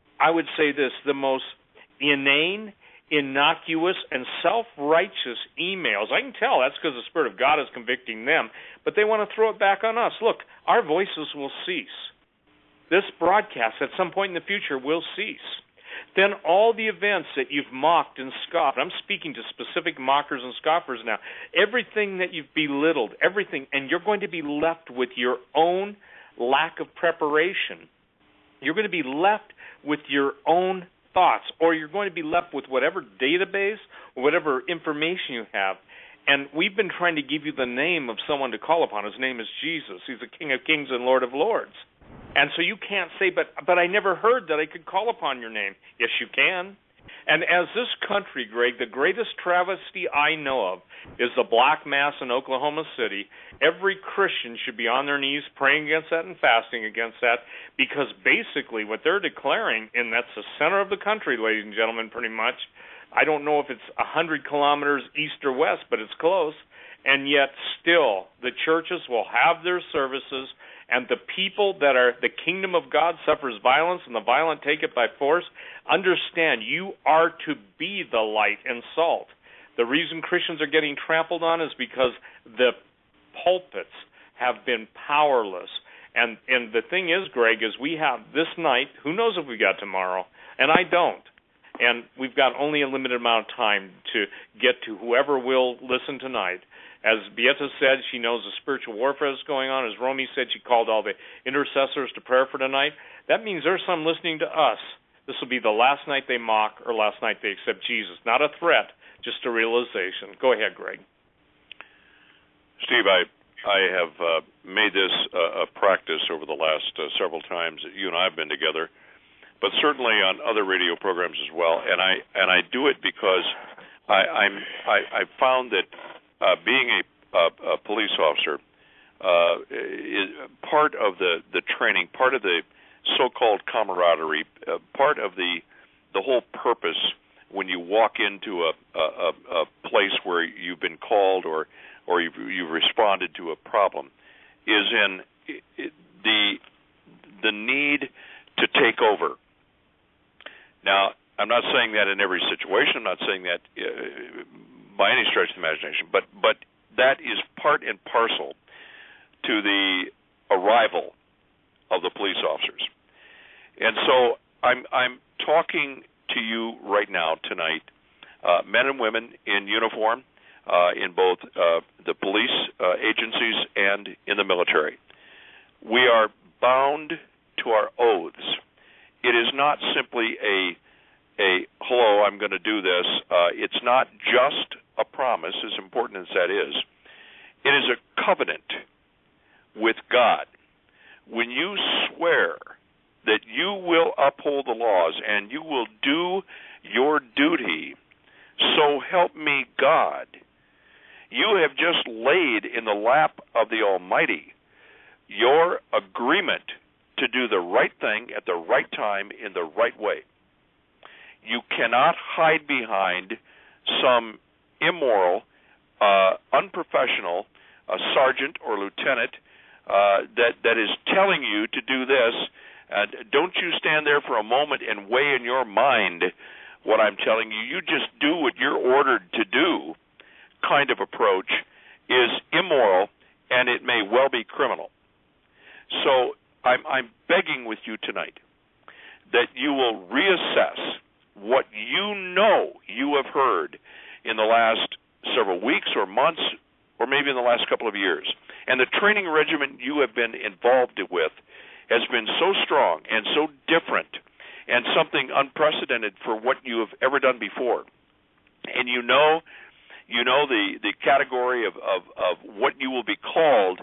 inane, innocuous, and self-righteous emails, I can tell that's because the Spirit of God is convicting them, but they want to throw it back on us. Look, our voices will cease. This broadcast at some point in the future will cease. Then all the events that you've mocked and scoffed, I'm speaking to specific mockers and scoffers now, everything that you've belittled, everything, and you're going to be left with your own lack of preparation. You're going to be left with your own thoughts, or you're going to be left with whatever database or whatever information you have. And we've been trying to give you the name of someone to call upon. His name is Jesus. He's the King of Kings and Lord of Lords. And so you can't say, but I never heard that I could call upon your name. Yes, you can. And as this country, Greg, the greatest travesty I know of is the Black Mass in Oklahoma City. Every Christian should be on their knees praying against that and fasting against that, because basically what they're declaring, and that's the center of the country, ladies and gentlemen, pretty much. I don't know if it's 100 kilometers east or west, but it's close. And yet still the churches will have their services, and the people that are the kingdom of God suffers violence, and the violent take it by force. Understand, you are to be the light and salt. The reason Christians are getting trampled on is because the pulpits have been powerless. And the thing is, Greg, is we have this night, who knows if we got tomorrow, and I don't. And we've got only a limited amount of time to get to whoever will listen tonight. As Beata said, she knows the spiritual warfare is going on. As Romy said, she called all the intercessors to prayer for tonight. That means there's some listening to us. This will be the last night they mock or last night they accept Jesus. Not a threat, just a realization. Go ahead, Greg. Steve, I have made this a practice over the last several times that you and I have been together, but certainly on other radio programs as well. And I do it because I found that being a police officer is part of the training, part of the so-called camaraderie, part of the whole purpose when you walk into a place where you've been called or you've responded to a problem is in the need to take over. Now, I'm not saying that in every situation. I'm not saying that by any stretch of the imagination, but that is part and parcel to the arrival of the police officers. And so I'm talking to you right now tonight, men and women in uniform, in both the police agencies and in the military. We are bound to our oaths. It is not simply a hello, I'm going to do this. It's not just a promise, as important as that is. It is a covenant with God. When you swear that you will uphold the laws and you will do your duty, so help me God, you have just laid in the lap of the Almighty your agreement to do the right thing at the right time in the right way. You cannot hide behind some immoral, unprofessional sergeant or lieutenant that is telling you to do this. Don't you stand there for a moment and weigh in your mind what I'm telling you. You just do what you're ordered to do kind of approach is immoral, and it may well be criminal. So I'm begging with you tonight that you will reassess what you know you have heard in the last several weeks or months or maybe in the last couple of years. And the training regimen you have been involved with has been so strong and so different and something unprecedented for what you have ever done before. And you know the category of what you will be called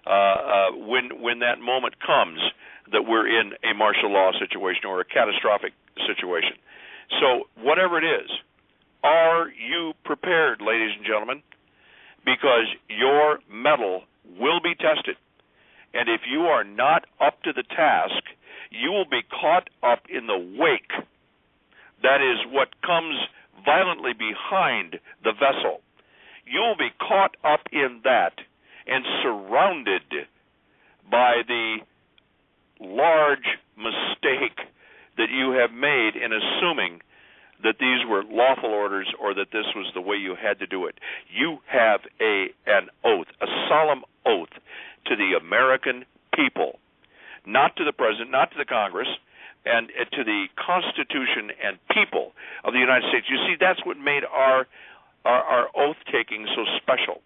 when that moment comes that we're in a martial law situation or a catastrophic situation. So whatever it is, are you prepared, ladies and gentlemen? Because your mettle will be tested. And if you are not up to the task, you will be caught up in the wake. That is what comes violently behind the vessel. You will be caught up in that and surrounded by the large mistake that you have made in assuming that these were lawful orders or that this was the way you had to do it. You have an oath, a solemn oath to the American people, not to the President, not to the Congress, and to the Constitution and people of the United States. You see, that's what made our oath-taking so special.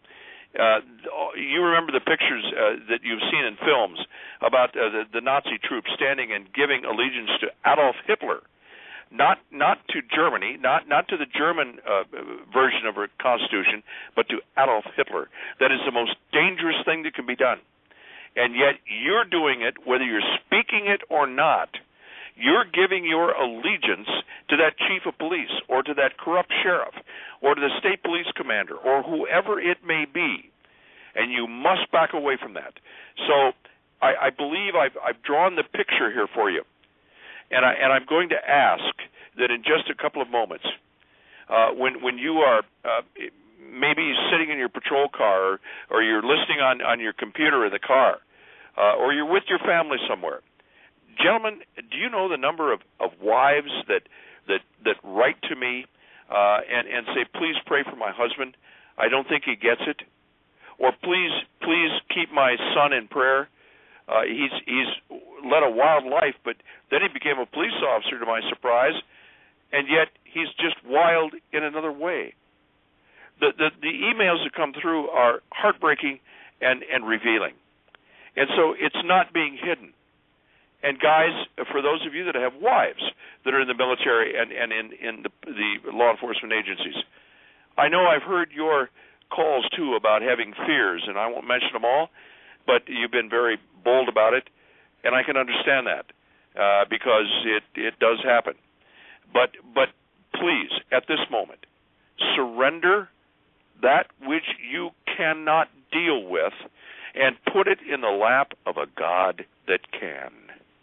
You remember the pictures that you've seen in films about the Nazi troops standing and giving allegiance to Adolf Hitler, not to Germany, not to the German version of our Constitution, but to Adolf Hitler. That is the most dangerous thing that can be done. And yet you're doing it, whether you're speaking it or not. You're giving your allegiance to that chief of police or to that corrupt sheriff or to the state police commander or whoever it may be, and you must back away from that. So I believe I've drawn the picture here for you, and I'm going to ask that in just a couple of moments, when you are maybe sitting in your patrol car or you're listening on your computer in the car or you're with your family somewhere, gentlemen, do you know the number of wives that write to me and say, please pray for my husband, I don't think he gets it, or please keep my son in prayer, he's led a wild life, but then he became a police officer to my surprise, and yet he's just wild in another way. The emails that come through are heartbreaking and revealing, and so it's not being hidden. And guys, for those of you that have wives that are in the military and in the law enforcement agencies, I know I've heard your calls too about having fears, and I won't mention them all, but you've been very bold about it, and I can understand that because it does happen. But please, at this moment, surrender that which you cannot deal with and put it in the lap of a God that can.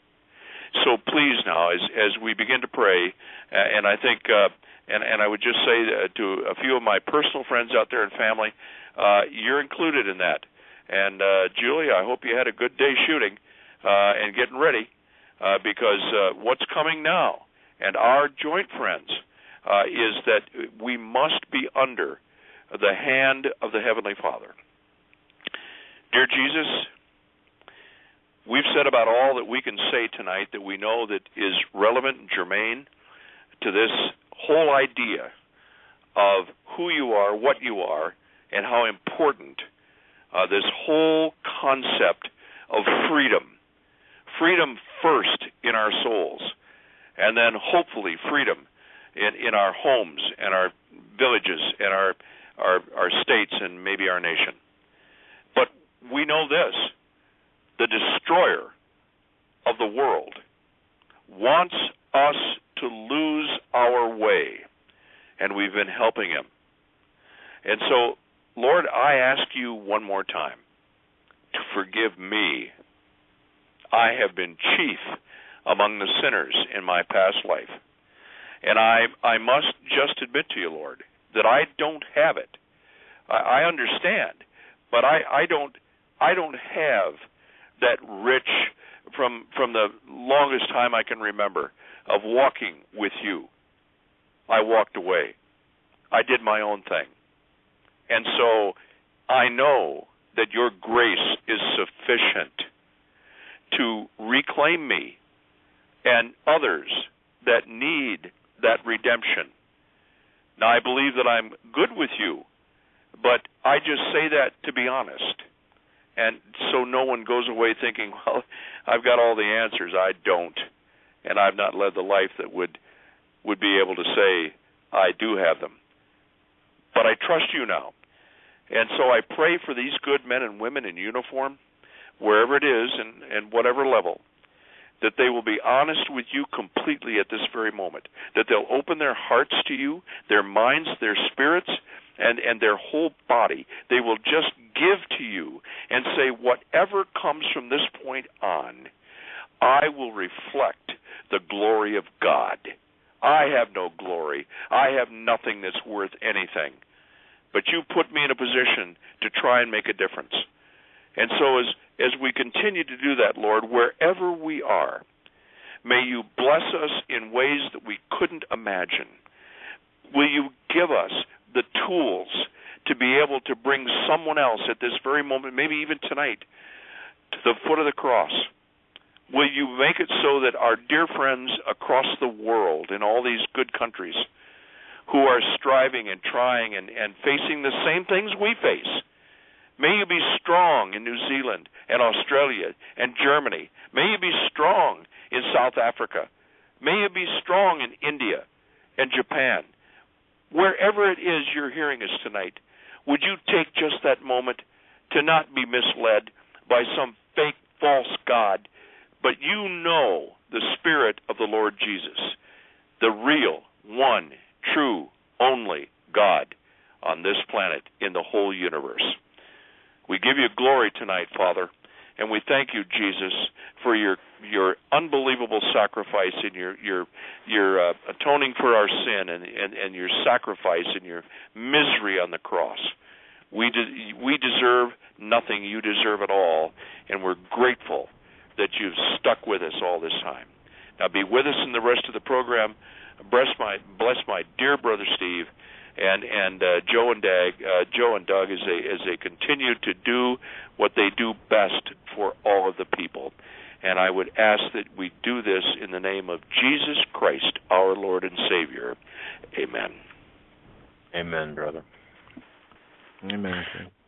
So please now, as we begin to pray, and I think, and I would just say to a few of my personal friends out there and family, you're included in that. And Julie, I hope you had a good day shooting and getting ready, because what's coming now, and our joint friends, is that we must be under the hand of the Heavenly Father. Dear Jesus, we've said about all that we can say tonight that we know that is relevant and germane to this whole idea of who you are, what you are, and how important this whole concept of freedom first in our souls, and then hopefully freedom in our homes and our villages and our states and maybe our nation. But we know this. The destroyer of the world wants us to lose our way, and we've been helping him. And so, Lord, I ask you one more time to forgive me. I have been chief among the sinners in my past life, and I must just admit to you, Lord, that I don't have it. I understand, but I don't have that rich, from the longest time I can remember, of walking with you, I walked away. I did my own thing. And so I know that your grace is sufficient to reclaim me and others that need that redemption. Now, I believe that I'm good with you, but I just say that to be honest. And so no one goes away thinking, well, I've got all the answers. I don't. And I've not led the life that would be able to say I do have them. But I trust you now. And so I pray for these good men and women in uniform, wherever it is and whatever level, that they will be honest with you completely at this very moment, that they'll open their hearts to you, their minds, their spirits, and their whole body. They will just give to you and say, whatever comes from this point on, I will reflect the glory of God. I have no glory. I have nothing that's worth anything. But you put me in a position to try and make a difference. And so as we continue to do that, Lord, wherever we are, may you bless us in ways that we couldn't imagine. Will you give us the tools to be able to bring someone else at this very moment, maybe even tonight, to the foot of the cross? Will you make it so that our dear friends across the world in all these good countries who are striving and trying and facing the same things we face, may you be strong in New Zealand and Australia and Germany. May you be strong in South Africa. May you be strong in India and Japan. Wherever it is you're hearing us tonight, would you take just that moment to not be misled by some fake, false God, but you know the Spirit of the Lord Jesus, the real, one, true, only God on this planet in the whole universe. We give you glory tonight, Father, and we thank you, Jesus, for your unbelievable sacrifice and your atoning for our sin and your sacrifice and your misery on the cross. We deserve nothing. You deserve it all, and we're grateful that you've stuck with us all this time. Now be with us in the rest of the program. Bless my dear brother Steve and Joe and Doug as they continue to do what they do best for all of the people. And I would ask that we do this in the name of Jesus Christ, our Lord and Savior. Amen. Amen, brother. Amen.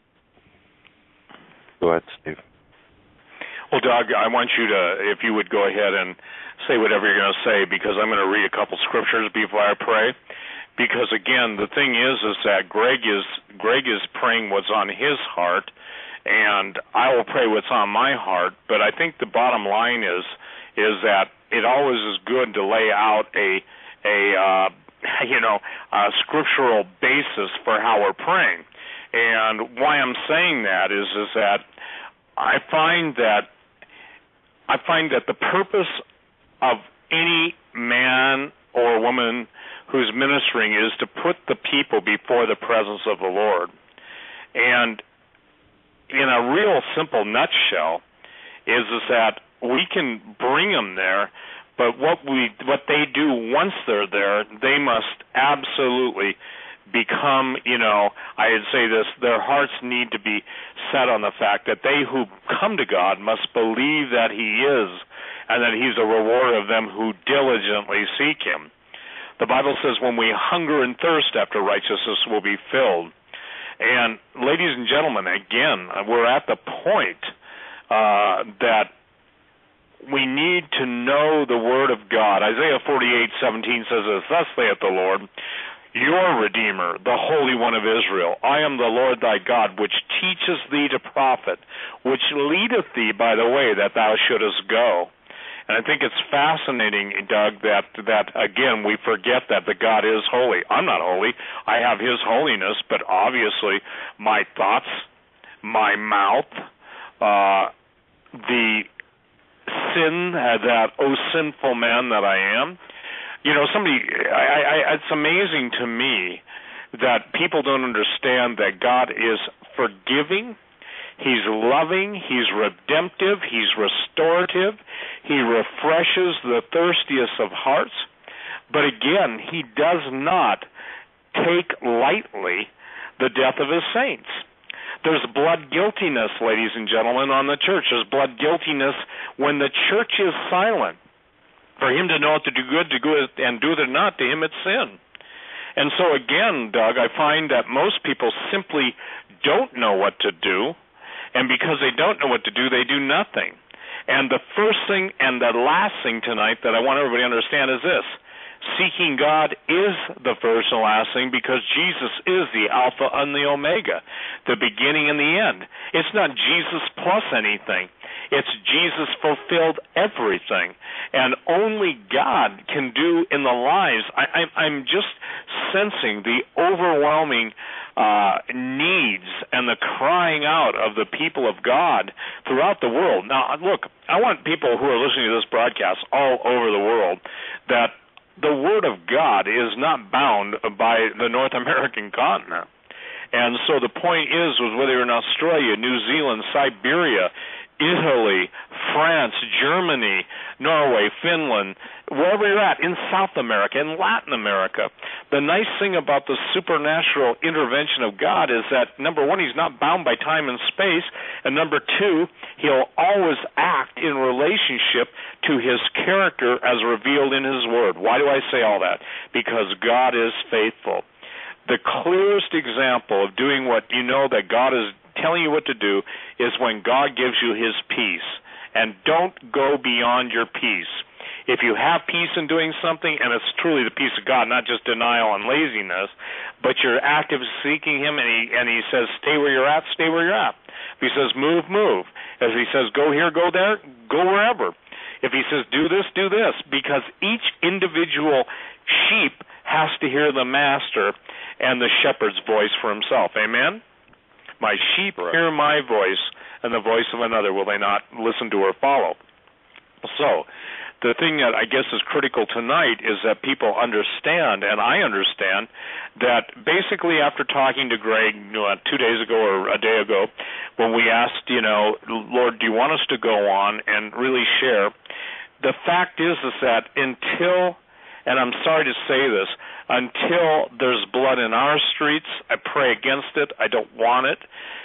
Go ahead, Steve. Well, Doug, I want you to, if you would go ahead and say whatever you're going to say, because I'm going to read a couple scriptures before I pray. Because again, the thing is that Greg is praying what's on his heart, and I will pray what's on my heart. But I think the bottom line is that it always is good to lay out a scriptural basis for how we're praying. And why I'm saying that is that I find that the purpose of any man or woman who's ministering is to put the people before the presence of the Lord. And in a real simple nutshell is that we can bring them there, but what they do once they're there, they must absolutely become, I'd say this, their hearts need to be set on the fact that they who come to God must believe that He is, and that He's a rewarder of them who diligently seek Him. The Bible says when we hunger and thirst after righteousness, we'll be filled. And ladies and gentlemen, again, we're at the point that we need to know the Word of God. Isaiah 48:17 says this, "Thus saith the Lord, your Redeemer, the Holy One of Israel. I am the Lord thy God, which teacheth thee to profit, which leadeth thee by the way that thou shouldest go." And I think it's fascinating, Doug, that again, we forget that the God is holy. I'm not holy. I have His holiness, but obviously my thoughts, my mouth, the sin that, oh sinful man that I am. It's amazing to me that people don't understand that God is forgiving. He's loving, he's redemptive, he's restorative, he refreshes the thirstiest of hearts. But again, he does not take lightly the death of his saints. There's blood guiltiness, ladies and gentlemen, on the church. There's blood guiltiness when the church is silent. For him to know what to do good and do it not, to him it's sin. And so again, Doug, I find that most people simply don't know what to do, and because they don't know what to do, they do nothing. And the first thing and the last thing tonight that I want everybody to understand is this. Seeking God is the first and last thing, because Jesus is the Alpha and the Omega, the beginning and the end. It's not Jesus plus anything. It's Jesus fulfilled everything. And only God can do in the lives. I'm just sensing the overwhelming needs and the crying out of the people of God throughout the world. Now, look, I want people who are listening to this broadcast all over the world that the Word of God is not bound by the North American continent. And so the point is whether you're in Australia, New Zealand, Siberia, Italy, France, Germany, Norway, Finland, wherever you're at, in South America, in Latin America, the nice thing about the supernatural intervention of God is that, number one, he's not bound by time and space, and number two, he'll always act in relationship to his character as revealed in his word. Why do I say all that? Because God is faithful. The clearest example of doing what you know that God is telling you what to do is when God gives you his peace. And don't go beyond your peace. If you have peace in doing something, and it's truly the peace of God, not just denial and laziness, but you're active seeking him, and he says, stay where you're at, stay where you're at. If he says, move, move. If he says, go here, go there, go wherever. If he says, do this, because each individual sheep has to hear the master and the shepherd's voice for himself. Amen? My sheep hear my voice, and the voice of another will they not listen to or follow. So, the thing that I guess is critical tonight is that people understand, and I understand, that basically after talking to Greg 2 days ago or a day ago, when we asked, Lord, do you want us to go on and really share, the fact is that until, and I'm sorry to say this, until there's blood in our streets, I pray against it. I don't want it.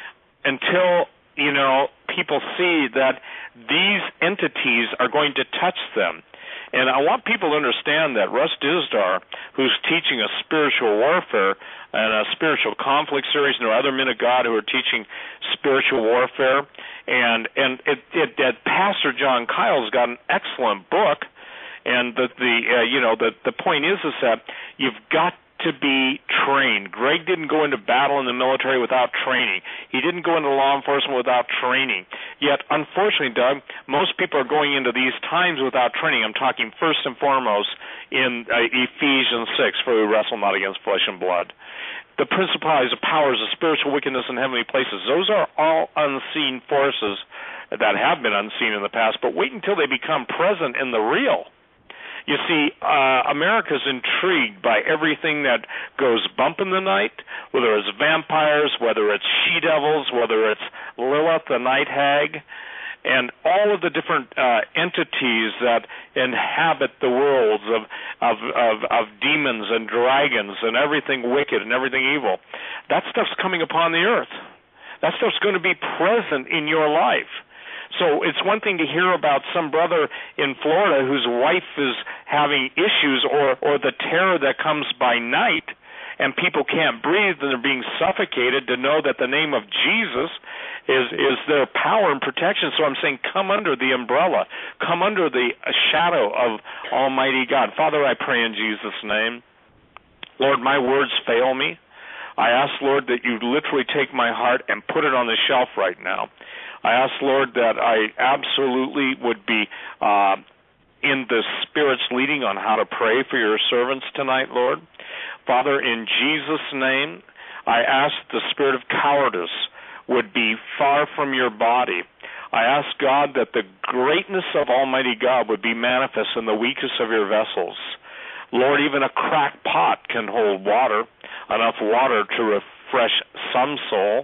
Until, people see that these entities are going to touch them. And I want people to understand that Russ Dizdar, who's teaching a spiritual warfare and a spiritual conflict series, and there are other men of God who are teaching spiritual warfare, and Pastor John Kyle's got an excellent book. And the point is that you've got to be trained. Greg didn't go into battle in the military without training. He didn't go into law enforcement without training. Yet, unfortunately, Doug, most people are going into these times without training. I'm talking first and foremost in Ephesians 6, for we wrestle not against flesh and blood. The principalities, the powers, the spiritual wickedness in heavenly places, those are all unseen forces that have been unseen in the past, but wait until they become present in the real. You see, America's intrigued by everything that goes bump in the night, whether it's vampires, whether it's she-devils, whether it's Lilith, the night hag, and all of the different entities that inhabit the worlds of demons and dragons and everything wicked and everything evil. That stuff's coming upon the earth. That stuff's going to be present in your life. So it's one thing to hear about some brother in Florida whose wife is having issues or the terror that comes by night and people can't breathe and they're being suffocated, to know that the name of Jesus is their power and protection. So I'm saying come under the umbrella, come under the shadow of Almighty God. Father, I pray in Jesus' name. Lord, my words fail me. I ask, Lord, that you literally take my heart and put it on the shelf right now. I ask, Lord, that I absolutely would be in the Spirit's leading on how to pray for your servants tonight, Lord. Father, in Jesus' name, I ask the spirit of cowardice would be far from your body. I ask, God, that the greatness of Almighty God would be manifest in the weakest of your vessels. Lord, even a cracked pot can hold water, enough water to refresh some soul.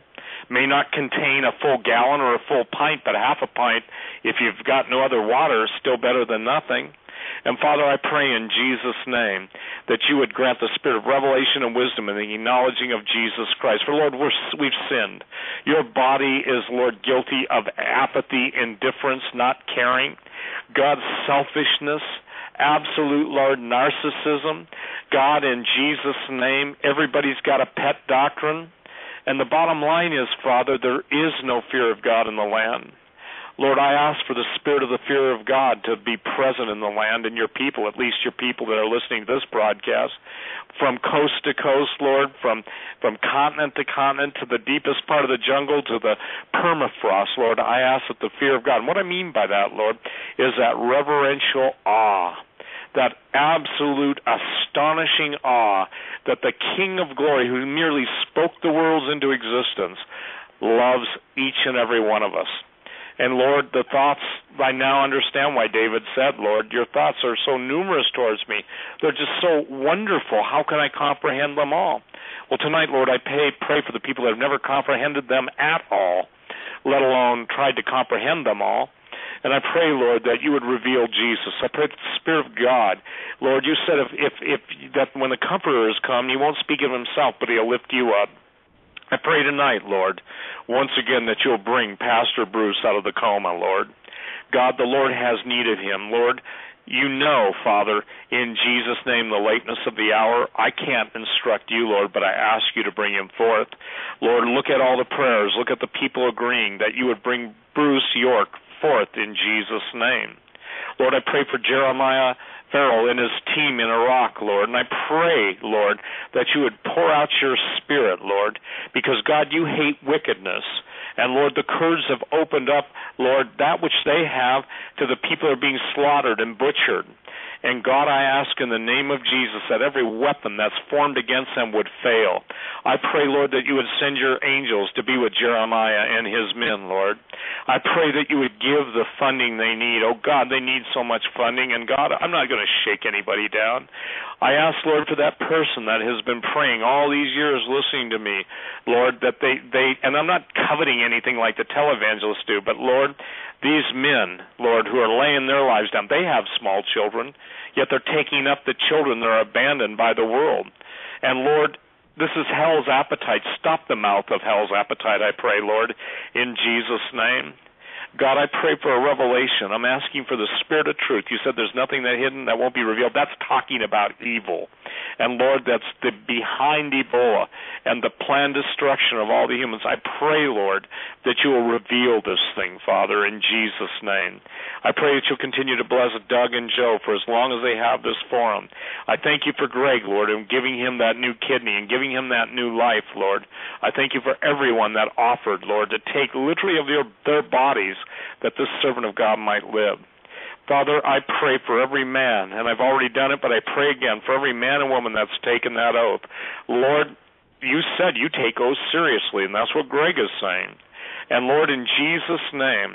may not contain a full gallon or a full pint, but half a pint, if you've got no other water, is still better than nothing. And Father, I pray in Jesus' name that you would grant the spirit of revelation and wisdom in the acknowledging of Jesus Christ. For Lord, we've sinned. Your body is, Lord, guilty of apathy, indifference, not caring, God's selfishness, absolute, Lord, narcissism. God, in Jesus' name, everybody's got a pet doctrine. And the bottom line is, Father, there is no fear of God in the land. Lord, I ask for the spirit of the fear of God to be present in the land and your people, at least your people that are listening to this broadcast, from coast to coast, Lord, from continent to continent, to the deepest part of the jungle, to the permafrost, Lord. I ask that the fear of God, and what I mean by that, Lord, is that reverential awe, that absolute astonishing awe that the King of Glory, who merely spoke the worlds into existence, loves each and every one of us. And Lord, the thoughts, I now understand why David said, Lord, your thoughts are so numerous towards me. They're just so wonderful. How can I comprehend them all? Well, tonight, Lord, I pray for the people that have never comprehended them at all, let alone tried to comprehend them all. And I pray, Lord, that you would reveal Jesus. I pray that the Spirit of God, Lord, you said if that when the Comforter has come, he won't speak of himself, but he'll lift you up. I pray tonight, Lord, once again that you'll bring Pastor Bruce out of the coma, Lord. God, the Lord has need of him. Lord, you know, Father, in Jesus' name, the lateness of the hour. I can't instruct you, Lord, but I ask you to bring him forth. Lord, look at all the prayers. Look at the people agreeing that you would bring Bruce York forth in Jesus' name. Lord, I pray for Jeremiah Farrell and his team in Iraq, Lord, and I pray, Lord, that you would pour out your spirit, Lord, because, God, you hate wickedness. And, Lord, the Kurds have opened up, Lord, that which they have to the people who are being slaughtered and butchered. And, God, I ask in the name of Jesus that every weapon that's formed against them would fail. I pray, Lord, that you would send your angels to be with Jeremiah and his men, Lord. I pray that you would give the funding they need. Oh, God, they need so much funding. And, God, I'm not going to shake anybody down. I ask, Lord, for that person that has been praying all these years listening to me, Lord, that they and I'm not coveting anything like the televangelists do, but, Lord, these men, Lord, who are laying their lives down, they have small children, yet they're taking up the children that are abandoned by the world. And, Lord, this is hell's appetite. Stop the mouth of hell's appetite, I pray, Lord, in Jesus' name. God, I pray for a revelation. I'm asking for the spirit of truth. You said there's nothing that hidden that won't be revealed. That's talking about evil. And, Lord, that's the behind Ebola and the planned destruction of all the humans. I pray, Lord, that you will reveal this thing, Father, in Jesus' name. I pray that you'll continue to bless Doug and Joe for as long as they have this forum. I thank you for Greg, Lord, and giving him that new kidney and giving him that new life, Lord. I thank you for everyone that offered, Lord, to take literally of their bodies that this servant of God might live. Father, I pray for every man, and I've already done it, but I pray again for every man and woman that's taken that oath. Lord, you said you take oaths seriously, and that's what Greg is saying. And Lord, in Jesus' name,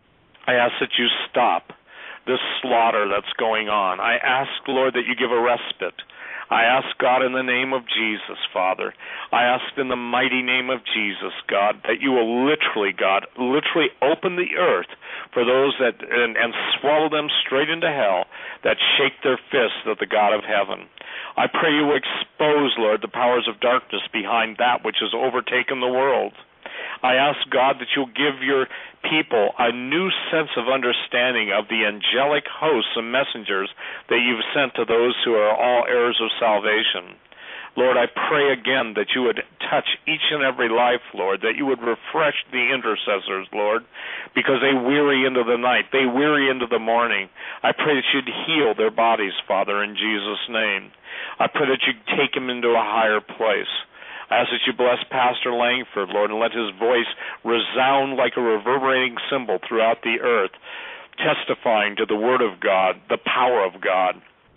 I ask that you stop this slaughter that's going on. I ask, Lord, that you give a respite. I ask, God, in the name of Jesus, Father, I ask in the mighty name of Jesus, God, that you will literally, God, open the earth for those that, and swallow them straight into hell, that shake their fists at the God of heaven. I pray you expose, Lord, the powers of darkness behind that which has overtaken the world. I ask, God, that you'll give your people a new sense of understanding of the angelic hosts and messengers that you've sent to those who are all heirs of salvation. Lord, I pray again that you would touch each and every life, Lord, that you would refresh the intercessors, Lord, because they weary into the night, they weary into the morning. I pray that you'd heal their bodies, Father, in Jesus' name. I pray that you'd take them into a higher place. I ask that you bless Pastor Langford, Lord, and let his voice resound like a reverberating cymbal throughout the earth, testifying to the Word of God, the power of God,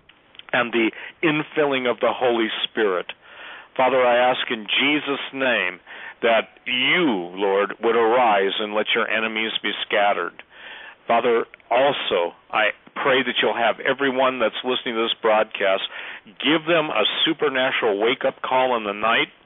and the infilling of the Holy Spirit. Father, I ask in Jesus' name that you, Lord, would arise and let your enemies be scattered. Father, also, I pray that you'll have everyone that's listening to this broadcast, give them a supernatural wake-up call in the night.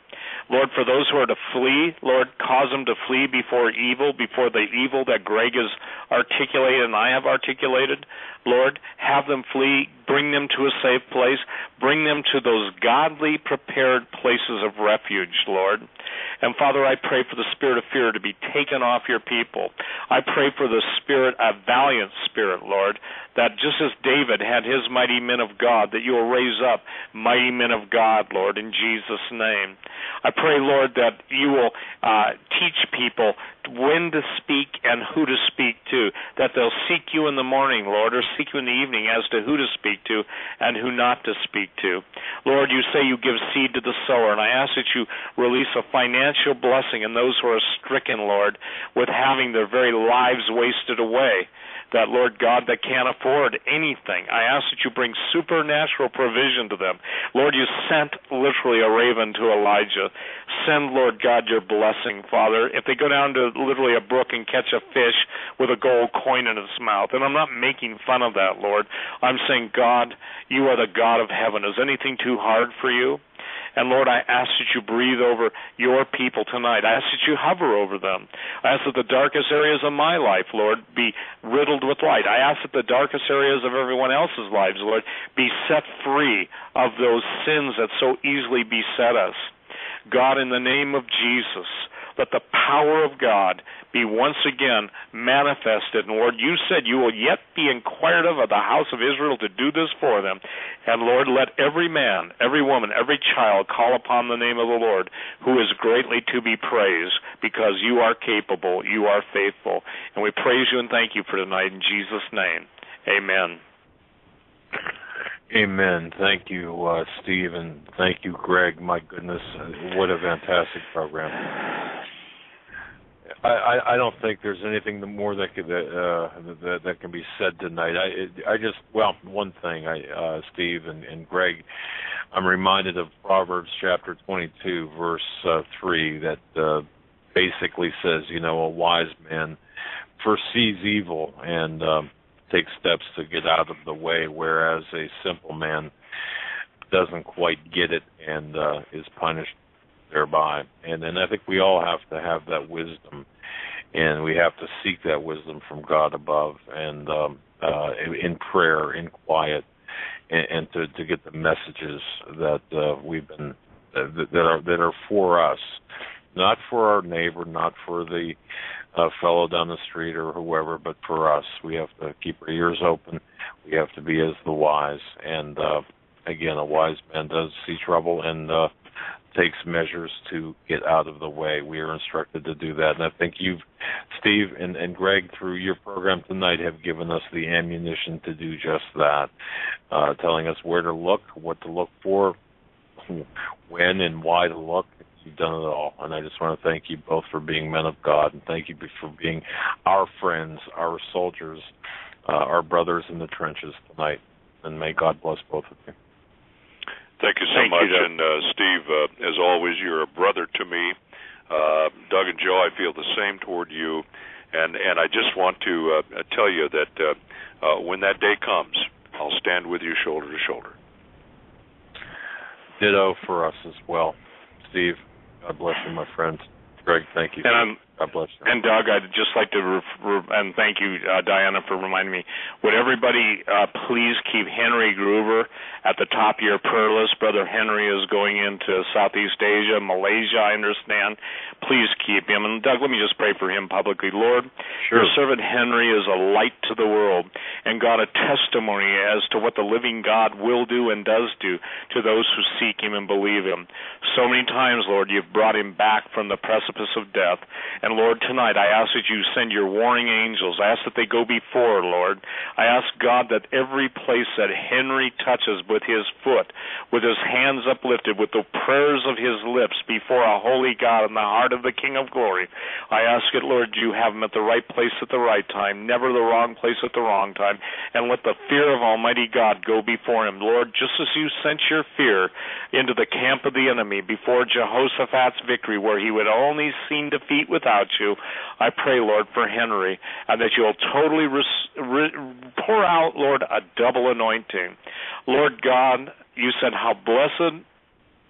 Lord, for those who are to flee, Lord, cause them to flee before the evil that Greg has articulated and I have articulated. Lord, have them flee, bring them to a safe place, bring them to those godly prepared places of refuge, Lord. And Father, I pray for the spirit of fear to be taken off your people. I pray for the spirit, a valiant spirit, Lord, that just as David had his mighty men of God, that you will raise up mighty men of God, Lord, in Jesus' name. I pray, Lord, that you will teach people when to speak and who to speak to, that they'll seek you in the morning, Lord, or seek you in the evening as to who to speak to and who not to speak to. Lord, you say you give seed to the sower, and I ask that you release a financial blessing in those who are stricken, Lord, with having their very lives wasted away. That, Lord God, that can't afford anything. I ask that you bring supernatural provision to them. Lord, you sent literally a raven to Elijah. Send, Lord God, your blessing, Father. If they go down to literally a brook and catch a fish with a gold coin in its mouth, and I'm not making fun of that, Lord. I'm saying, God, you are the God of heaven. Is anything too hard for you? And, Lord, I ask that you breathe over your people tonight. I ask that you hover over them. I ask that the darkest areas of my life, Lord, be riddled with light. I ask that the darkest areas of everyone else's lives, Lord, be set free of those sins that so easily beset us. God, in the name of Jesus, let the power of God be once again manifested. And Lord, you said you will yet be inquired of the house of Israel to do this for them. And Lord, let every man, every woman, every child call upon the name of the Lord, who is greatly to be praised, because you are capable, you are faithful. And we praise you and thank you for tonight in Jesus' name. Amen. Amen. Thank you, Steve, and thank you, Greg. My goodness, what a fantastic program. I don't think there's anything more that can be said tonight. One thing, Steve and Greg, I'm reminded of Proverbs chapter 22, verse 3, that basically says, a wise man foresees evil and takes steps to get out of the way, whereas a simple man doesn't quite get it and is punished thereby. And I think we all have to have that wisdom, and we have to seek that wisdom from God above, and in prayer, in quiet, and to get the messages that we've been that are for us, not for our neighbor, not for the fellow down the street or whoever, but for us. We have to keep our ears open. We have to be as the wise. And again, a wise man does see trouble and takes measures to get out of the way. We are instructed to do that. And I think you've, Steve and Greg, through your program tonight, have given us the ammunition to do just that, telling us where to look, what to look for, when and why to look. You've done it all, and I just want to thank you both for being men of God, and thank you for being our friends, our soldiers, our brothers in the trenches tonight, and may God bless both of you. Thank you so much, and Steve, as always, you're a brother to me. Doug and Joe, I feel the same toward you, and I just want to tell you that when that day comes, I'll stand with you shoulder to shoulder. Ditto for us as well. Steve, God bless you, my friend. Greg, thank you. God bless you. And Doug, I'd just like to, and thank you, Diana, for reminding me. Would everybody please keep Henry Groover at the top of your prayer list? Brother Henry is going into Southeast Asia, Malaysia, I understand. Please keep him. And Doug, let me just pray for him publicly. Lord, sure. Your servant Henry is a light to the world, and God, a testimony as to what the living God will do and does do to those who seek him and believe him. So many times, Lord, you've brought him back from the precipice of death. And Lord, tonight I ask that you send your warring angels. I ask that they go before, Lord. I ask, God, that every place that Henry touches with his foot, with his hands uplifted, with the prayers of his lips before a holy God in the heart of the King of Glory, I ask it, Lord, you have him at the right place at the right time, never the wrong place at the wrong time, and let the fear of Almighty God go before him. Lord, just as you sent your fear into the camp of the enemy before Jehoshaphat's victory, where he would only seen defeat without you, I pray, Lord, for Henry, and that you'll totally pour out, Lord, a double anointing. Lord God, you said how blessed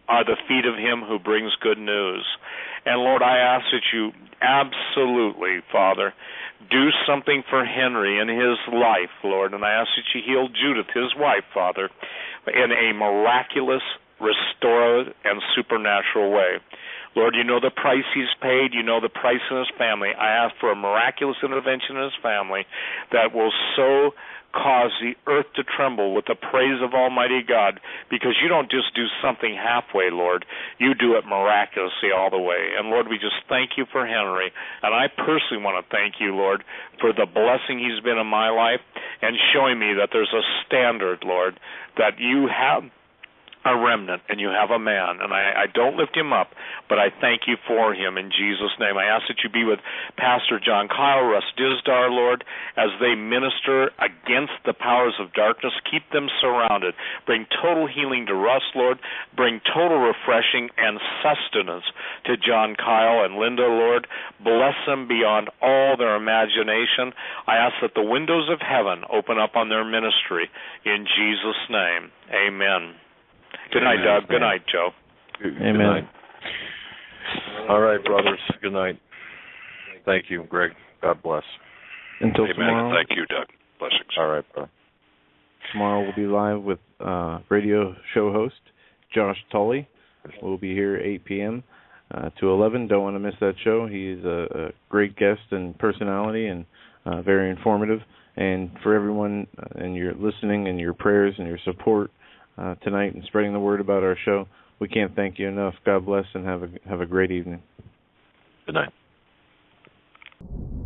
are the feet of him who brings good news. And Lord, I ask that you absolutely, Father, do something for Henry in his life, Lord, and I ask that you heal Judith, his wife, Father, in a miraculous, restorative, and supernatural way. Lord, you know the price he's paid. You know the price in his family. I ask for a miraculous intervention in his family that will so cause the earth to tremble with the praise of Almighty God, because you don't just do something halfway, Lord. You do it miraculously all the way. And, Lord, we just thank you for Henry. And I personally want to thank you, Lord, for the blessing he's been in my life and showing me that there's a standard, Lord, that you have a remnant, and you have a man, and I don't lift him up, but I thank you for him in Jesus' name. I ask that you be with Pastor John Quayle, Russ Dizdar, Lord, as they minister against the powers of darkness. Keep them surrounded. Bring total healing to Russ, Lord. Bring total refreshing and sustenance to John Quayle and Linda, Lord. Bless them beyond all their imagination. I ask that the windows of heaven open up on their ministry in Jesus' name. Amen. Good night, Doug. Good night, Joe. Amen. Good night. All right, brothers. Good night. Thank you, Greg. God bless. Until Amen. tomorrow. Thank you, Doug. Blessings. All right, brother. Tomorrow we'll be live with radio show host Josh Tully. We'll be here 8 p.m. To 11. Don't want to miss that show. He's a great guest and personality, and very informative. And for everyone and your listening and your prayers and your support tonight and spreading the word about our show, we can't thank you enough. God bless, and have a great evening. Good night.